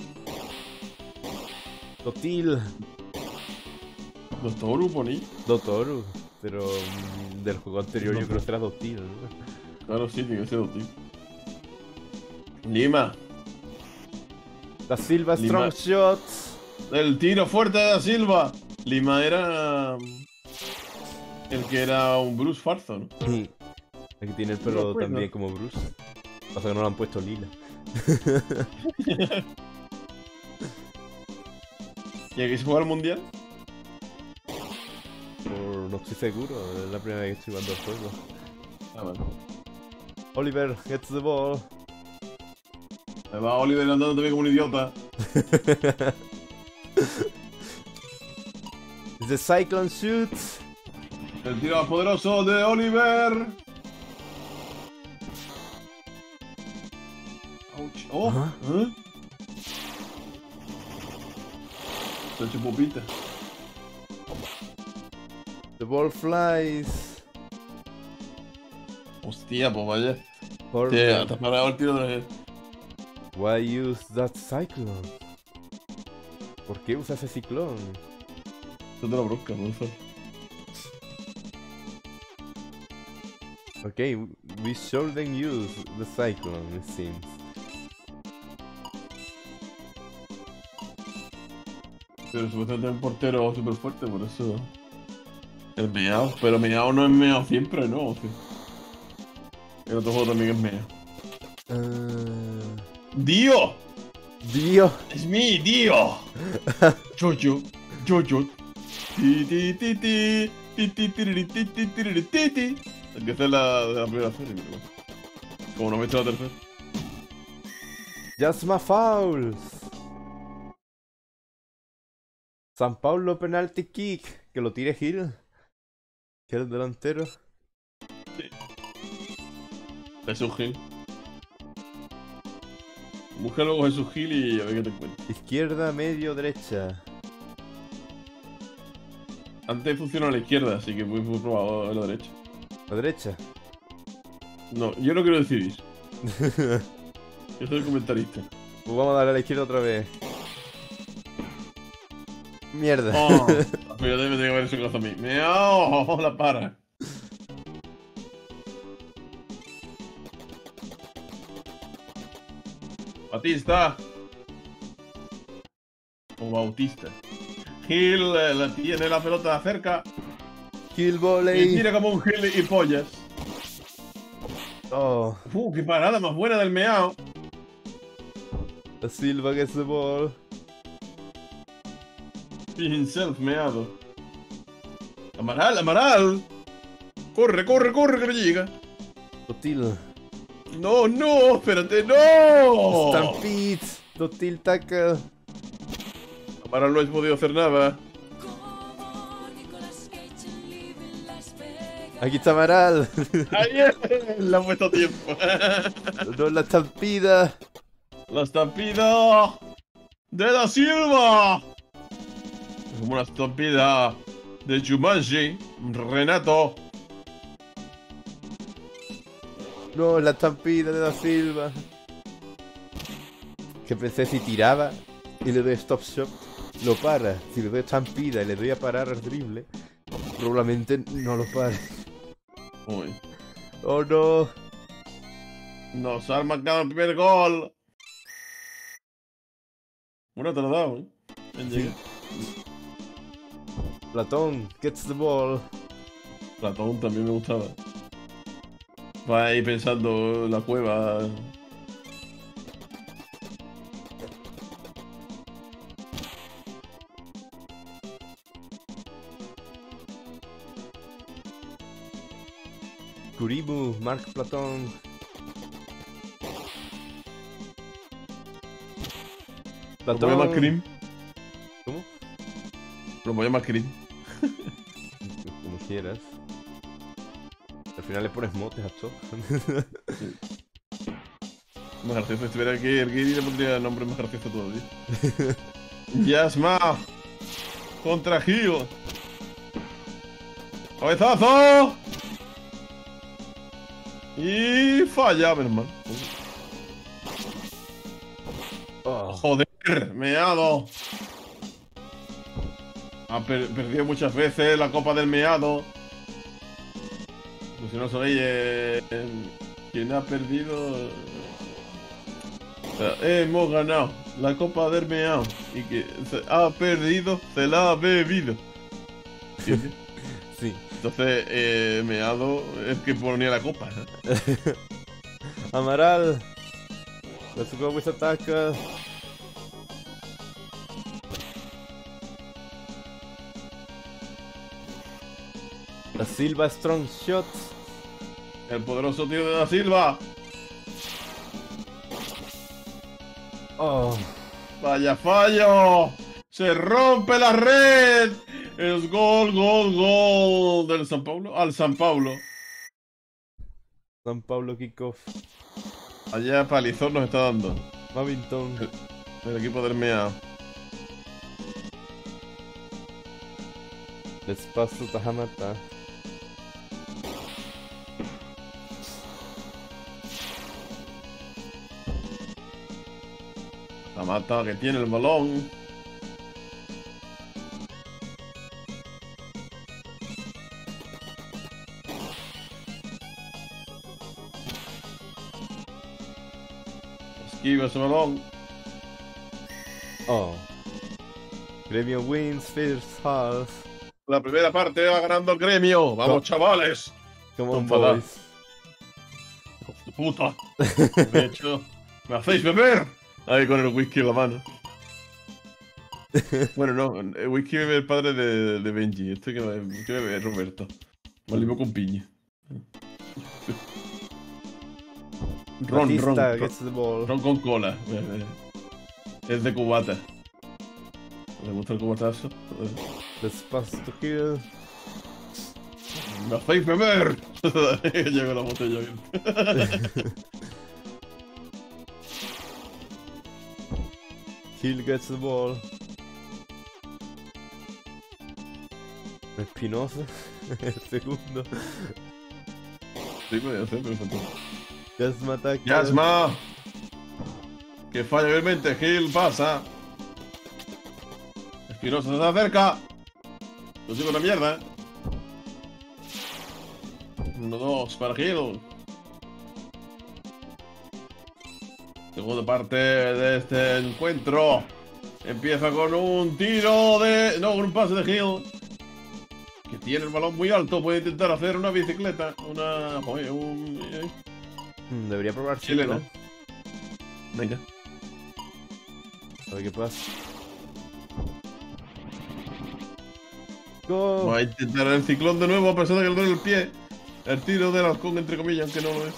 Dotil. Dotoru, poní. Dotoru. Pero del juego anterior yo creo que era Dotil, ¿no? Claro, sí, tiene que ser Dotil. Lima. Da Silva Lima. strong shot. El tiro fuerte de Da Silva. Lima era el que era un Bruce Farzo, ¿no? Sí. Aquí tiene el pelo también como Bruce. Pasa que no lo han puesto lila. ¿Y aquí se juega el mundial? No estoy seguro, es la primera vez que estoy jugando el juego. Ah, vale. Oliver gets the ball. Me va Oliver andando también como un idiota. The Cyclone shoots. El tiro más poderoso de Oliver. Ouch. Oh, Ajá. ¿eh? Se ha hecho popita. The ball flies. Hostia, pues vaya. Por Te has parado el tiro de... Why use that cyclone? ¿Por qué usa ese ciclón? Esto te lo brusca, no sé. Okay, we shouldn't use the cyclone, it seems. Pero supuestamente es un portero súper fuerte, por eso... El meao. Pero meao no es meao siempre, ¿no? Sí. El otro juego también es meao. ¡Dio! Dio. ¡Es mi Dio! Jojo. Jojo. Ti ti ti ti. Ti ti ti ti ti ti ti ti. Empieza de la primera serie, pero... Como no me he hecho la tercera. Jasma fouls. San Paulo penalty kick. Que lo tire Hill. Que es el delantero. Jesús Gil. Busca luego Jesús Gil y a ver qué te encuentras. Izquierda, medio, derecha. Antes funcionó a la izquierda, así que muy probado a la derecha. La derecha. No, yo no quiero decidir. Yo soy el comentarista. Pues vamos a darle a la izquierda otra vez. Mierda. Oh, fíjate, me tengo que ver ese caso a mí. ¡Meao! La para. Batista. O Bautista. Gil la tiene la pelota cerca. Kill Y volley. tira como un Gil y pollas. Oh, ¡Qué parada más buena del meao! Da Silva gets the ball. He himself meado. ¡Amaral, Amaral! ¡Corre, corre, corre, que no llega! Dotil. ¡No, no! ¡Espérate, no! Stampede. Dotil tackle. Amaral no has podido hacer nada. Aquí está Amaral. ¡Ayer! Le ha puesto tiempo. No, la estampida. ¡La estampida de Da Silva! Como una estampida de Jumanji. Renato. No, la estampida de Da Silva. Que pensé si tiraba y le doy stop shot. lo para. Si le doy estampida y le doy a parar al drible, probablemente no lo pare. Uy. ¡Oh, no! Nos han marcado el primer gol. Bueno, te lo he dado, ¿eh? En Sí. llegar. Platón, gets the ball. Platón también me gustaba. Va ahí pensando en la cueva. Kurimu, Mark Platón. ¿Lo voy a llamar Cream? ¿Cómo? Lo voy a llamar Cream. Como quieras. Al final le pones motes a todo. Más gracioso. Si estuviera aquí el Giri le pondría nombre más gracioso todavía. Yasma. Contra Gio. ¡Cabezazo! Y falla, mi hermano. Oh, Joder, meado. Ha perdido muchas veces la copa del meado. Pues si no sabéis quién ha perdido. Hemos ganado la copa del meado. Y que se ha perdido, se la ha bebido. ¿Entiendes? sí. Entonces, meado es que ponía la copa. Amaral. Let's go with ataca. Da Silva strong shot. El poderoso tío de Da Silva. Oh, Vaya fallo. Se rompe la red. Es gol del San Paulo. Al San Paulo. San Pablo kickoff. Allá palizón nos está dando. Mavington. El equipo del MEA. Let's pass to Tahamata. La mata que tiene el balón. Esquiva ese balón. Oh. Gremio wins first half. La primera parte va ganando el gremio. Vamos, chavales. Come on, Tómala. boys. ¡Hijos de puta! De hecho, ¡me hacéis beber! Ahí con el whisky en la mano. Bueno, no, el whisky bebe el padre de Benji. Este que bebe Roberto. Me limpio con piña. Batista Ron gets the ball. con cola. Es de cubata. ¿Le gusta el cubatazo? Let's pass to Hill. ¡Me hacéis beber! Llegó la botella abierta. Hill gets the ball. Espinosa. El segundo. Sí, podía hacer, pero faltó. Yasma ataca. ¡Yasma! Que falla obviamente, Gil pasa. Espinosa se acerca. Lo sigo una mierda. 1-2 para Gil. Segunda parte de este encuentro. Empieza con un tiro de... No, con un pase de Gil. Que tiene el balón muy alto. Puede intentar hacer una bicicleta. Una... Joder, Debería probar chilena. chileno. Venga. A ver qué pasa. Go. Vamos a intentar el ciclón de nuevo a pesar de que le duele el pie. El tiro del halcón, entre comillas, aunque no lo es.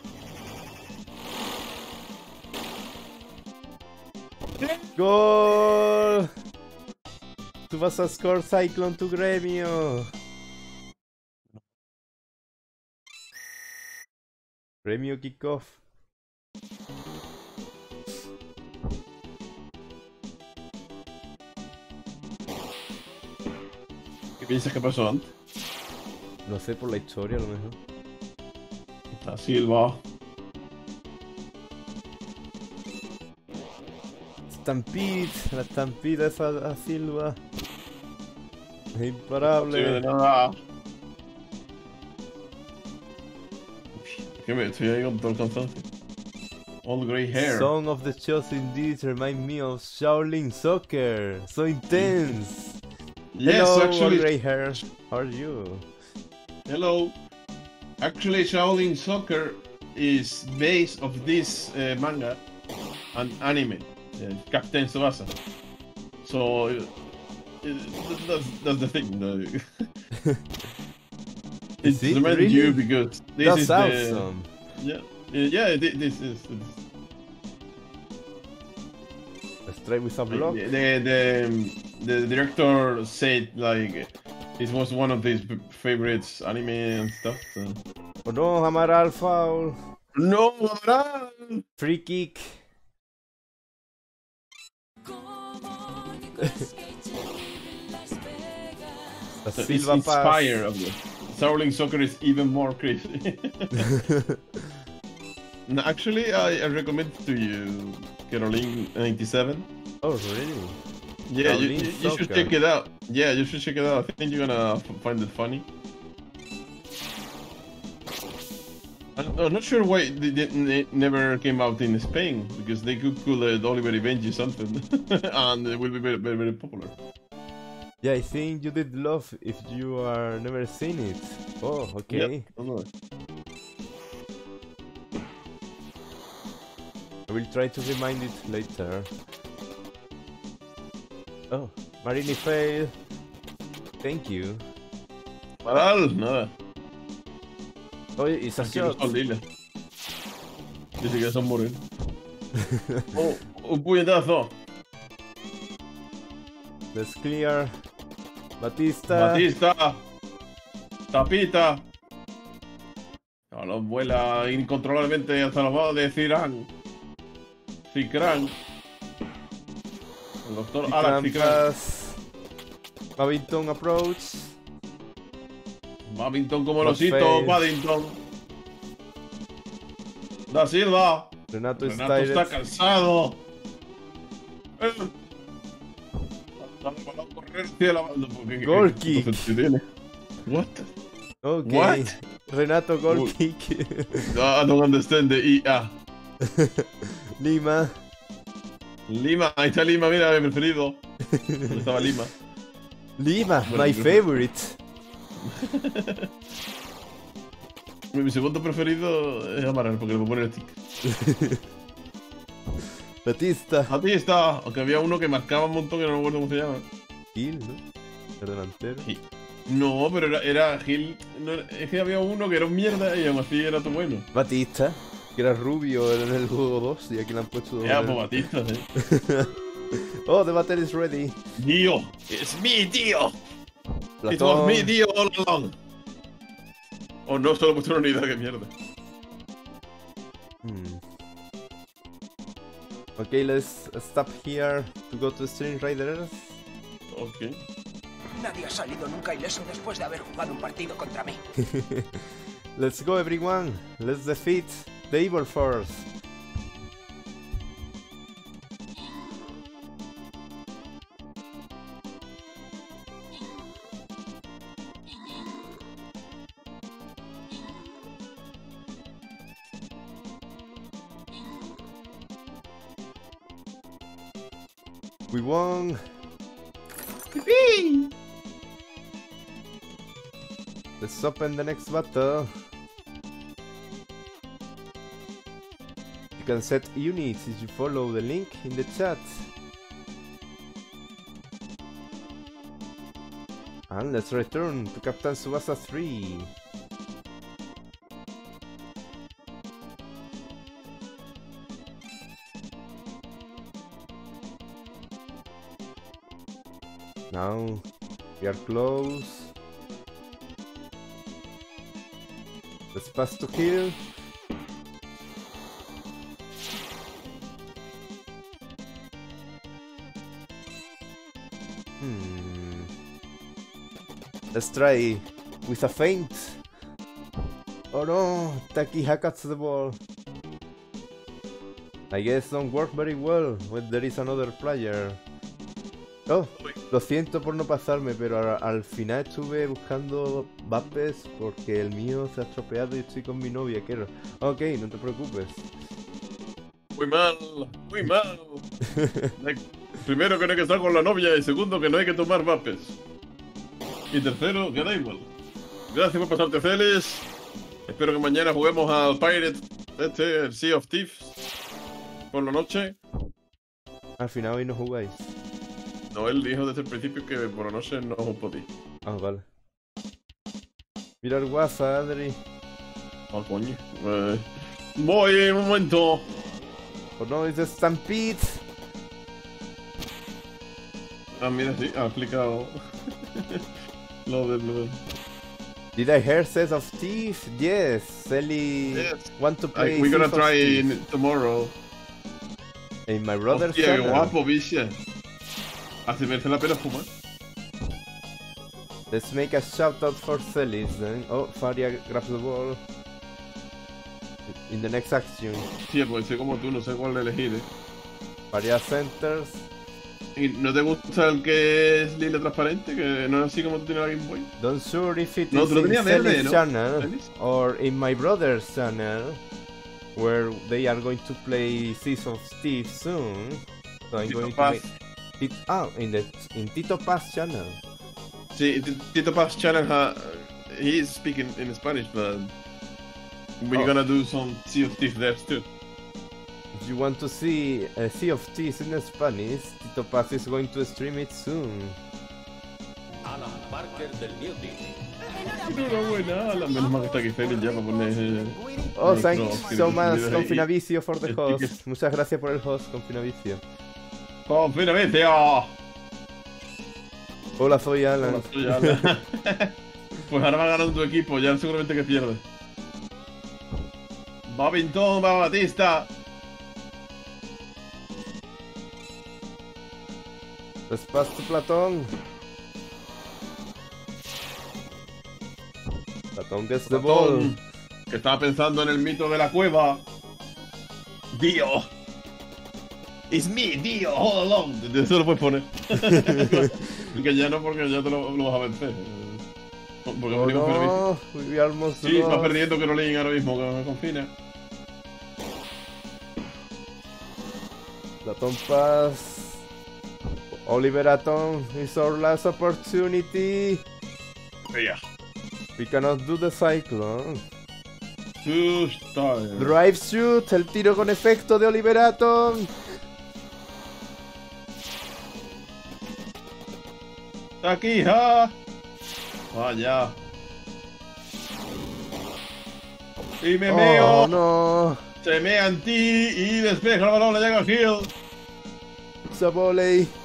Gol. Tú vas a score Cyclone tu gremio. Gremio kickoff. ¿Qué piensas que pasó antes? No sé, por la historia a lo mejor. Está Silva. Stampede, la estampida esa a Silva. Es Sí, de imparable. nada. Que me estoy ahí con todo el cansancio. All grey hair. Song of the Chosen Deeds remind me of Shaolin Soccer. So intense. Yes, Hello, actually. Grey Hair. How are you? Hello. Actually, Shaolin Soccer is based of this manga and anime, Captain Tsubasa. So that's the thing. It's it reminding really? you because this That's is awesome. this is Let's try with a block. the director said like this was one of his favorites anime and stuff. So. Oh no, Amaral foul. No, Amaral! Free kick. The So it's Silva inspired pass. of it. Shaolin Soccer is even more crazy. No, actually, I recommend to you Caroline 97. Oh really? Yeah, you Shaolin should Soccer. check it out. Yeah, you should check it out. I think you're gonna find it funny. I'm not sure why it never came out in Spain, because they could call it Oliver y Benji something, and it will be very, very, very popular. Yeah, I think you did love if you are never seen it. Oh, okay. Yep. I know. I will try to remind it later. Oh, Marini fail. Thank you. Amaral, nada. Oh, it's a Aquí no shot. son lilas. Dice que son morenos. Oh, un puñetazo. Let's clear. Batista. Batista. Tapita. Ahora vuela incontrolablemente hasta los lados de Zidane. Zikran. El doctor Alex Zikran. Trampas. Babington approach. Babington como el Not osito, fair. Paddington. Da Silva. Renato Renato está Styles. cansado. Correr hacia la banda. Goal kick. What? Okay. What? Renato goal Uy. kick. I don't understand the IA. Lima. Lima, ahí está Lima, mira, mi preferido. ¿Dónde estaba Lima? Lima, Bueno, my yo- favorite. Mi segundo preferido es Amaral, porque le puedo poner el stick. Batista. Batista, aunque había uno que marcaba un montón que no me acuerdo cómo se llama. Gil, ¿no? El delantero. Sí. No, pero era Gil. No, es que había uno que era un mierda y aún así era todo bueno. Batista, que era rubio en el juego 2 y aquí le han puesto... Ya, pues Batista, Oh, the battle is ready. Tío, es mi tío. It was Platón. me, tío, all along. Oh, no, solo he puesto una unidad, que mierda. Okay, let's stop here to go to Stream Riders. Ok. Nadie ha salido nunca ileso después de haber jugado un partido contra mí. Let's go everyone. Let's defeat the Evil Force. We won. Let's open the next battle. You can set units if you follow the link in the chat. And let's return to Captain Tsubasa 3. Now we are close. Let's pass to kill. Let's try with a feint. Oh no, Taki hackets the ball. I guess don't work very well when there is another player. Oh, lo siento por no pasarme, pero al final estuve buscando vapes porque el mío se ha estropeado y estoy con mi novia, quiero. Ok, no te preocupes. Muy mal, muy mal. Primero que no hay que estar con la novia y segundo que no hay que tomar vapes. Y tercero, que da igual. Gracias por pasarte, Celis. Espero que mañana juguemos al Pirate, el Sea of Thieves, por la noche. Al final hoy no jugáis. No, él dijo desde el principio que por la noche no podía. Ah, vale. Mira el WhatsApp, Adri. Ah, coño. Voy, un momento. Oh no, it's a Stampede. Ah, mira, sí, ha aplicado lo del... Did I hear Says of Thief? Yes, Selly Yes. want to play We're gonna Seas of try Thief. tomorrow. In my brother's Hostia, qué channel. guapo, bicha. Hace merece la pena fumar. Let's make a shout out for Celis then. Oh, Faria grabs the ball. In the next action. Sí, pues sé como tú, no sé cuál elegir, Faria centers. ¿Y no te gusta el que es lila transparente? Que no es así como tú tienes la Game Boy. Don't sure if it No, is tú lo in tenías verde, Celis ¿no? channel ¿Celis? or in my brother's channel, where they are going to play Seas of Thief soon. So I'm Tito going Paz. to make... in Tito Paz channel. Sí, Tito Paz Channel, he is speaking in Spanish, but we're gonna do some Sea of Thieves there too. If you want to see a Sea of Thieves in Spanish, Tito Paz is going to stream it soon. Alan Parker del New Team. Enhorabuena, Alan, menos mal que está aquí Félix ya para poner... Oh, no, thanks no, so que much, no, Confinavicio, for the el host. ticket. Muchas gracias por el host, Confinavicio. ¡Confinamiento! ¡Oh! Hola, soy Alan. Pues ahora va ganando tu equipo, ya seguramente que pierde. Va Pintón, va Batista. Let's pass to Platón. Platón gets the ball. Platón, que estaba pensando en el mito de la cueva. Dio. It's me, Dio, all along. Eso lo puedes poner. Que ya no, porque ya te lo vas a vencer. Porque Oh venimos no, we almost Sí, va lost. perdiendo que no leen ahora mismo, que me confina. Platón pass. Oliver Atom is our last opportunity. Yeah. We cannot do the cyclone. Two stars. Drive shoot, el tiro con efecto de Oliver Atom. Aquí, ja. Vaya. Y me meo. Oh no, Se mea en ti y despeja el balón, le llega al Hill. Saboley.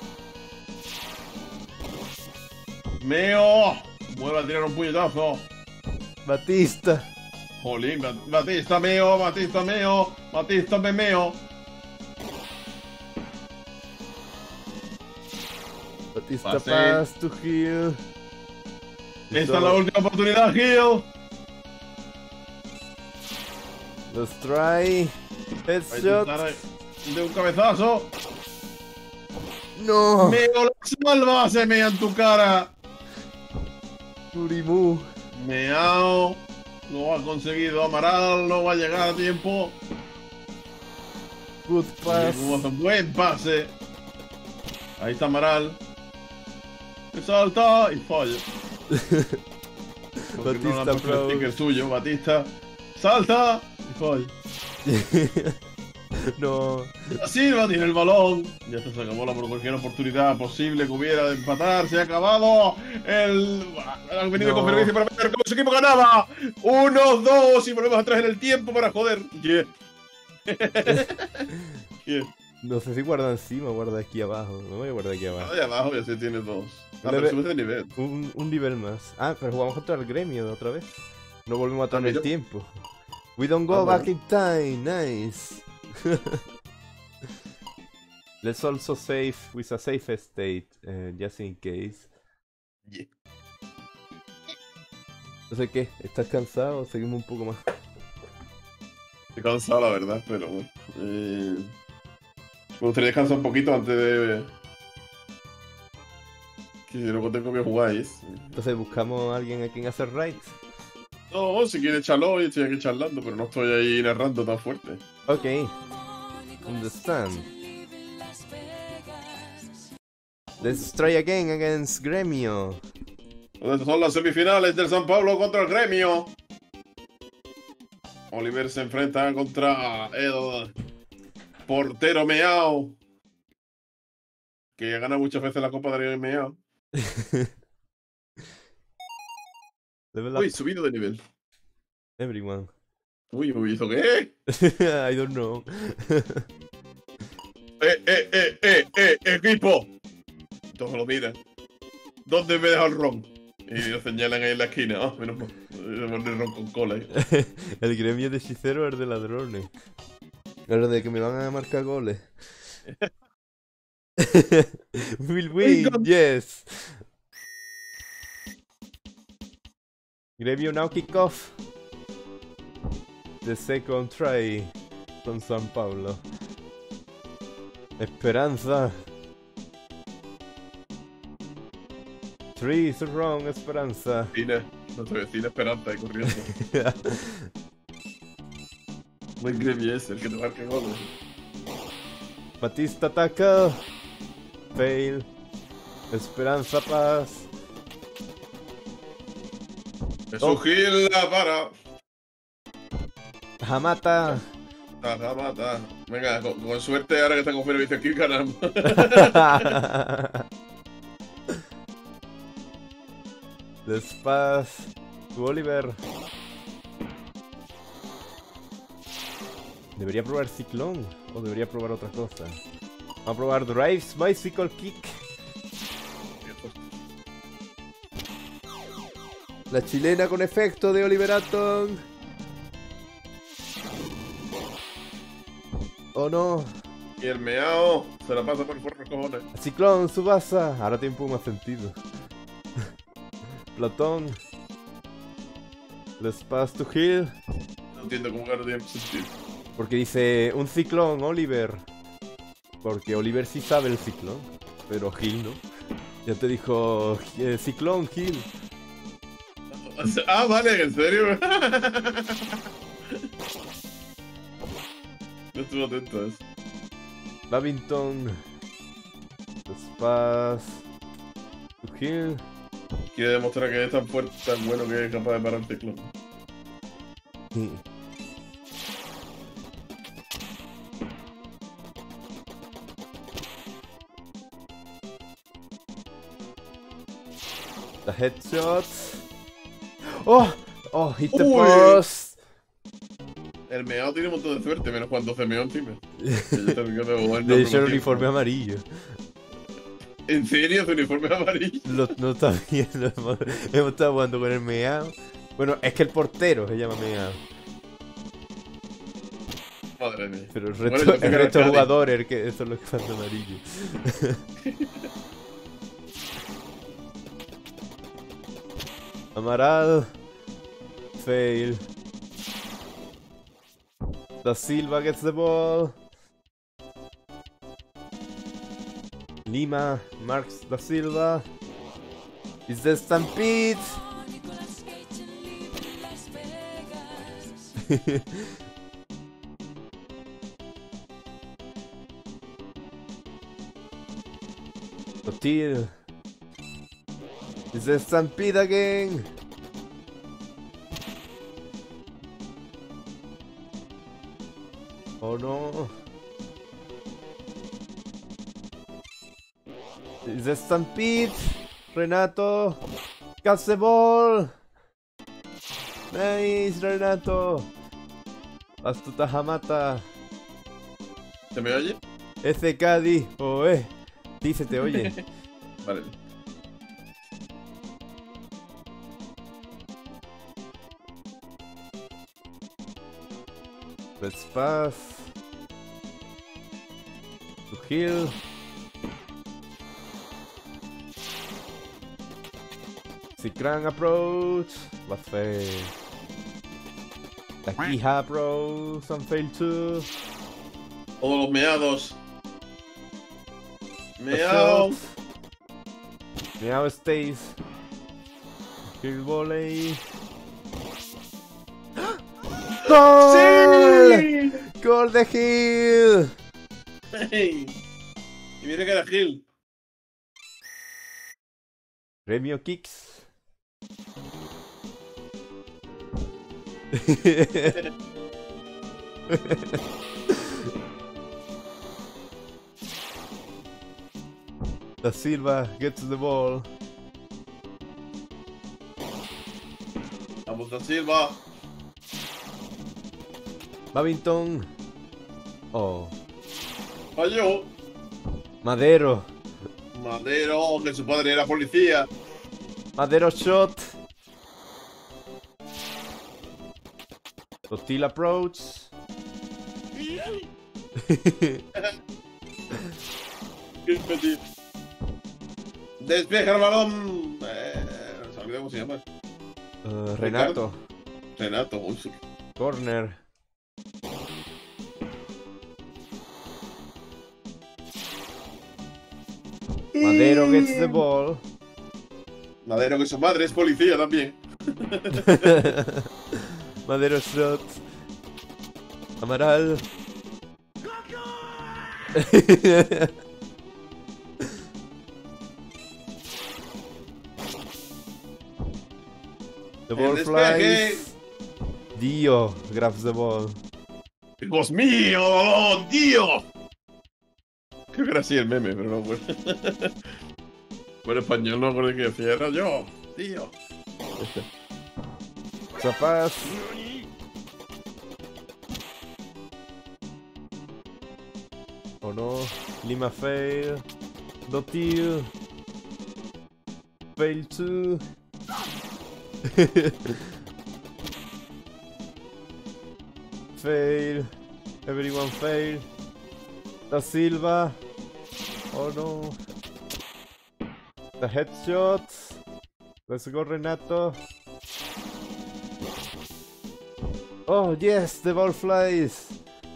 Meo. Vuelve a tirar un puñetazo. Batista. Jolín, Batista meo, Batista meo, Batista me meo. Batista Pase. pass to Hill. Esta es la última oportunidad, Hill. Let's try. Va a Headshot. intentar de un cabezazo. No. Meo, la salva, se mea en tu cara. Urimu. Meao. Lo ha conseguido Amaral, no va a llegar a tiempo. Good pass. Buen pase. Ahí está Amaral. Que salta y falla. Porque no le han Batista puesto el Pro. sticker suyo, Batista. Salta y falla. No. Da Silva tiene el balón. Ya se acabó por cualquier oportunidad posible que hubiera de empatar. Se ha acabado. Han venido No. con permiso para ver cómo su equipo ganaba. 1-2 y volvemos atrás en el tiempo para joder. Yeah. Yeah. No sé si guarda encima o guarda aquí abajo. No voy a guardar aquí abajo. Ahí abajo ya se tiene 2. Ah, Le pero ve- subes de nivel. Un nivel más. Ah, pero jugamos contra el gremio de otra vez. No volvemos atrás en el mira. tiempo. We don't go Ah, back bueno. in time. Nice. Let's also save with a safe state, just in case. Yeah. No sé qué, ¿estás cansado? Seguimos un poco más. Estoy cansado, la verdad, pero bueno. Me gustaría descansar un poquito antes de... Que luego tengo que jugar, ¿es? Entonces buscamos a alguien a quien hacer raids. No, si quiere echarlo hoy, estoy aquí charlando, pero no estoy ahí narrando tan fuerte. Ok. Understand. Let's try again against Gremio. Estas son las semifinales del San Pablo contra el Gremio. Oliver se enfrenta contra el portero Meao, que gana muchas veces la Copa de Meao. Level Uy, up subido de nivel. everyone. Uy, ¿hizo qué? I don't know. Equipo. Todos lo miran. ¿Dónde me deja el ron? Y lo señalan ahí en la esquina. Ah, menos mal. Le ponen el ron con cola. El gremio de hechicero es de ladrones. Pero de que me van a marcar goles. Will win, yes. Gremio now kick off. The second try con San Pablo. Esperanza. 3 is wrong, Esperanza. Cine. No te vecina Esperanza ahí corriendo. Buen Gremio es el que te marca goles. Batista ataca. Fail. Esperanza Paz. Jesús Gil la para. Hamata. Mata. Venga, con suerte ahora que está con servicio aquí ganamos. Despaz. Oliver. ¿Debería probar Ciclón? ¿O debería probar otra cosa? Vamos a probar Drives Bicycle Kick. La chilena con efecto de Oliver Atom. Oh no. Y el Meao se la pasa por el forro cojones. Ciclón, Subasa. Ahora tiene un poco más sentido. Platón. Let's pass to Hill. No entiendo cómo que no tiene sentido. Porque dice un ciclón, Oliver. Porque Oliver sí sabe el ciclón. Pero Hill no. Ya te dijo ciclón, Hill. Ah, vale, en serio. No estuve atento a eso. Babington. Let's pass to Hill. Quiere demostrar que es tan fuerte, tan bueno que es capaz de parar el ciclón. The headshots. Oh, oh, hit the Uy. post. El Meao tiene un montón de suerte, menos cuando se meó encima. Que yo también me voy a De hecho, el uniforme amarillo. ¿En serio? ¿Su uniforme amarillo? No está bien. Hemos estado jugando con el Meao. Bueno, es que el portero se llama Meao. Madre mía. Pero el Bueno, resto, yo creo el que resto de era jugadores, que eso es lo que falta amarillo. Amaral. Fail. Da Silva gets the ball. Lima marks Da Silva. It's the Stampede. Totil. It's the Stampede again. Oh no. It's the Stampede. Renato. Catch the ball. Nice, Renato. Astuta Hamata. ¿Se me oye? Ese Cadi. Oe. Sí, se te oye. Vale. Let's pass. To heal. Sikran approach. But fail. Taquija Bros and fail 2. Todos los meados. Meao. Meow stays. Kill volley. ¡Gol! ¡Sí! ¡Gol de Gil! Hey. Y mira que era Gil. Premio Kicks. Da Silva gets the ball. Vamos, Da Silva. Babington. Oh. Falló. Madero. Madero, que su padre era policía. Madero shot. Hostile approach. Qué petit. Despeja el balón. No se olvidó cómo se llama. Renato. Renato. Uy, sí. Corner. Madero gets the ball. Madero, que su madre es policía también. Madero shot. Amaral. The ball El flies. Dio grabs the ball. ¡Dios mío! ¡Oh, Dios! Creo que era así el meme, pero no bueno. Bueno, español no me acuerdo que decía, era yo, tío. Zapaz. Oh no. Lima fail. Dotil. Fail 2. Fail. Everyone fail. Da Silva. Oh no. The headshot. Let's go, Renato. Oh yes, the ball flies.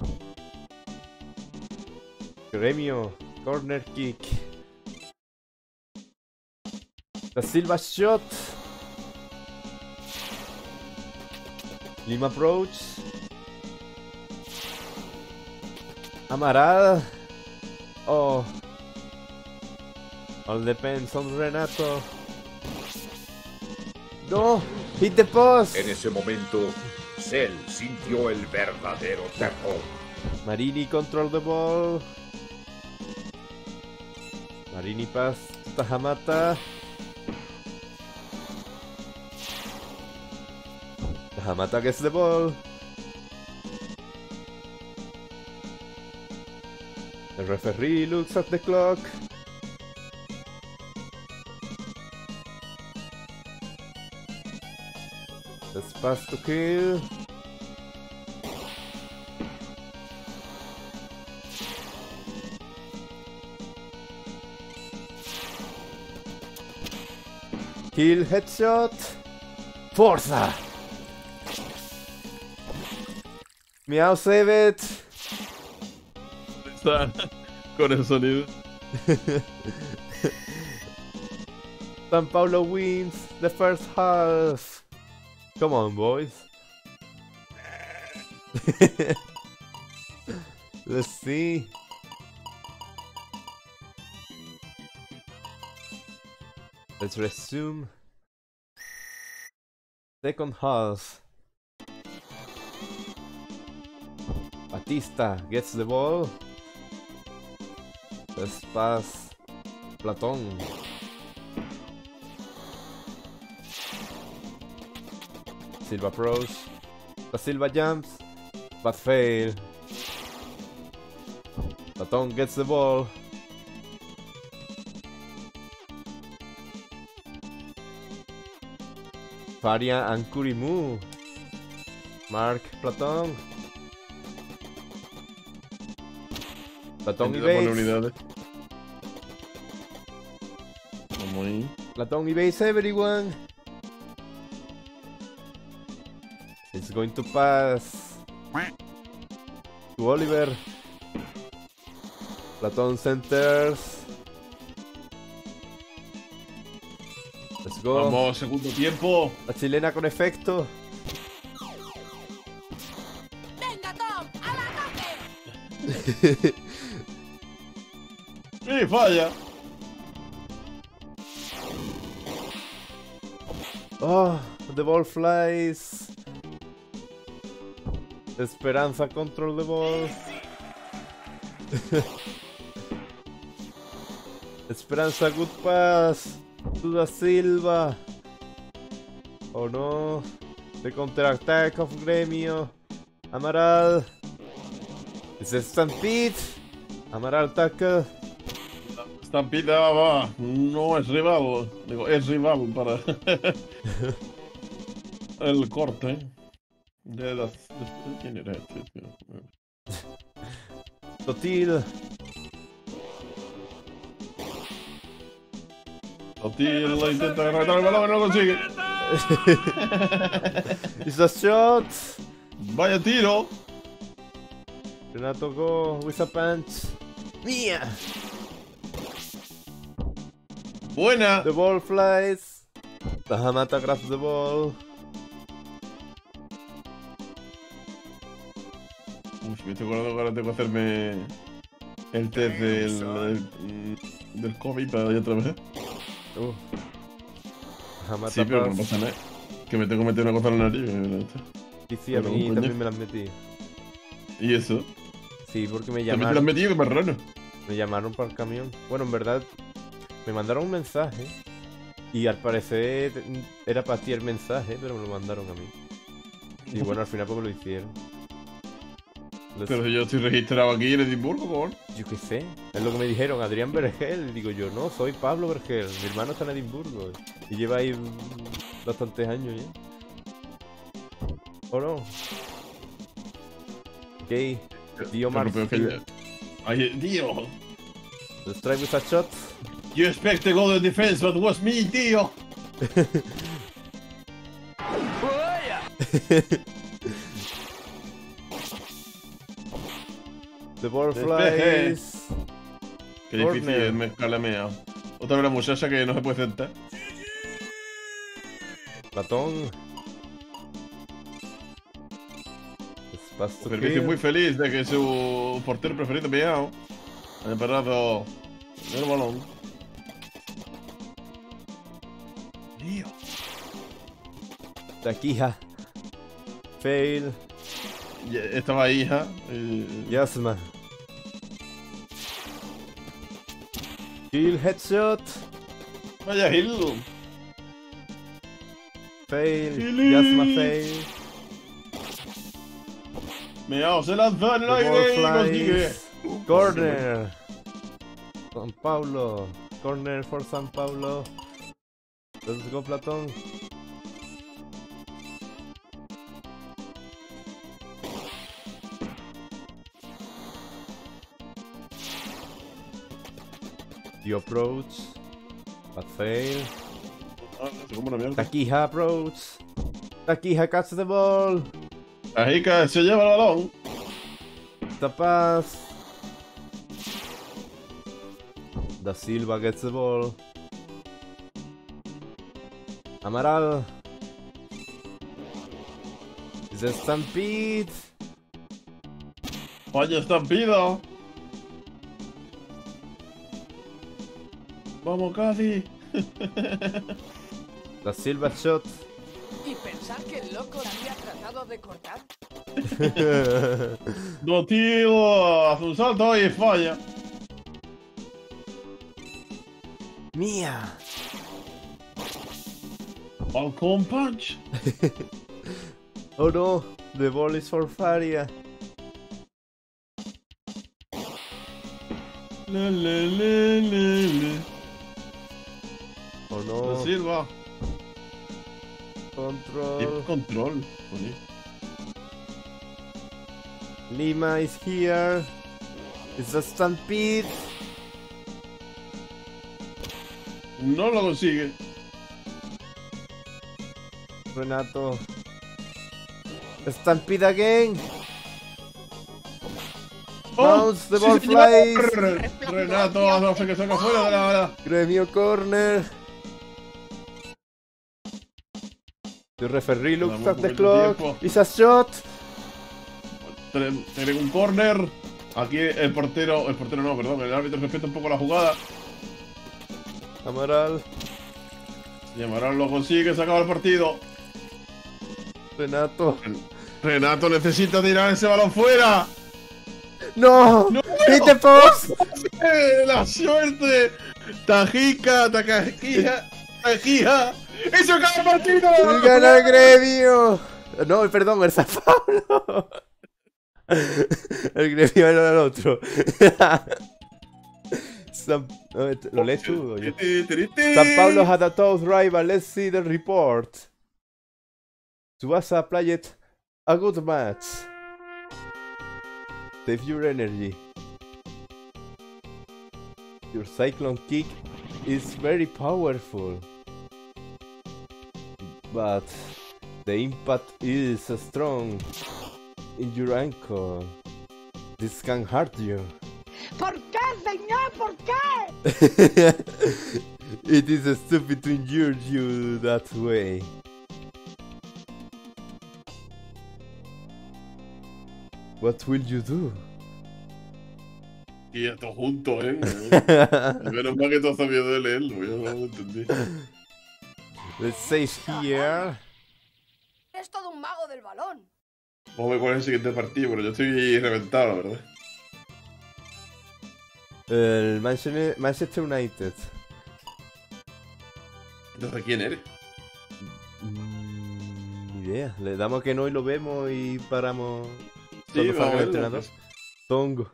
Gremio, corner kick. Da Silva shot. Lima approach. Amaral. Oh. All depends on Renato. No, hit the post. En ese momento, Cell sintió el verdadero terror. Marini control the ball. Marini pass to Tahamata. Tahamata gets the ball. The referee looks at the clock. Let's pass to kill. Kill headshot. Forza. Meow save it. Está con el sonido. San Paulo wins the first half. Come on, boys. Let's see. Let's resume. Second half. Batista gets the ball. Let's pass. Platón. Silva approach. Da Silva jumps, but fail. Platón gets the ball. Faria and Kurimu. Mark Platón. Platón evades. Unidades. Vamos ahí. Platón evades everyone. Let's going to pass to Oliver. Platon centers. Let's go. Vamos, segundo tiempo. La chilena con efecto. ¡Venga, Tom! ¡A la tope! Y falla. Oh, the ball flies. Esperanza control the ball. Esperanza, good pass to Da Silva. Oh no. The counter attack of Gremio. Amaral. It's a stampede. Amaral tackle. Estampida va. No es rival. Digo, es rival para el corte. ¿Quién era este? Totil. Totil intenta agarrar el balón, no lo consigue. It's a shot. Vaya tiro. Renato go with a punch. Mía. Buena. The ball flies. The Hamata grabs the ball. Uf, me estoy acordando que ahora tengo que hacerme el test del COVID para ir otra vez. Hamata Sí, pero no pass. pasa nada. Que me tengo que meter una cosa en la nariz. Sí, sí, a Pero, mí coño. también me las metí. ¿Y eso? Sí, porque me ¿También te lo has llamaron. metido? Que más raro. Me llamaron para el camión. Bueno, en verdad, me mandaron un mensaje. Y al parecer era para ti el mensaje, pero me lo mandaron a mí. Y bueno, al final pues me lo hicieron. Pero si yo estoy registrado aquí en Edimburgo, por favor. Yo qué sé, es lo que me dijeron, Adrián Vergel. Digo yo, no, soy Pablo Vergel. Mi hermano está en Edimburgo. Y lleva ahí bastantes años ya. ¿O no? Ok. Dio Pero peor que Mark. ya. Ay, tío. Let's try with a shot. You expect to go to defense, but was me, tío. The ball Despeje. flies. Qué difícil Corner. es mezclar la mea. Otra vez la muchacha que no se puede sentar. Platón. Pass to Pero que estoy Kill. muy feliz de que su portero preferido, Meao, haya parado el balón. Tío. Taquija. Fail. Estaba hija. Yasma. Kill headshot. Vaya Hill. Fail. Kill. Yasma fail. Meao se lanzó en el The aire y ball consigue. flies. Corner. San Paulo. Corner for San Paulo. Let's go, Platón. The approach. But fail. Ah, se come una mierda. Taquija approach. Taquija catch the ball. Ahí que se lleva el balón. The pass. Da Silva gets the ball. Amaral. It's a stampede. Vaya estampida. Vamos, Casi. Da Silva shot. Y pensar que el loco la había tratado de cortar. No, tío. Hace un salto y falla. Mía. Falcon Punch. Oh no, the ball is for Faria. Le, le, le, le, le. Oh Da no, Silva. control. Tiene control. Joder. Lima is here. It's a stampede. No lo consigue. Stampede again. ¡Oh! Bounce, the ¡Sí, ball señor! flies. Renato, no sé qué saca fuera de la... Gremio corner. The referee looks Dame at un the poquito de clock. tiempo. It's a shot. Tiene un corner. Aquí el portero no, perdón, el árbitro respeta un poco la jugada. Amaral. Y Amaral lo consigue, se acaba el partido. Renato. Renato necesita tirar ese balón fuera. No. ¡No! Hit the post. ¡La suerte! Tajica, Takajija, Tajija. ¡Y se acaba el partido! Gana el Gremio. No, perdón, el San Pablo. El Gremio era el otro. ¿Lo lees tú? o yo? San Pablo had a tough rival. Let's see the report. Tsubasa played a good match. Save your energy. Your cyclone kick is very powerful. But the impact is strong in your ankle. This can hurt you. ¿Por qué, señor? ¿Por qué? It is stupid to injure you that way. What will you do? Y esto juntos, Menos mal que tú has sabido de leerlo, yo no lo entendí. Let's save here. Es todo un mago del balón. Vamos a ver cuál es el siguiente partido, pero yo estoy reventado, la verdad. El Manchester United. Entonces, ¿quién eres? Ni idea. Le damos que no y lo vemos y paramos. Sí, Cuando vamos a salga el verlo, entrenador. pues. Tongo.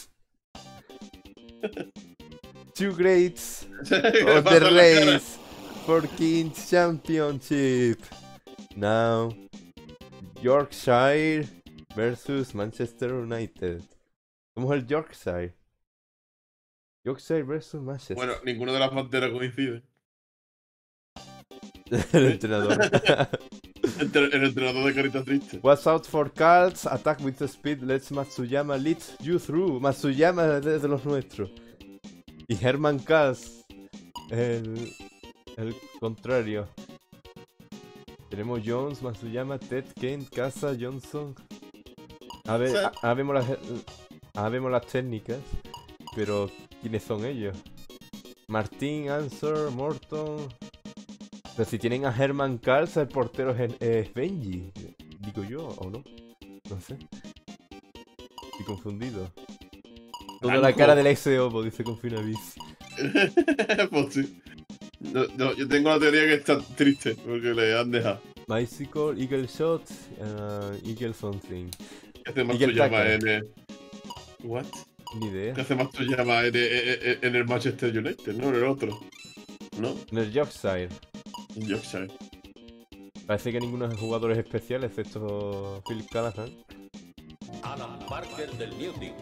Two greats of the race for Kings Championship. Now, Yorkshire versus Manchester United. ¿Cómo es el Yorkshire? Yorkshire versus Manchester. Bueno, ninguna de las banderas coincide. El entrenador. El entrenador de Carita Triste. Watch out for cards. Attack with the speed. Let's Matsuyama lead you through. Matsuyama es de los nuestros. Y Herman Kals. El contrario. Tenemos Jones, Matsuyama, Ted, Kane, Casa, Johnson. A ver, vemos las técnicas. Pero, ¿quiénes son ellos? Martín, Answer, Morton. Pero si tienen a Herman Kals, el portero es Benji. Digo yo, ¿o no? No sé. Estoy confundido. Toda la cara del ex-Obo, dice Confinavis. Pues sí. No, yo tengo la teoría que está triste porque le han dejado. Bicycle, Eagle Shot, Eagle Something. ¿Qué hace Miguel Matsuyama Taka. en What? Ni idea. ¿Qué hace Matsuyama en el Manchester United? No, en el otro. ¿No? En el Yorkshire. En Yorkshire. Parece que ninguno de los jugadores especiales, excepto Phil Callahan. Alan Parker del Music.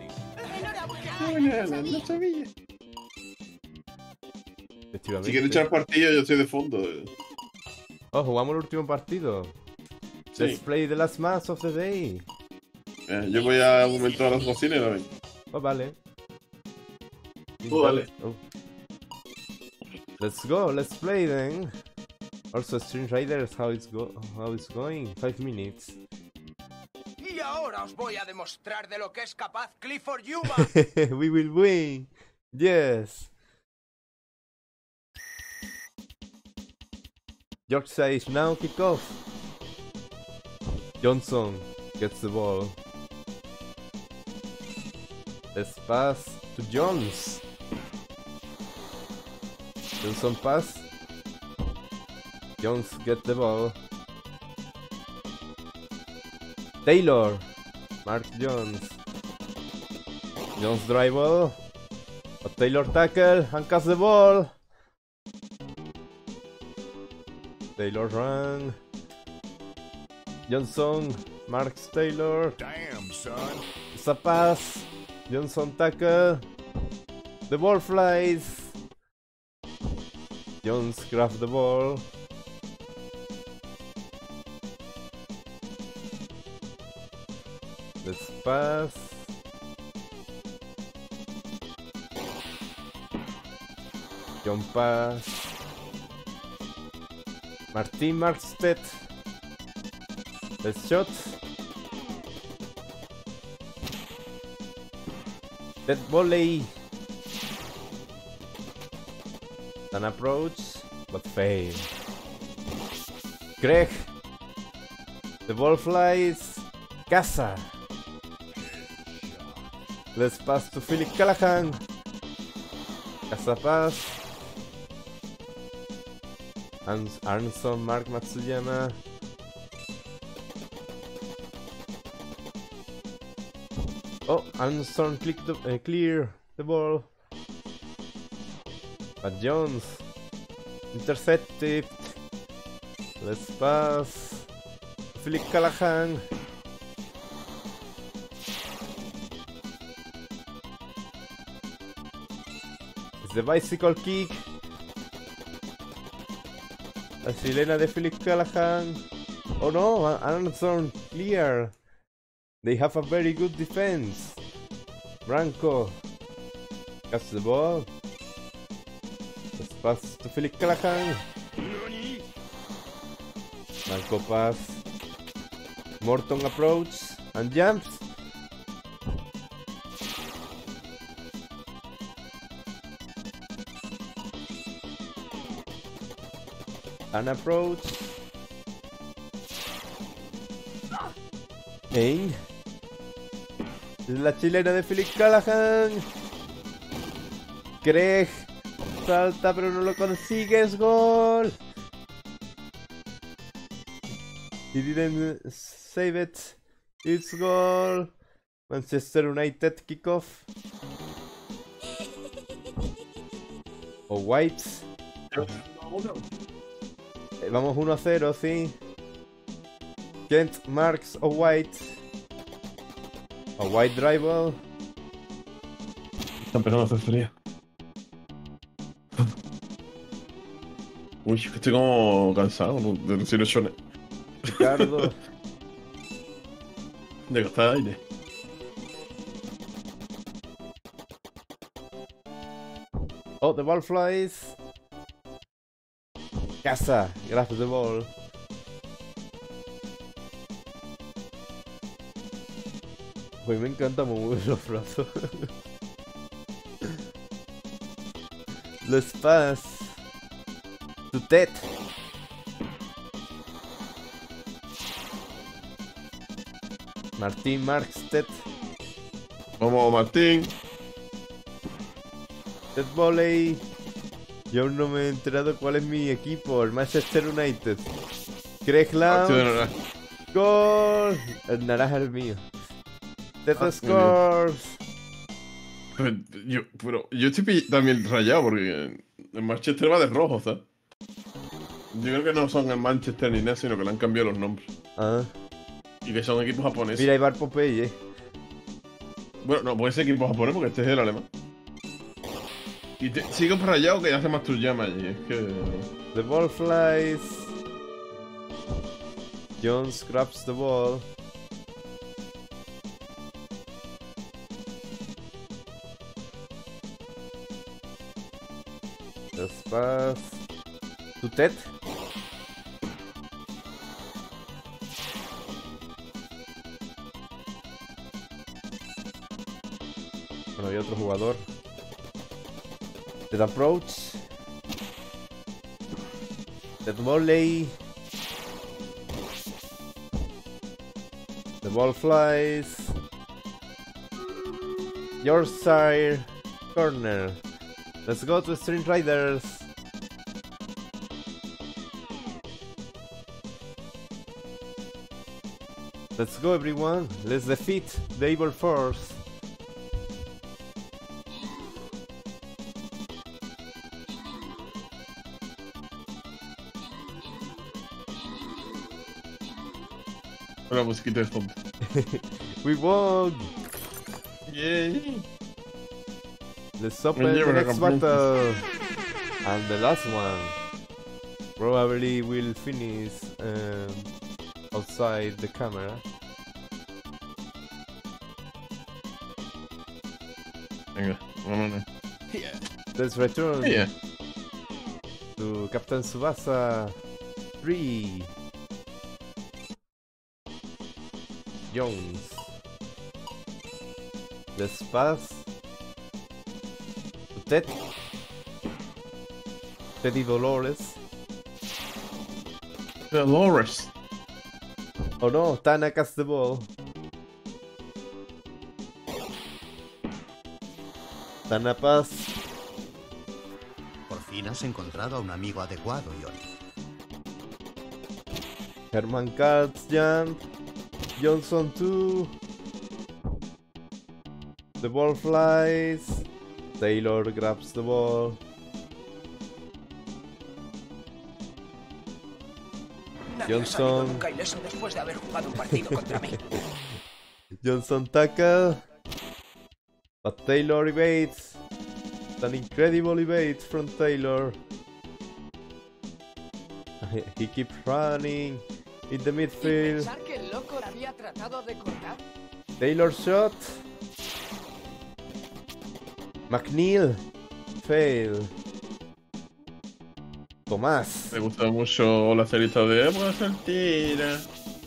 No sabía. Efectivamente. Si quieren echar partido, yo estoy de fondo. Oh, jugamos el último partido. Sí. Let's play the last match of the day. Yo voy a un momento a las cocinas, ¿no? Oh, vale. Vale. Oh. Let's go, let's play then. Also, Stream Riders, how it's going? 5 minutes. Y ahora os voy a demostrar de lo que es capaz Clifford Yuma. We will win. Yes. Yorkshire is now kick off. Johnson gets the ball. Let's pass to Jones. Johnson pass. Jones get the ball. Taylor. Mark Jones. Jones dribble. A Taylor tackle and catch the ball. Taylor run. Johnson marks Taylor. Damn, son. It's a pass. Johnson tackle. The ball flies. Jones grabs the ball. pass. Jump pass. Martin Markstedt. Let's shot. Dead volley. An approach, but fail. Greg. The ball flies. Casa. Let's pass to Philip Callahan. Casa pass. Arneson, Mark Matsuyama. Oh, Arneson clear the ball. But Jones intercepted. Let's pass. Philip Callahan. It's the bicycle kick. La chilena de Philip Callahan. Oh no, Arneson clear. They have a very good defense. Branco catch the ball. Let's pass to Philip Callahan. Branco pass. Morton approach and jumps. An approach. Aim. La chilena de Philip Callahan. Craig salta pero no lo consigues. Gol. He didn't save it. It's goal. Manchester United kickoff. O White. Vamos 1-0, sí. Kent marks a White. A White driver. Está empezando a hacer frío. Uy, estoy como cansado de decir eso. Ricardo. De gastar aire. Oh, the ball flies. Casa grabs the ball. Pues me encanta mover los brazos. Let's pass to Ted. Martin Markstedt. Vamos, Martín. Ted volley. Yo no me he enterado cuál es mi equipo, el Manchester United. Craig Lamb. Gol. El naranja es el mío. Ted scores. Yo estoy también rayado porque el Manchester va de rojo, ¿sabes? Yo creo que no son el Manchester ni nada, sino que le han cambiado los nombres. Ah. Y que son equipos japoneses. Mira, Ibar Popeye. Bueno, no puede ser equipo japonés porque este es el alemán. Y sigo rayado que hace Matsuyama allí, es que... The ball flies. Jones grabs the ball. Let's pass to Ted. Bueno, hay otro jugador. Ted approach. Ted volley. The ball flies. Yorkshire corner. Let's go to Street Riders. Let's go, everyone. Let's defeat the evil force. Una musiquita de fondo. We won! Yay. Let's open the next battle. And the last one. Probably will finish outside the camera. Venga, vámonos. Let's return Yeah. to Captain Tsubasa 3. Jones. Let's pass to Ted. Teddy Dolores. Dolores. Oh no, Tanaka's the ball. Tanapas. Por fin has encontrado a un amigo adecuado, Johnny. Herman Katz jump. Johnson 2. The ball flies. Taylor grabs the ball. Nadie ha salido Johnson. nunca ileso después de haber jugado un partido contra mí. Johnson tackle. But Taylor evades. An incredible evade from Taylor. He keeps running in the Y midfield. pensar que el loco la había tratado de cortar. Taylor shot. McNeil. Fail. Tomás. Me gusta mucho la cerita de Buena Saltera.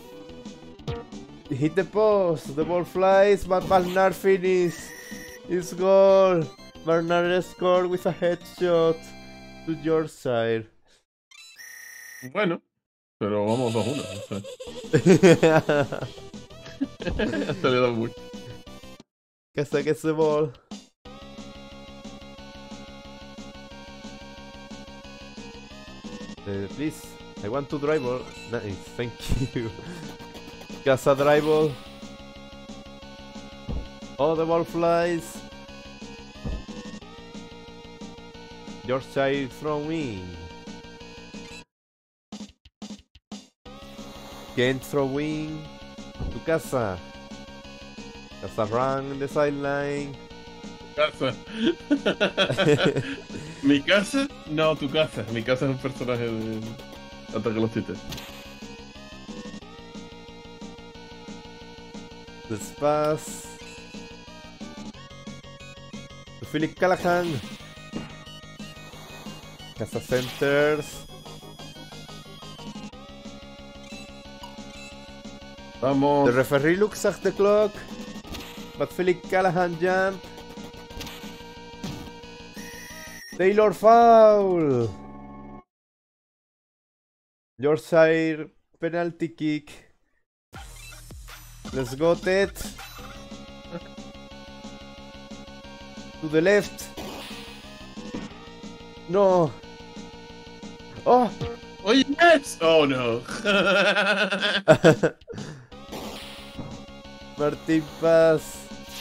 Hit the post. The ball flies, but Bernard finish. It's goal. Bernard scored with a headshot to Yorkshire. Bueno, pero vamos 2-1. O sea, ha salido mucho. Casa gets the ball. Please, I want to dribble. Nice, thank you. Casa dribble. Oh, the ball flies. Yorkshire throwing. Kent throwing to Casa. Casa run in the sideline. Casa. ¿Mi casa? No, tu casa. Mi casa es un personaje de Ataque a los Titanes. Let's pass to Philip Callahan. Casa centers. Vamos. The referee looks at the clock, but Philip Callahan jump. Taylor foul. Yorkshire penalty kick. Let's go, Ted. To the left. No. Oh. Oh, yes! Oh, no. Martin pass.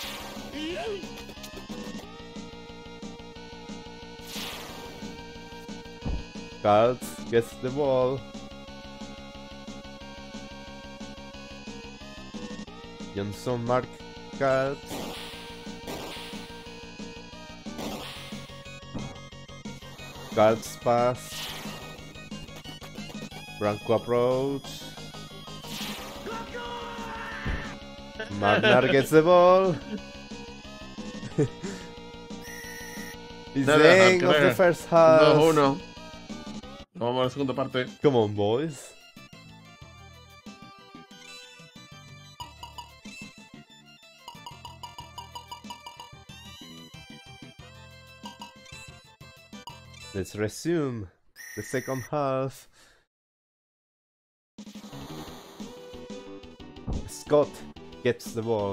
Cards gets the ball. Johnson mark Cards. Cards pass. Branco approach. Magnar gets the ball. It's Nada, the end of the creo. first half. 2-1. Vamos a la segunda parte. Come on, boys. Let's resume the second half. Scott gets the ball.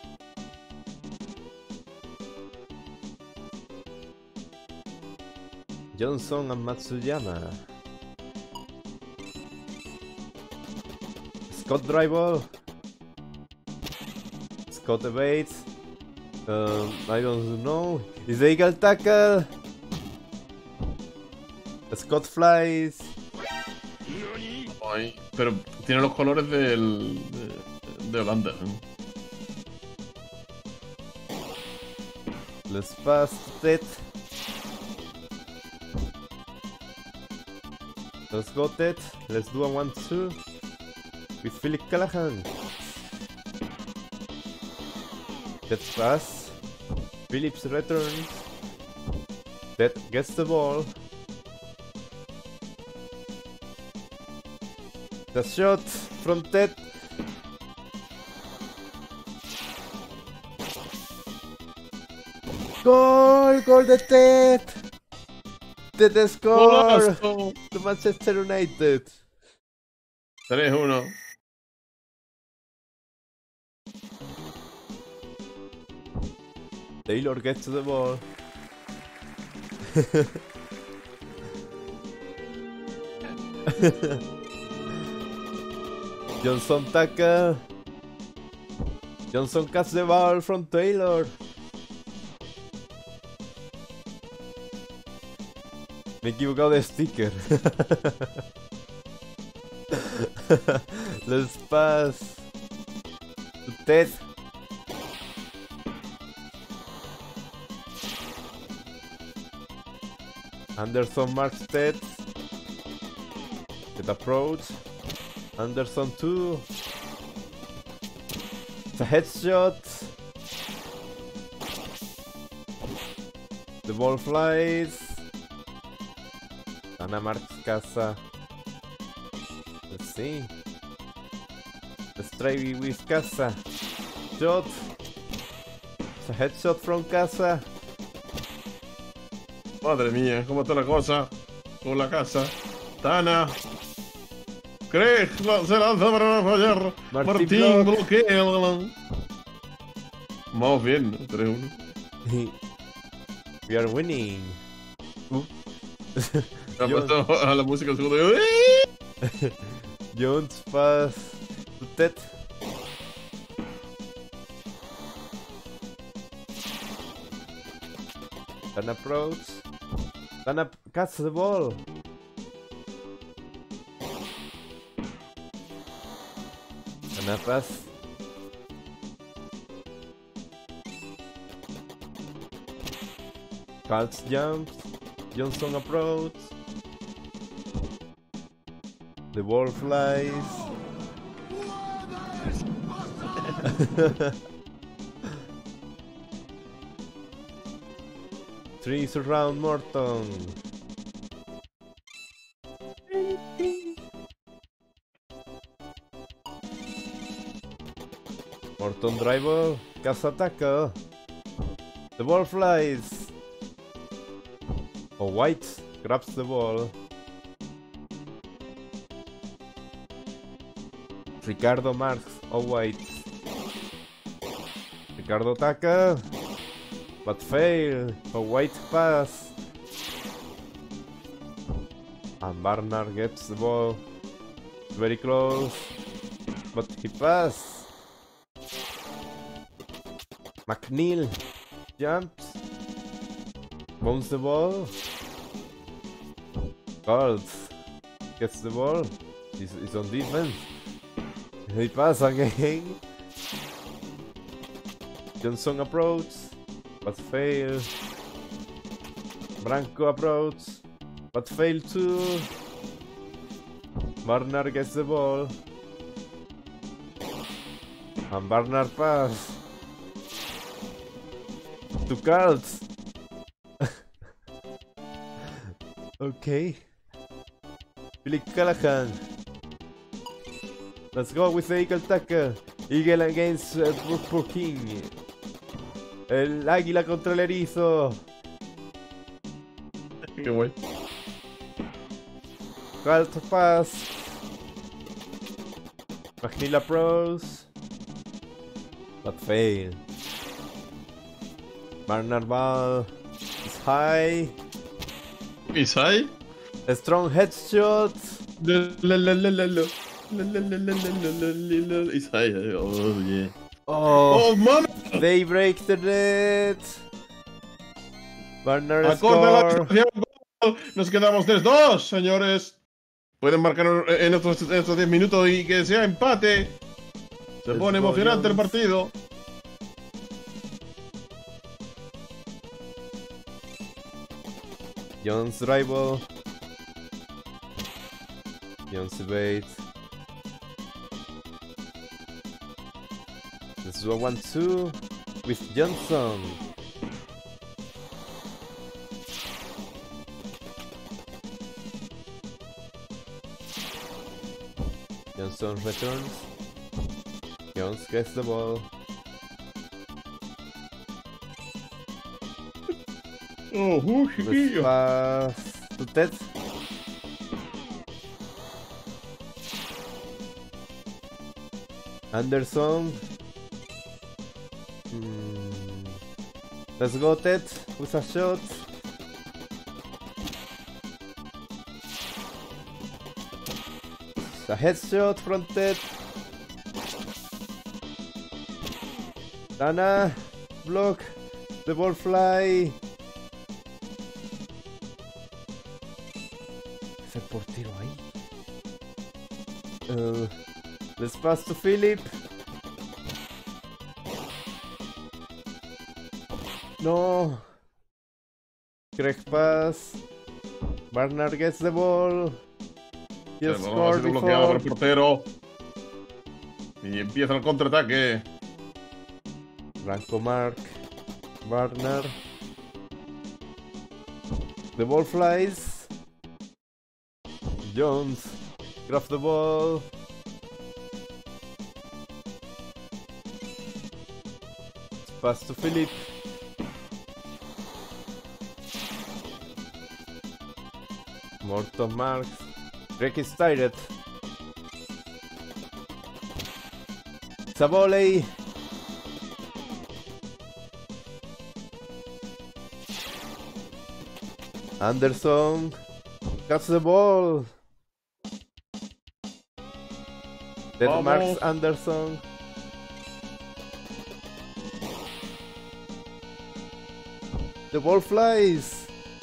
Johnson and Matsuyama. Scott dribble. Scott evades. I don't know. Is the eagle tackle? Scott flies. Ay, pero tiene los colores de Holanda. Let's pass Ted. Let's go, Ted. Let's do a 1-2 with Philip Callahan. Ted pass. Phillips returns. Ted gets the ball. The shot from Ted. Goal! Goal de Ted! Ted score! ¡Golazo! To Manchester United. 3-1. Taylor gets the ball. Johnson tackle. Johnson catch the ball from Taylor. Me he equivocado de sticker. Let's pass to Ted. Anderson marks Ted. Ted approach. Anderson 2. It's a headshot. The ball flies. Ana marks Casa. Let's see. Let's try with Casa. Shot. It's a headshot from Casa. Madre mía, cómo está la cosa con la casa. Tana. Craig se lanza para fallar. Martín bloquea. Vamos bien, 3-1. We are winning. Ha puesto a la música al segundo. Jones pass to Ted. An approach. Tana catch the ball. Tana pass. Caltz jumps. Johnson approach. The ball flies. Three surround Morton. Morton dribble. Casa tackle. The ball flies. White grabs the ball. Ricardo marks White. Ricardo tackle. But fail. White pass. And Barnard gets the ball. Very close. But he pass. McNeil jumps. Bounce the ball. Caltz gets the ball. He's on defense. He pass again. Johnson approach, but fail. Branco approach, but fail too. Barnard gets the ball. And Barnard pass to Caltz. Okay. Billy Callahan. Let's go with the Eagle tackle. Eagle against Brook King. El águila contra el erizo. Qué guay. Caltz pass. McNeil approach. But fail. Barnard ball is high. Is high? A strong headshot. Is high. Oh yeah. Oh, Oh mami. they break the net. Barnard Acorde a la score. situación, nos quedamos 3-2, señores. Pueden marcar en estos 10 minutos y que sea empate. Se Let's pone go, emocionante el Jones. partido. Jones dribble. Jones evades. This is a 1-2 with Johnson. Johnson returns. Jones gets the ball. Oh, chiquillo. Pass to Ted. Anderson. Let's go, Ted, with a shot. A headshot from Ted. Dana, block. The ball fly. Es el portero ahí. Let's pass to Philip. No. Craig pass. Barnard gets the ball. Just Vamos a scored hacer un bloqueado por before. el portero. Y empieza el contraataque. Blanco Mark. Barnard. The ball flies. Jones grabs the ball. Pass to Philip. Morton marks. Drake is tired. It's a volley. Anderson gets the ball. That Vamos. marks Anderson. The ball flies.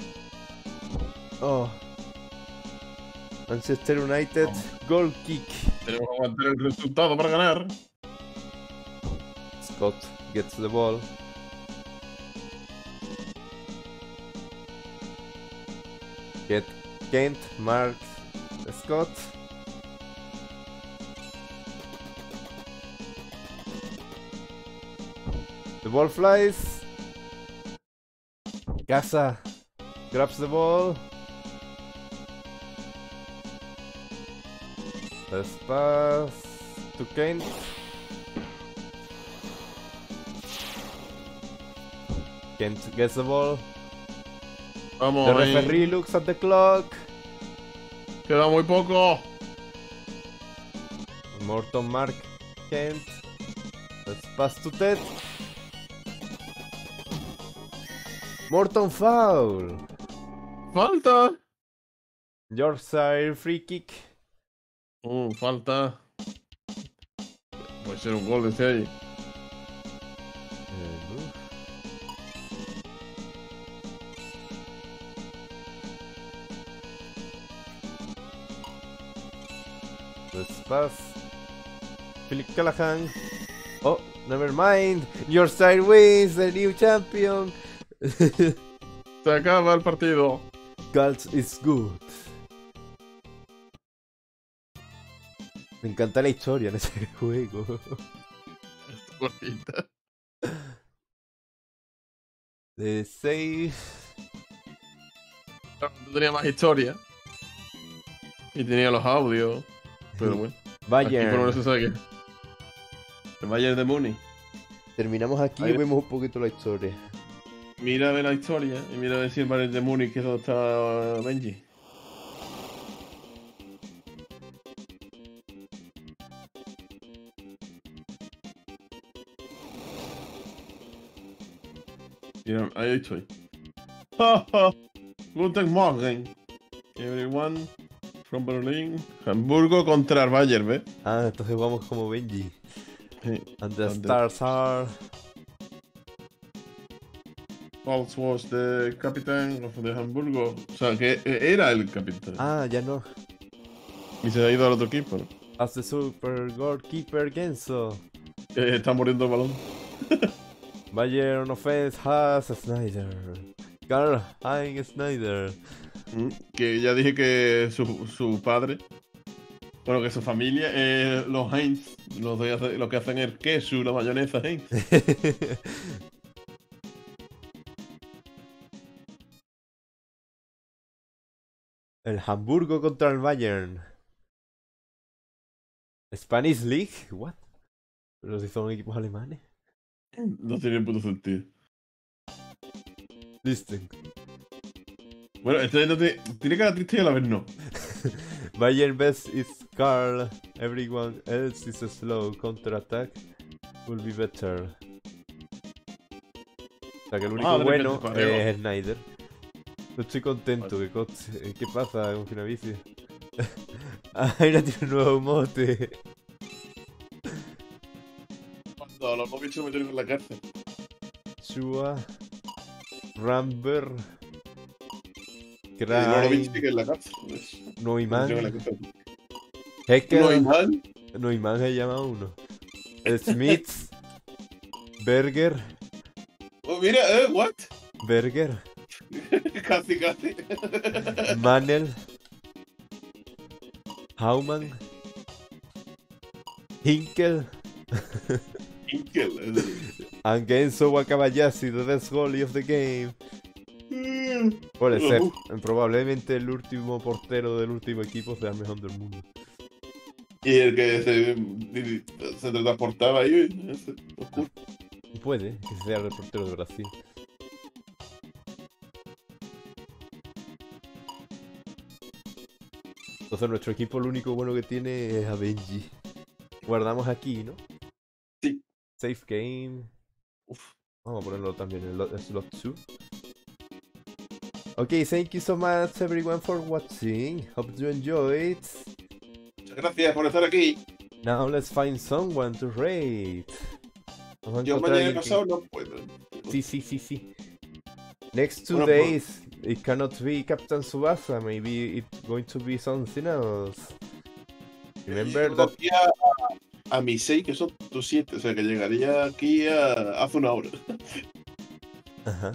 Oh. Manchester United goal kick. Tenemos que aguantar el resultado para ganar. Scott gets the ball. Kent marks Scott. The ball flies. Gaza grabs the ball. Let's pass to Kent. Kent gets the ball. Vamos, The ahí. referee looks at the clock. Queda muy poco. Morton mark Kent. Let's pass to Ted. Morton foul. Falta. Yorkshire free kick. Falta. Puede ser un gol desde ahí. Let's pass. Philip Callahan. Oh, never mind. Yorkshire wins, the new champion. Se acaba el partido. Cults is good. Me encanta la historia en ese juego. Bonita. The save. Tú tenías más historia. Y tenía los audios. Pero bueno. Aquí por lo menos Bayern. se sabe que. El Bayern de Múnich. Terminamos aquí Ahí. y vemos un poquito la historia. Mira a ver la historia y mira a ver si el Bayern de Múnich que es donde está Benji. Mira, ahí estoy. Guten Morgen, everyone from Berlin. Hamburgo contra el Bayern, ¿ves? Ah, entonces vamos como Benji. Sí. And the And the- stars are. Falls was the captain of the Hamburgo. O sea, que era el capitán. Ah, ya no. Y se ha ido al otro equipo, ¿no? As the super goalkeeper Genso. Está muriendo el balón. Bayern on offense has Snyder. Karl Heinz Snyder. Que ya dije que su padre, bueno, que su familia es los Heinz, los que hacen el queso, la mayonesa Heinz. El Hamburgo contra el Bayern. Spanish League, what? Pero si son equipos alemanes. No tiene puto sentido. Listen. Bueno, este no tiene cara triste y a la vez no. Bayern best is Carl. Everyone else is a slow. Counter-attack will be better. O sea que el único de bueno repente, Pareo. es Snyder. No estoy contento. ¿Qué pasa con Finavici? Ahora tiene un nuevo mote. Cuando los móviles se metieron en la cárcel. Chua. Ramber. No lo Cry. viste que en la cárcel. Neumann. Metieron en la cárcel. Heckel. Neumann. Neumann se llama uno. Smith. Berger. Oh, mira, what? Berger. Casi. Manel. Hauman. Hinkel. Inkel. And Genso Wakabayashi, the best goalie of the game. Puede ser. Probablemente el último portero del último equipo sea el mejor del mundo. Y el que se transportaba ahí, ese, oscuro. Puede que sea el portero de Brasil. Entonces nuestro equipo lo único bueno que tiene es a Benji. Guardamos aquí, ¿no? Sí. Safe game. Uf. Vamos a ponerlo también en el slot 2. Okay, thank you so much everyone for watching. Hope you enjoyed. Muchas gracias por estar aquí. Now let's find someone to raid. Vamos a Yo encontrar mañana alguien pasado no puedo. Sí. Next 2 Bueno, days, it cannot be Captain Tsubasa. Maybe it's going to be something else. Remember Yo that. aquí a mis 6, que son tus 7, o sea que llegaría aquí hace una hora. Ajá.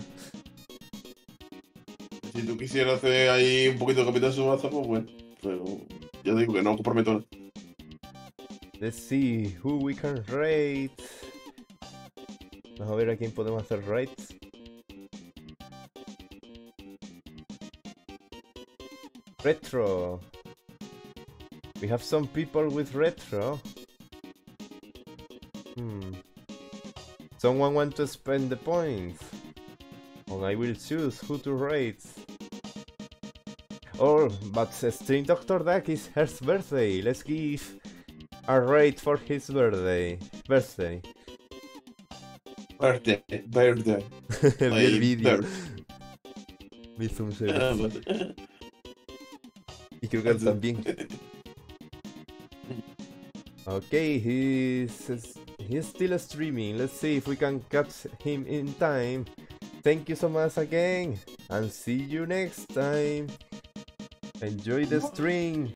Si tú quisieras hacer ahí un poquito de Capitán Subasa, pues bueno. Pero ya digo que no comprometo nada. Let's see who we can raid. Vamos a ver a quién podemos hacer raids. Retro. We have some people with retro. Someone want to spend the points. And I will choose who to raid. Oh, but Stream Dr. Duck is her birthday. Let's give a raid for his birthday. Verde. Vi el vídeo. Verde. Me hizo un segundo. Y creo que él también. Okay, he's still streaming. Let's see if we can catch him in time. Thank you so much again, and see you next time. Enjoy the stream.